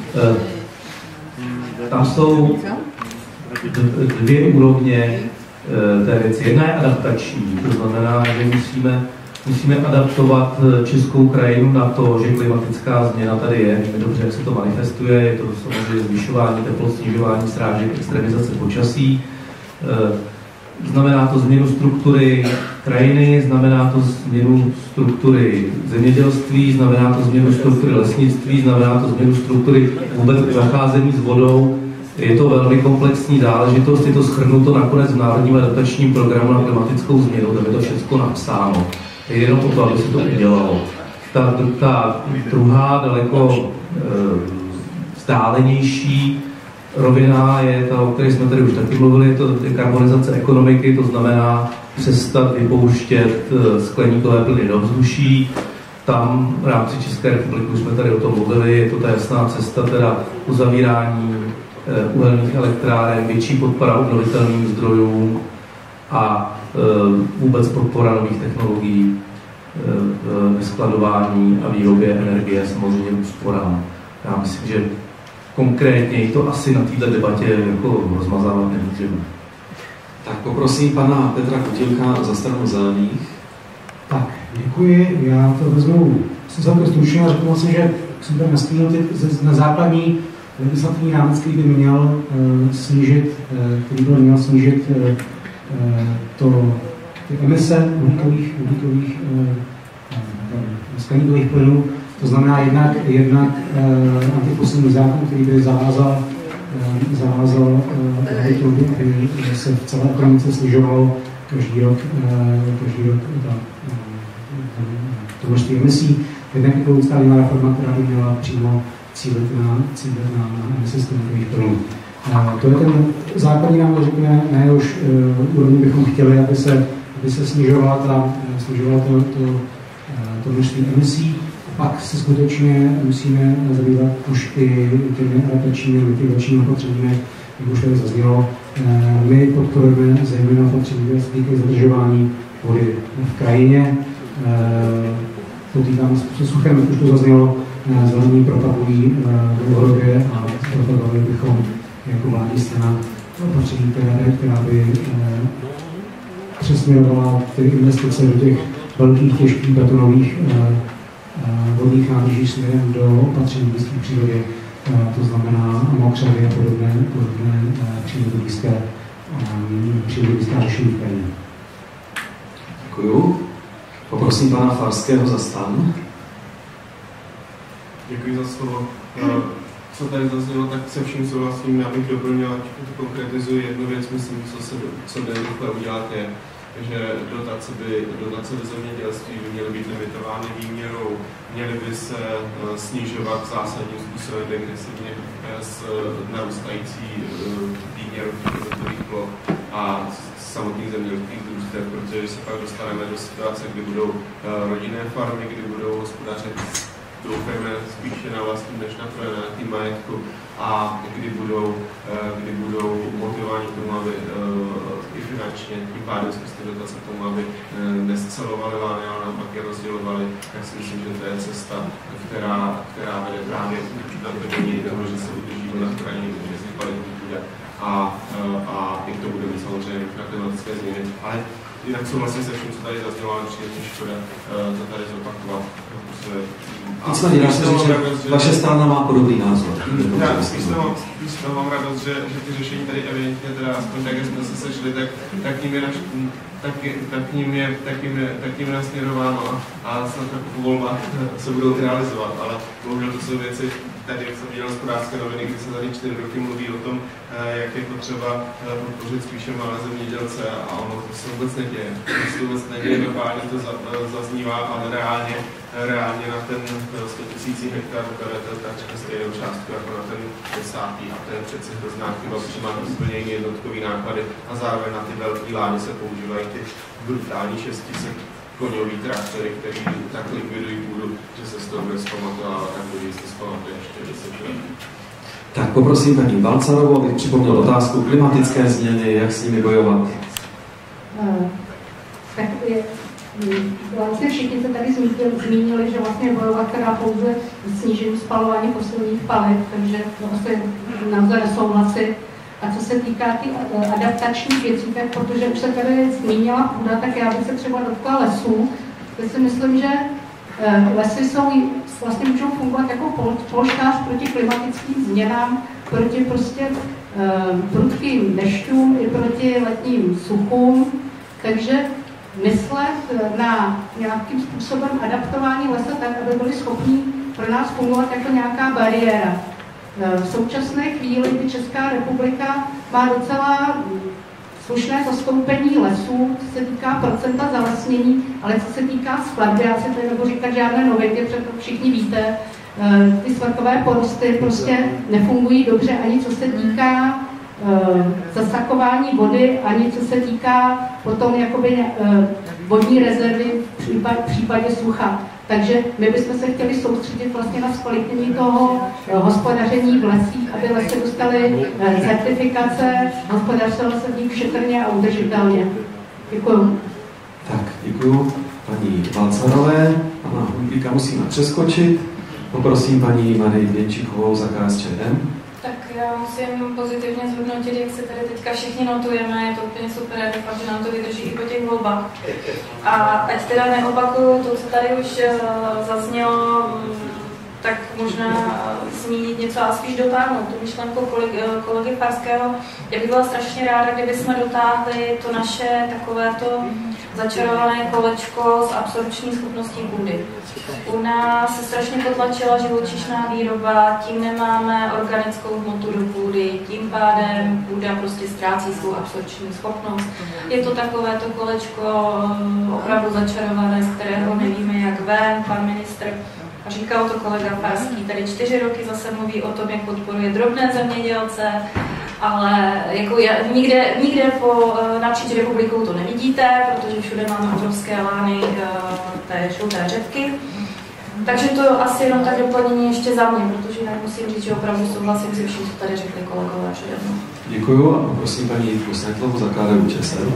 Tam jsou dvě úrovně té věci. Jedna je adaptační, to znamená, že musíme adaptovat českou krajinu na to, že klimatická změna tady je. Víme dobře, jak se to manifestuje. Je to samozřejmě zvyšování teplot, snižování srážek, extremizace počasí. Znamená to změnu struktury krajiny, znamená to změnu struktury zemědělství, znamená to změnu struktury lesnictví, znamená to změnu struktury vůbec zacházení s vodou. Je to velmi komplexní záležitost, je to shrnuto nakonec v Národním adaptačním programu na klimatickou změnu, tam je to všechno napsáno. Je jenom o to, aby se to udělalo. Ta druhá, daleko vzdálenější rovina je ta, o které jsme tady už taky mluvili, to je karbonizace ekonomiky, to znamená přestat vypouštět skleníkové plyny do vzduší. Tam v rámci České republiky už jsme tady o tom mluvili, je to ta jasná cesta, teda uzavírání uhelných elektráren, větší podpora obnovitelným zdrojům a vůbec podpora nových technologií ve skladování a výrobě energie, samozřejmě úsporám. Já myslím, že konkrétně to asi na této debatě jako rozmazávat nemůžeme. Tak poprosím pana Petra Kutilka za stranu Zelených. Tak, děkuji. Já to vezmu celkem stručně a řeknu vlastně, že jsem tady nastínil na základní legislativní rámec, který by měl snížit, ty emise uhlíkových skleníkových plynů. To znamená jednak antifosilní zákon, který by zavázal aby se v celé ekonomice snižovalo každý rok to množství emisí. Jednak ekologická reforma, která by měla přímo cílit na emise skleníkových plynů. To je ten základní nám řekne, na jehož úrovni bychom chtěli, aby se snižovala to množství emisí. Pak se skutečně musíme zabývat už i těmi adaptačními, mitigačními opatřeními, jak už tady zaznělo. My podporujeme zejména opatření, které se týkají zadržování vody v krajině. Potýkáme se suchem, jak už to zaznělo, zelení propagují dlouhodobě a propagovali bychom jako vládní strana opatření, která by přesměrovala ty investice do těch velkých, těžkých betonových vodních nádrží směrem do opatření blízkých přírodě, to znamená mokřady a podobné přírodoblízké řešení krajině. Děkuju. Poprosím pana Farského za STAN. Děkuji za slovo. Co tady zaznělo, tak se vším souhlasím, já bych doplnil, ať to konkretizuji jednu věc, myslím, co jde rychle udělat je, že dotace do zemědělství by měly být limitovány výměrou, měly by se snižovat zásadním způsobem degresivně s narůstající výměrou jednotlivých ploch a samotných zemědělských družstev, protože se pak dostaneme do situace, kdy budou rodinné farmy, kdy budou hospodařit doufejme spíše na vlastním než na pronajatým majetku a kdy budou motivováni k tomu, aby i finančně, tím pádem skrz ty dotace k tomu, aby nescelovali lány, ale naopak je rozdělovali, tak si myslím, že to je cesta, která vede právě na plnění toho, že se udrží voda v krajině, že si kvalitní půjde a i to bude mít samozřejmě na klimatické změny. Ale jinak souhlasím se vším, co tady zaznělo, ale přijde škoda to tady zopakovat. Nicméně, vaše strana má podobný názor. Já z toho mám radost, že ty řešení tady evidentně, teda aspoň tak, jak jsme se sešli, tak jim je nasměrováno a snad po volbách se budou realizovat, ale bohužel to jsou věci tady jsem viděl Hospodářské noviny, kdy se tady 4 roky mluví o tom, jak je potřeba podpořit spíše malé zemědělce a ono to se vůbec neděje. To se vůbec neděje, normálně to zaznívá, ale reálně na ten 100 000 hektarů berete takřka stejnou částku jako na ten 10. a to je přeci hrozná chyba, protože máte úplně jiné jednotkové náklady a zároveň na ty velké lány se používají ty brutální 600 koňový traktory, který tak likvidují půdu, že se z toho bude zpamatovávat a kdo si zpamatuje ještě 10 let. Tak poprosím paní Balcarovou, abych připomněl otázku klimatické změny, jak s nimi bojovat. Tak vlastně všichni se tady zmínili, že vlastně bojovat teda pouze snížení spalování fosilních paliv, takže vlastně navzájem nesouhlasit. A co se týká adaptačních věcí, tak protože už se tady zmínila půda, tak já bych se třeba dotkla lesů. Já si myslím, že lesy vlastně můžou fungovat jako polštář proti klimatickým změnám, proti prostě prudkým dešťům i proti letním suchům. Takže myslet na nějakým způsobem adaptování lesa tak, aby byli schopni pro nás fungovat jako nějaká bariéra. V současné chvíli, kdy Česká republika má docela slušné zastoupení lesů, co se týká procenta zalesnění, ale co se týká skladby, já si tady nebudu říkat žádné novinky, protože to všichni víte, ty skladkové porosty prostě nefungují dobře ani co se týká zasakování vody, ani co se týká potom jakoby vodní rezervy v případě sucha. Takže my bychom se chtěli soustředit vlastně na zkvalitnění toho hospodaření v lesích, aby lesy dostaly certifikace, hospodařilo se v nich šetrně a udržitelně. Děkuju. Tak, děkuju paní Balcarové. Pana Humplíka musíme přeskočit. Poprosím paní Marii Věnčíkovou za KSČM. Tak já musím pozitivně zhodnotit, jak se tady teďka všichni notujeme, je to úplně super, doufám, že nám to vydrží i po těch volbách. A ať teda neopakuju to, co tady už zaznělo, tak možná zmínit něco a spíš dotáhnout tu myšlenku kolegy Farského. Já bych byla strašně ráda, kdybychom dotáhli to naše takovéto začarované kolečko s absorpční schopností půdy. U nás se strašně potlačila živočišná výroba, tím nemáme organickou hmotu do půdy, tím pádem půda prostě ztrácí svou absorpční schopnost. Je to takovéto kolečko opravdu začarované, z kterého nevíme jak ven, pan ministr. A říkal to kolega Farský, tady 4 roky zase mluví o tom, jak podporuje drobné zemědělce, ale jako nikde napříč republikou to nevidíte, protože všude máme obrovské lány té žluté řepky. Takže to asi jenom tak doplnění ještě za mě, protože jinak musím říct, že opravdu souhlasím se vším, co tady řekli kolegové přede mnou. Děkuju a poprosím paní Jitku Snětlovu za KDU-ČSL.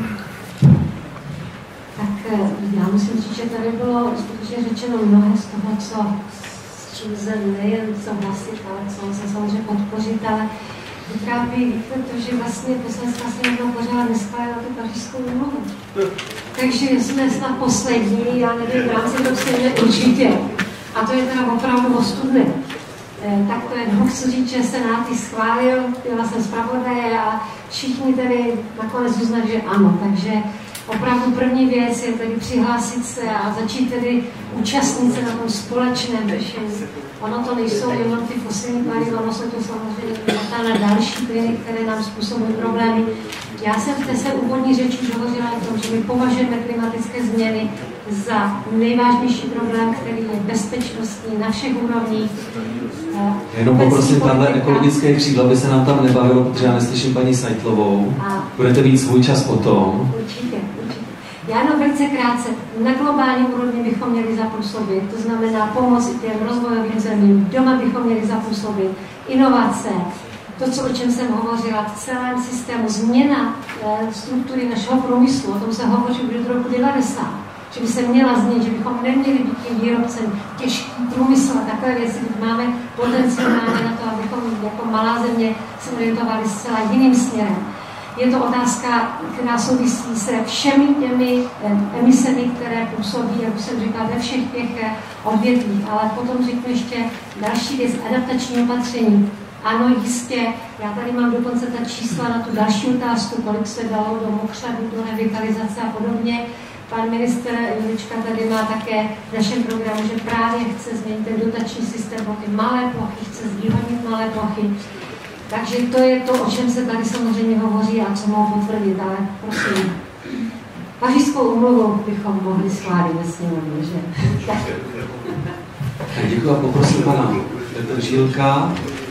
Tak já musím říct, že tady bylo skutečně řečeno mnohé z toho, s čím lze nejen souhlasit, ale co lze samozřejmě podpořit, ale vytrápí to, že vlastně Poslanecká sněmovna pořád neschválila tu Pařížskou úmluvu. Takže jsme snad poslední, já nevím, v rámci to určitě. A to je teda opravdu ostudné. Tak to je chci říct, že Senát ji schválil, byla jsem zpravodaje a všichni tedy nakonec uznali, že ano. Takže opravdu první věc je tedy přihlásit se a začít tedy účastnit se na tom společném řešení. Ono to nejsou jenom ty fosilní paliva, ono jsou to samozřejmě na další plyny, které nám způsobují problémy. Já jsem v té své úvodní řeči už hovořila o tom, že my považujeme klimatické změny za nejvážnější problém, který je bezpečnostní na všech úrovních. Jenom poprosím, tahle ekologické křídlo by se nám tam nebavilo, protože já neslyším paní Sajtlovou. Budete mít svůj čas potom. Určitě. Já jenom velice krátce. Na globální úrovni bychom měli zapůsobit, to znamená pomoci těm rozvojovým zemím, doma bychom měli zapůsobit, inovace, to, o čem jsem hovořila, v celém systému, změna struktury našeho průmyslu, o tom se hovoří už od roku 90, že by se měla změnit, že bychom neměli být tím výrobcem těžký průmysl a takové věci, máme potenciál na to, abychom jako malá země se orientovali zcela jiným směrem. Je to otázka, která souvisí se všemi těmi emisemi, které působí, jak jsem říkala, ve všech těch odvětvích. Ale potom řeknu ještě další věc, adaptační opatření. Ano, jistě, já tady mám dokonce ta čísla na tu další otázku, kolik se dalo do mokřadů, do revitalizace a podobně. pan ministr Jurečka tady má také v našem programu, že právě chce změnit ten dotační systém pro ty malé plochy, chce zvýhodnit malé plochy. Takže to je to, o čem se tady samozřejmě hovoří a co mohu potvrdit, ale prosím. Pařížskou úmluvu bychom mohli schválit ve sněmovně, že? Děkuji a poprosím pana Petržílka.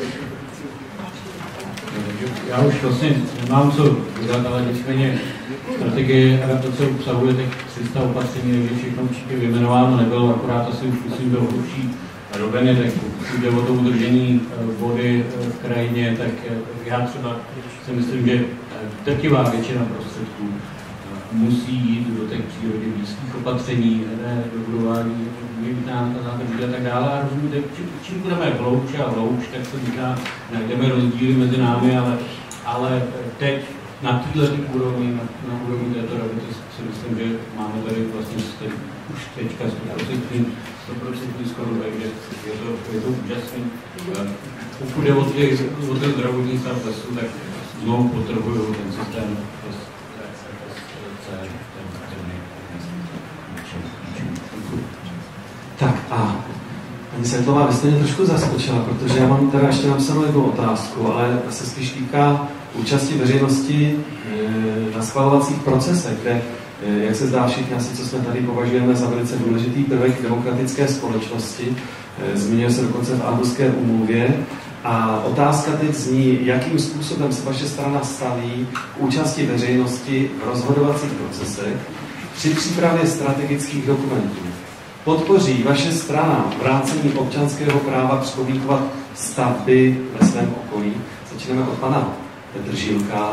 Já už vlastně nemám co dodat, ale nicméně strategie adaptace obsahuje těch 300 opatření, takže všechno určitě vyjmenováno nebylo, akorát asi už musím do hlubší roviny, tak pokud jde o to udržení vody v krajině, tak já třeba si myslím, že drtivá většina prostředků musí jít do těch přírodě blízkých opatření, ne do budování nádrží a tak dále. A rozumíte, čím budeme hlouč a hlouč, tak se možná najdeme rozdíly mezi námi, ale teď na této úrovni, na úrovni této rady si myslím, že máme tady vlastně už teďka 100% skoro, takže je to úžasný. Pokud je o ten zdravotní stav lesu, tak znovu potřebuju ten systém. Tak a paní Seitlová, vy jste mě trošku zaskočila, protože já mám teda ještě napsanou jednu otázku, ale se spíš týká účasti veřejnosti na schvalovacích procesech, kde, jak se zdá všichni asi, co jsme tady považujeme za velice důležitý prvek demokratické společnosti, zmiňuje se dokonce v Aarhuské úmluvě. A otázka teď zní, jakým způsobem se vaše strana staví k účasti veřejnosti v rozhodovacích procesech při přípravě strategických dokumentů. Podpoří vaše strana vrácení občanského práva připomínkovat stavby ve svém okolí? Začneme od pana Petržílka.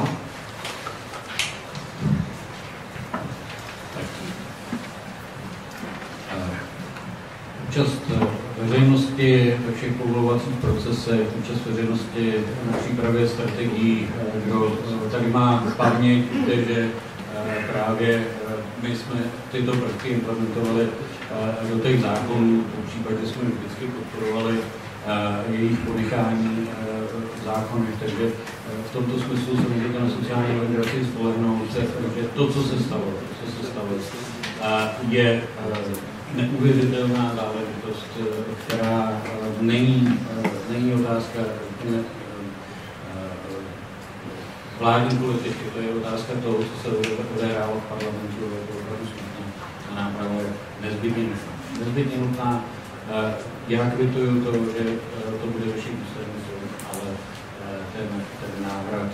Účast veřejnosti ve všech povolovacích procesech, účast veřejnosti na přípravě strategií, kdo tady má paměť, že právě my jsme tyto prvky implementovali do těch zákonů, v případě jsme vždycky podporovali jejich ponechání zákony, takže v tomto smyslu se můžete na sociální demokracii spolehnout, že to, co se stalo, je neuvěřitelná záležitost, která není otázka vládní politiky, to je otázka toho, co se odehrálo v parlamentu, je to opravdu smutné a náprava je nezbytně nutná. Já kvituju to, že to bude řešit ústavní soud, ale ten návrat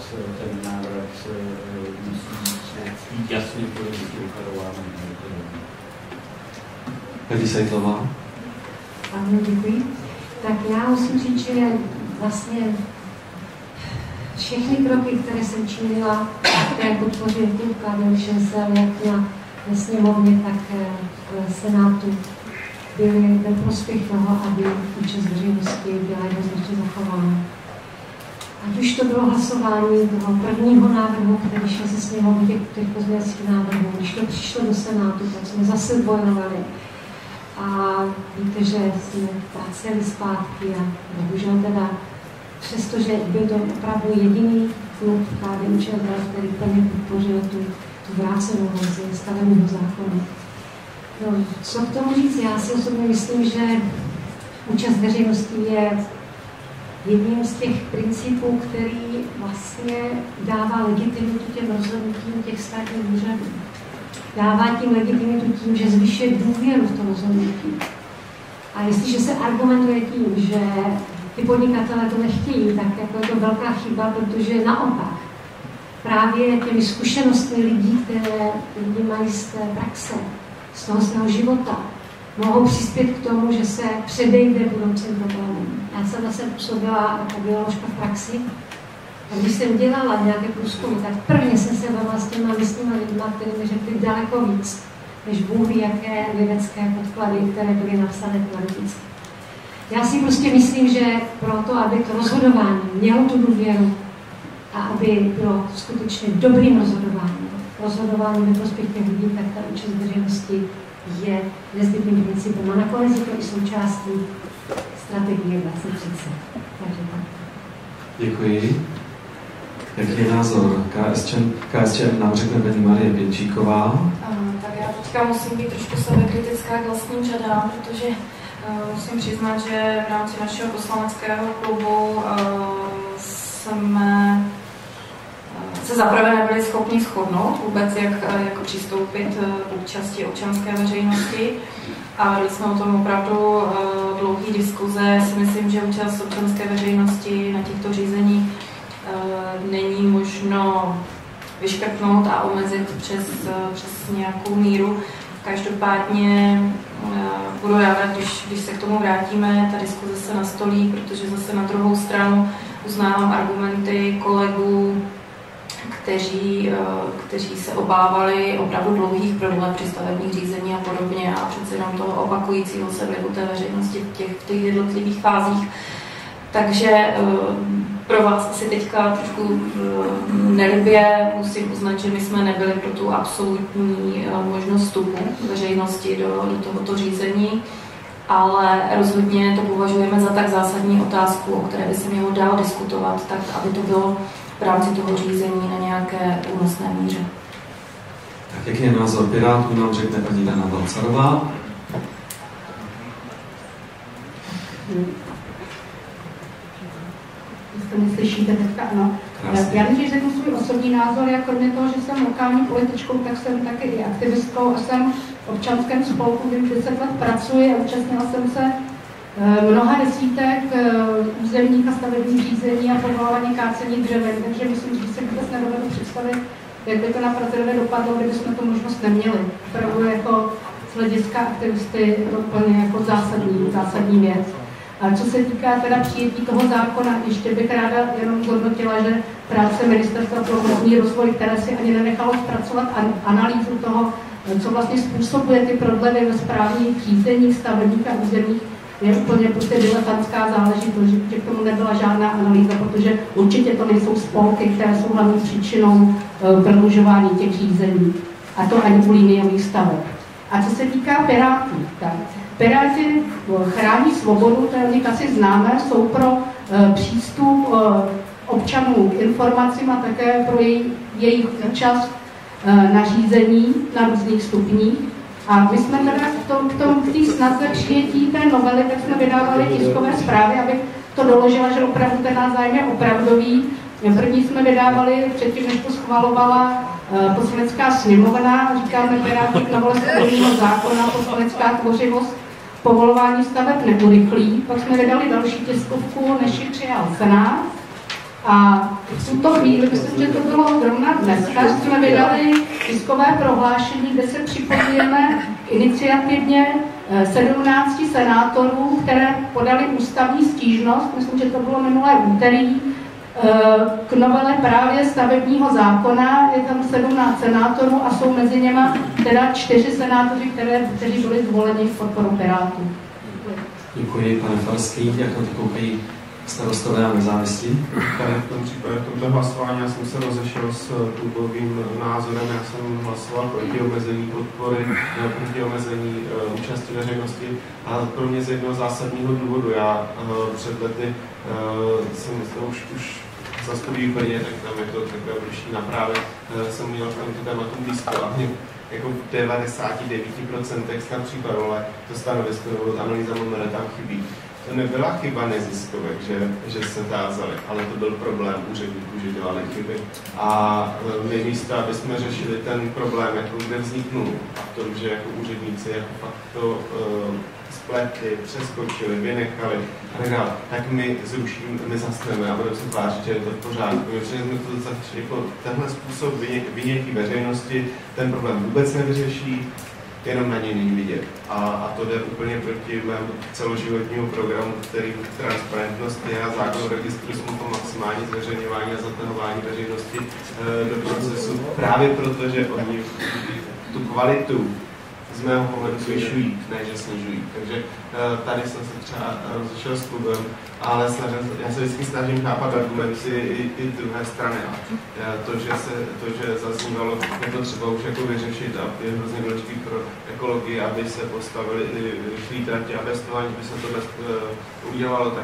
musí být jasně politicky deklarován. Paní Seitlová. Ano, děkuji. Tak já musím říct, že vlastně všechny kroky, které jsem činila, které podpořil klub KDU-ČSL, jak na sněmovně, tak v Senátu, byly ve prospěch toho, aby účast veřejnosti byla jednoznačně zachována. Ať už to bylo hlasování toho prvního návrhu, který šel ze sněmovny těch pozměňovacích návrhů, když to přišlo do Senátu, tak jsme zase bojovali. A víte, že jsme vraceli zpátky a bohužel teda, přestože byl to opravdu jediný klub KDU-ČSL, který plně podpořil tu vrácenou verzi stavebního zákona. No, co k tomu říct? Já si osobně myslím, že účast veřejnosti je jedním z těch principů, který vlastně dává legitimitu těm rozhodnutím těch státních úřadů. Dává tím legitimitu tím, že zvyšuje důvěru v to rozhodnutí. A jestliže se argumentuje tím, že ty podnikatelé to nechtějí, tak jako je to velká chyba, protože naopak právě těmi zkušenostmi lidí, které lidi mají z té praxe, z toho svého života, mohou přispět k tomu, že se předejde budoucím problémům. Já jsem zase působila jako bioložka v praxi a když jsem dělala nějaké průzkumy, tak prvně jsem se bavila s těma místníma lidma, kteří mi řekli daleko víc, než Bůh ví, jaké vědecké podklady, které byly napsané politicky. Já si prostě myslím, že proto, aby to rozhodování mělo tu důvěru a aby bylo skutečně dobrým rozhodováním ve prospěch těch lidí, tak ta účast veřejnosti je nezbytným principem. A nakonec je to i součástí strategie 2030. Takže tak. Děkuji. Jaký je názor KSČM nám řekne paní Marie Pěnčíková? Tak já teďka teďka musím být trošku sebekritická k vlastním řadám, protože musím přiznat, že v rámci našeho poslaneckého klubu jsme se zaprvé nebyli schopni shodnout vůbec, jak přistoupit k účasti občanské veřejnosti. A vedli jsme o tom opravdu dlouhý diskuze. Si myslím, že účast občanské veřejnosti na těchto řízeních není možno vyškrtnout a omezit přes nějakou míru. Každopádně budu ráda, když se k tomu vrátíme, ta diskuze se nastolí, protože zase na druhou stranu uznávám argumenty kolegů, kteří se obávali opravdu dlouhých prodlev při stavebních řízení a podobně a přece jenom toho opakujícího se vlivu té veřejnosti v těch jednotlivých fázích. Takže pro vás asi teďka trošku nelibě musím uznat, že my jsme nebyli pro tu absolutní možnost vstupu veřejnosti do tohoto řízení, ale rozhodně to považujeme za tak zásadní otázku, o které by se mělo dál diskutovat, tak aby to bylo v rámci toho řízení na nějaké únosné míře. Tak jaký je názor Pirátů, nám řekne paní Dana Balcarová. To neslyšíte teďka, ano. Já než řeknu svůj osobní názor, jak kromě toho, že jsem lokální političkou, tak jsem taky i aktivistkou a jsem v občanském spolku, kde už 10 let pracuji a účastnila jsem se mnoha desítek územních a stavebních řízení a povolování kácení dřevin, takže myslím, že si vůbec nedovedu představit, jak by to na Praze dopadlo, kdybychom tu možnost neměli. Opravdu jako z hlediska aktivisty to úplně jako zásadní věc. A co se týká teda přijetí toho zákona, ještě bych ráda jenom zhodnotila, že práce Ministerstva pro místní rozvoj, které si ani nenechalo zpracovat analýzu toho, co vlastně způsobuje ty prodlevy ve správních řízeních, stavebních a územních, je úplně prostě diletantská záležitost, že k tomu nebyla žádná analýza, protože určitě to nejsou spolky, které jsou hlavní příčinou prodlužování těch řízení. A to ani u liniových staveb. A co se týká Pirátů, tak Piráti chrání svobodu, to je od nich asi známé, jsou pro přístup občanů k informacím a také pro jejich účast na řízení na různých stupních. A my jsme teda v té snaze přijetí té novely, tak jsme vydávali tiskové zprávy, abych to doložila, že opravdu ten náš zájem je opravdový. První jsme vydávali předtím, než to schvalovala poslanecká sněmovna, říkáme Piráti k novele stavebního zákona, poslanecká tvořivost povolování staveb neurychlí. Pak jsme vydali další tiskovku, než ji přijal Senát. A v tuto chvíli, myslím, že to bylo zrovna dneska, jsme vydali tiskové prohlášení, kde se připojujeme iniciativně 17 senátorů, které podali ústavní stížnost, myslím, že to bylo minulé úterý, k novele právě stavebního zákona. Je tam 17 senátorů a jsou mezi něma teda 4 senátoři, kteří byli zvoleni v podporu Pirátů. Děkuji, pane Farský. Jak na to koukají starostové a nezávislí? Tady v tom případě, v tomto hlasování já jsem se rozešel s klubovým názorem, já jsem hlasoval proti omezení podpory, proti omezení účasti veřejnosti a pro mě z jednoho zásadního důvodu. Já před lety jsem už za studií Brně, tak tam je to takové blížší na právě, jsem měl k tomto tématu blízko a mě jako v 99% snad případů, to stanovisko nebo analýza MMR tam chybí. To nebyla chyba neziskovek, že se tázali, ale to byl problém úředníků, že dělali chyby. A my místo, aby jsme řešili ten problém, jako kde vzniknul, a v tom, že jako úředníci jako fakt to spletli, přeskočili, vynechali a tak dále, tak my zrušíme, my zasneme a budeme se tvářit, že je to v pořádku. Protože jsme to začali jako tenhle způsob vynětí veřejnosti, ten problém vůbec nevyřeší, jenom na něj není vidět. A to jde úplně proti mému celoživotního programu, který transparentnost je a zákon o registru smluv o maximální zveřejňování a zatahování veřejnosti do procesu. Právě proto, že oni tu kvalitu z mého pohledu zvyšují, ne že snižují. Takže tady jsem se třeba rozešel s klubem, ale já se vždycky snažím chápat argumenty i druhé strany. A to, že zaznívalo, je to třeba už jako vyřešit a je hrozně důležitý pro ekologii, aby se postavili rychlý tratě a bez toho, aniž by se to udělalo, tak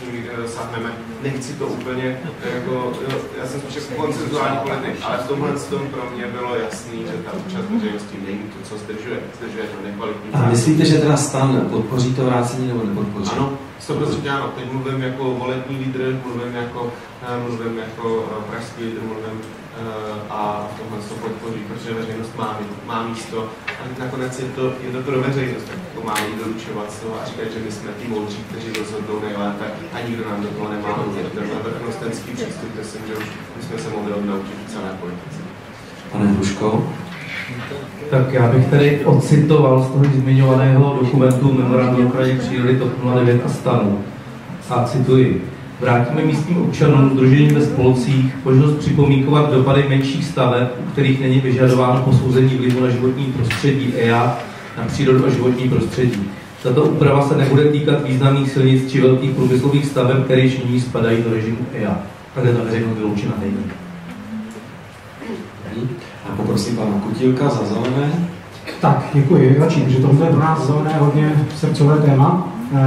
ní sáhneme. Nechci to úplně, jako, já jsem spíš jako koncentuální politik, ale v tomhle pro mě bylo jasný, že ta účast veřejnosti není to, co zdržuje to nekvalitní. A myslíte, že teda STAN podpoří to vrácení nebo nepodpoří? Ano, 100% ano. Teď mluvím jako volební lídr, mluvím jako pražský lídr, a v tomhle to podpoří, protože veřejnost má místo. A nakonec je to pro veřejnost, tak to má jít doručovat a říkat, že my jsme ty moudří, kteří rozhodnou nejlépe a nikdo nám do toho nemá mluvit. Tenhle vrchnostenský přístup, myslím, že už jsme se mohli odnaučit v celé politice. Pane Hruško? Tak já bych tady ocitoval z toho zmiňovaného dokumentu Memorandum o ochraně přírody TOP 09 a STANu. A cituji. Vrátíme místním občanům sdružením ve spolcích možnost připomínkovat dopady menších staveb, u kterých není vyžadováno posouzení vlivu na životní prostředí EIA, na přírodu a životní prostředí. Tato úprava se nebude týkat významných silnic či velkých průmyslových staveb, které již nyní spadají do režimu EIA. Takhle ta veřejnost vyloučena není. A poprosím pana Kutílka za zelené. Tak, děkuji. Začít, že tohle je pro nás zelené hodně srdcové téma.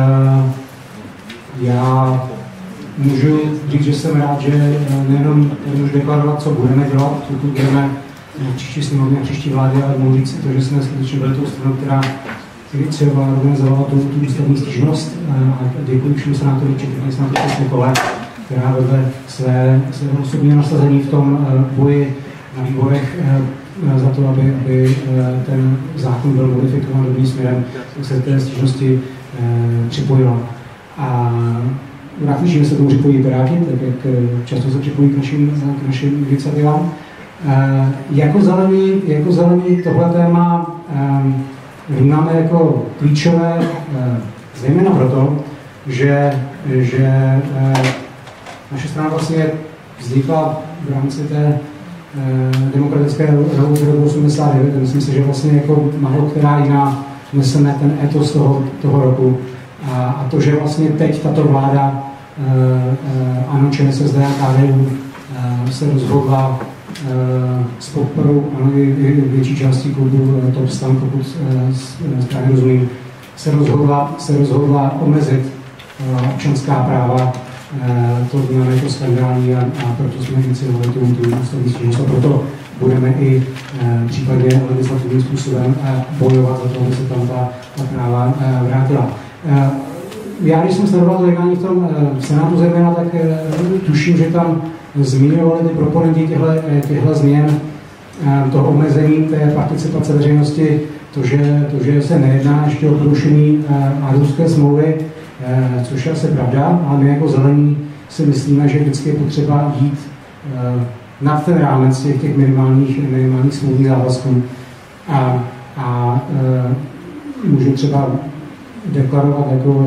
Já můžu říct, že jsem rád, že nejenom můžu deklarovat, co budeme dělat, pokud budeme příští sněmovně a příští vládě, ale můžu říct to, že jsme skutečně byli tou stranou, která iniciovala, organizovala tu ústavní stížnost. A děkuji všem senátorům, včetně senátorky Smykové, která vedle své osobního nasazení v tom boji na výborech za to, aby ten zákon byl modifikován dobrým směrem, se té stížnosti připojila. A rád slyším, že se tomu připojí Piráti, tak jak často se připojí k našim iniciativám. Jako zelení tohle téma vnímáme jako klíčové, zejména proto, že naše strana vlastně vznikla v rámci té demokratické revoluce roku 89. Myslím si, že vlastně jako málo která jiná neseme ten etos toho roku. A to, že vlastně teď tato vláda ANO, ČSSD a KDU se rozhodla s podporou větší části klubu TOP STAN, pokud správně rozumím, se rozhodla omezit občanská práva. To vnímáme jako skandální a proto jsme iniciovali tu ústavní stížnost a proto budeme i případně legislativním způsobem bojovat za to, aby se tam ta práva vrátila. Já, když jsem sledoval to jednání v tom Senátu zejména, tak tuším, že tam zmiňovali ty proponenti těchto změn, toho omezení té participace veřejnosti, to, že se nejedná ještě o porušení Aarhuské smlouvy, což je asi pravda, ale my jako zelení si myslíme, že vždycky je potřeba jít nad ten rámec těch minimálních smluvních závazků. A můžu třeba deklarovat jako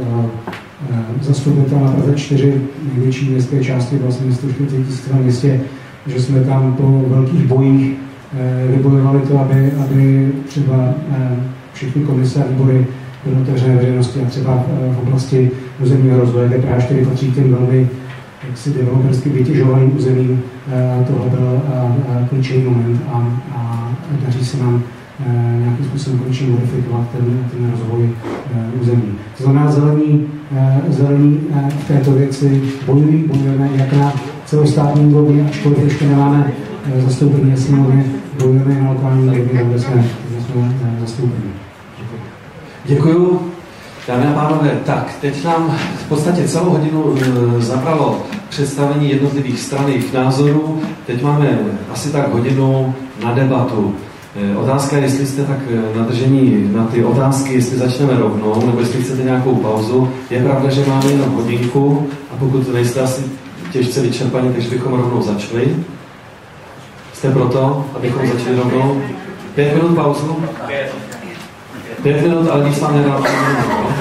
zastupitel na Praze 4 největší městské části, vlastně 140 000 městě, že jsme tam po velkých bojích vybojovali to, aby třeba všechny komise a výbory byly otevřené veřejnosti a třeba v oblasti územního rozvoje, kde Praha 4 patří těm velmi jaksi developersky vytěžovaným územím. Tohle byl klíčový moment a daří se nám nějakým způsobem konečně modifikovat ten rozvoj území. To znamená, zelení v této věci bojujeme jak na celostátní úrovni, ačkoliv ještě nemáme zastoupení na sněmovně, bojujeme na lokální úrovni, kde jsme zastoupení. Děkuju. Dámy a pánové, tak, teď nám v podstatě celou hodinu zabralo představení jednotlivých stran, jejich názorů. Teď máme asi tak hodinu na debatu. Otázka je, jestli jste tak nadržení na ty otázky, jestli začneme rovnou, nebo jestli chcete nějakou pauzu. Je pravda, že máme jenom hodinku a pokud nejste asi těžce vyčerpaní, takže bychom rovnou začali. Jste proto, abychom začali rovnou? 5 minut pauzu? 5 minut, ale když vám nedám 5 minut.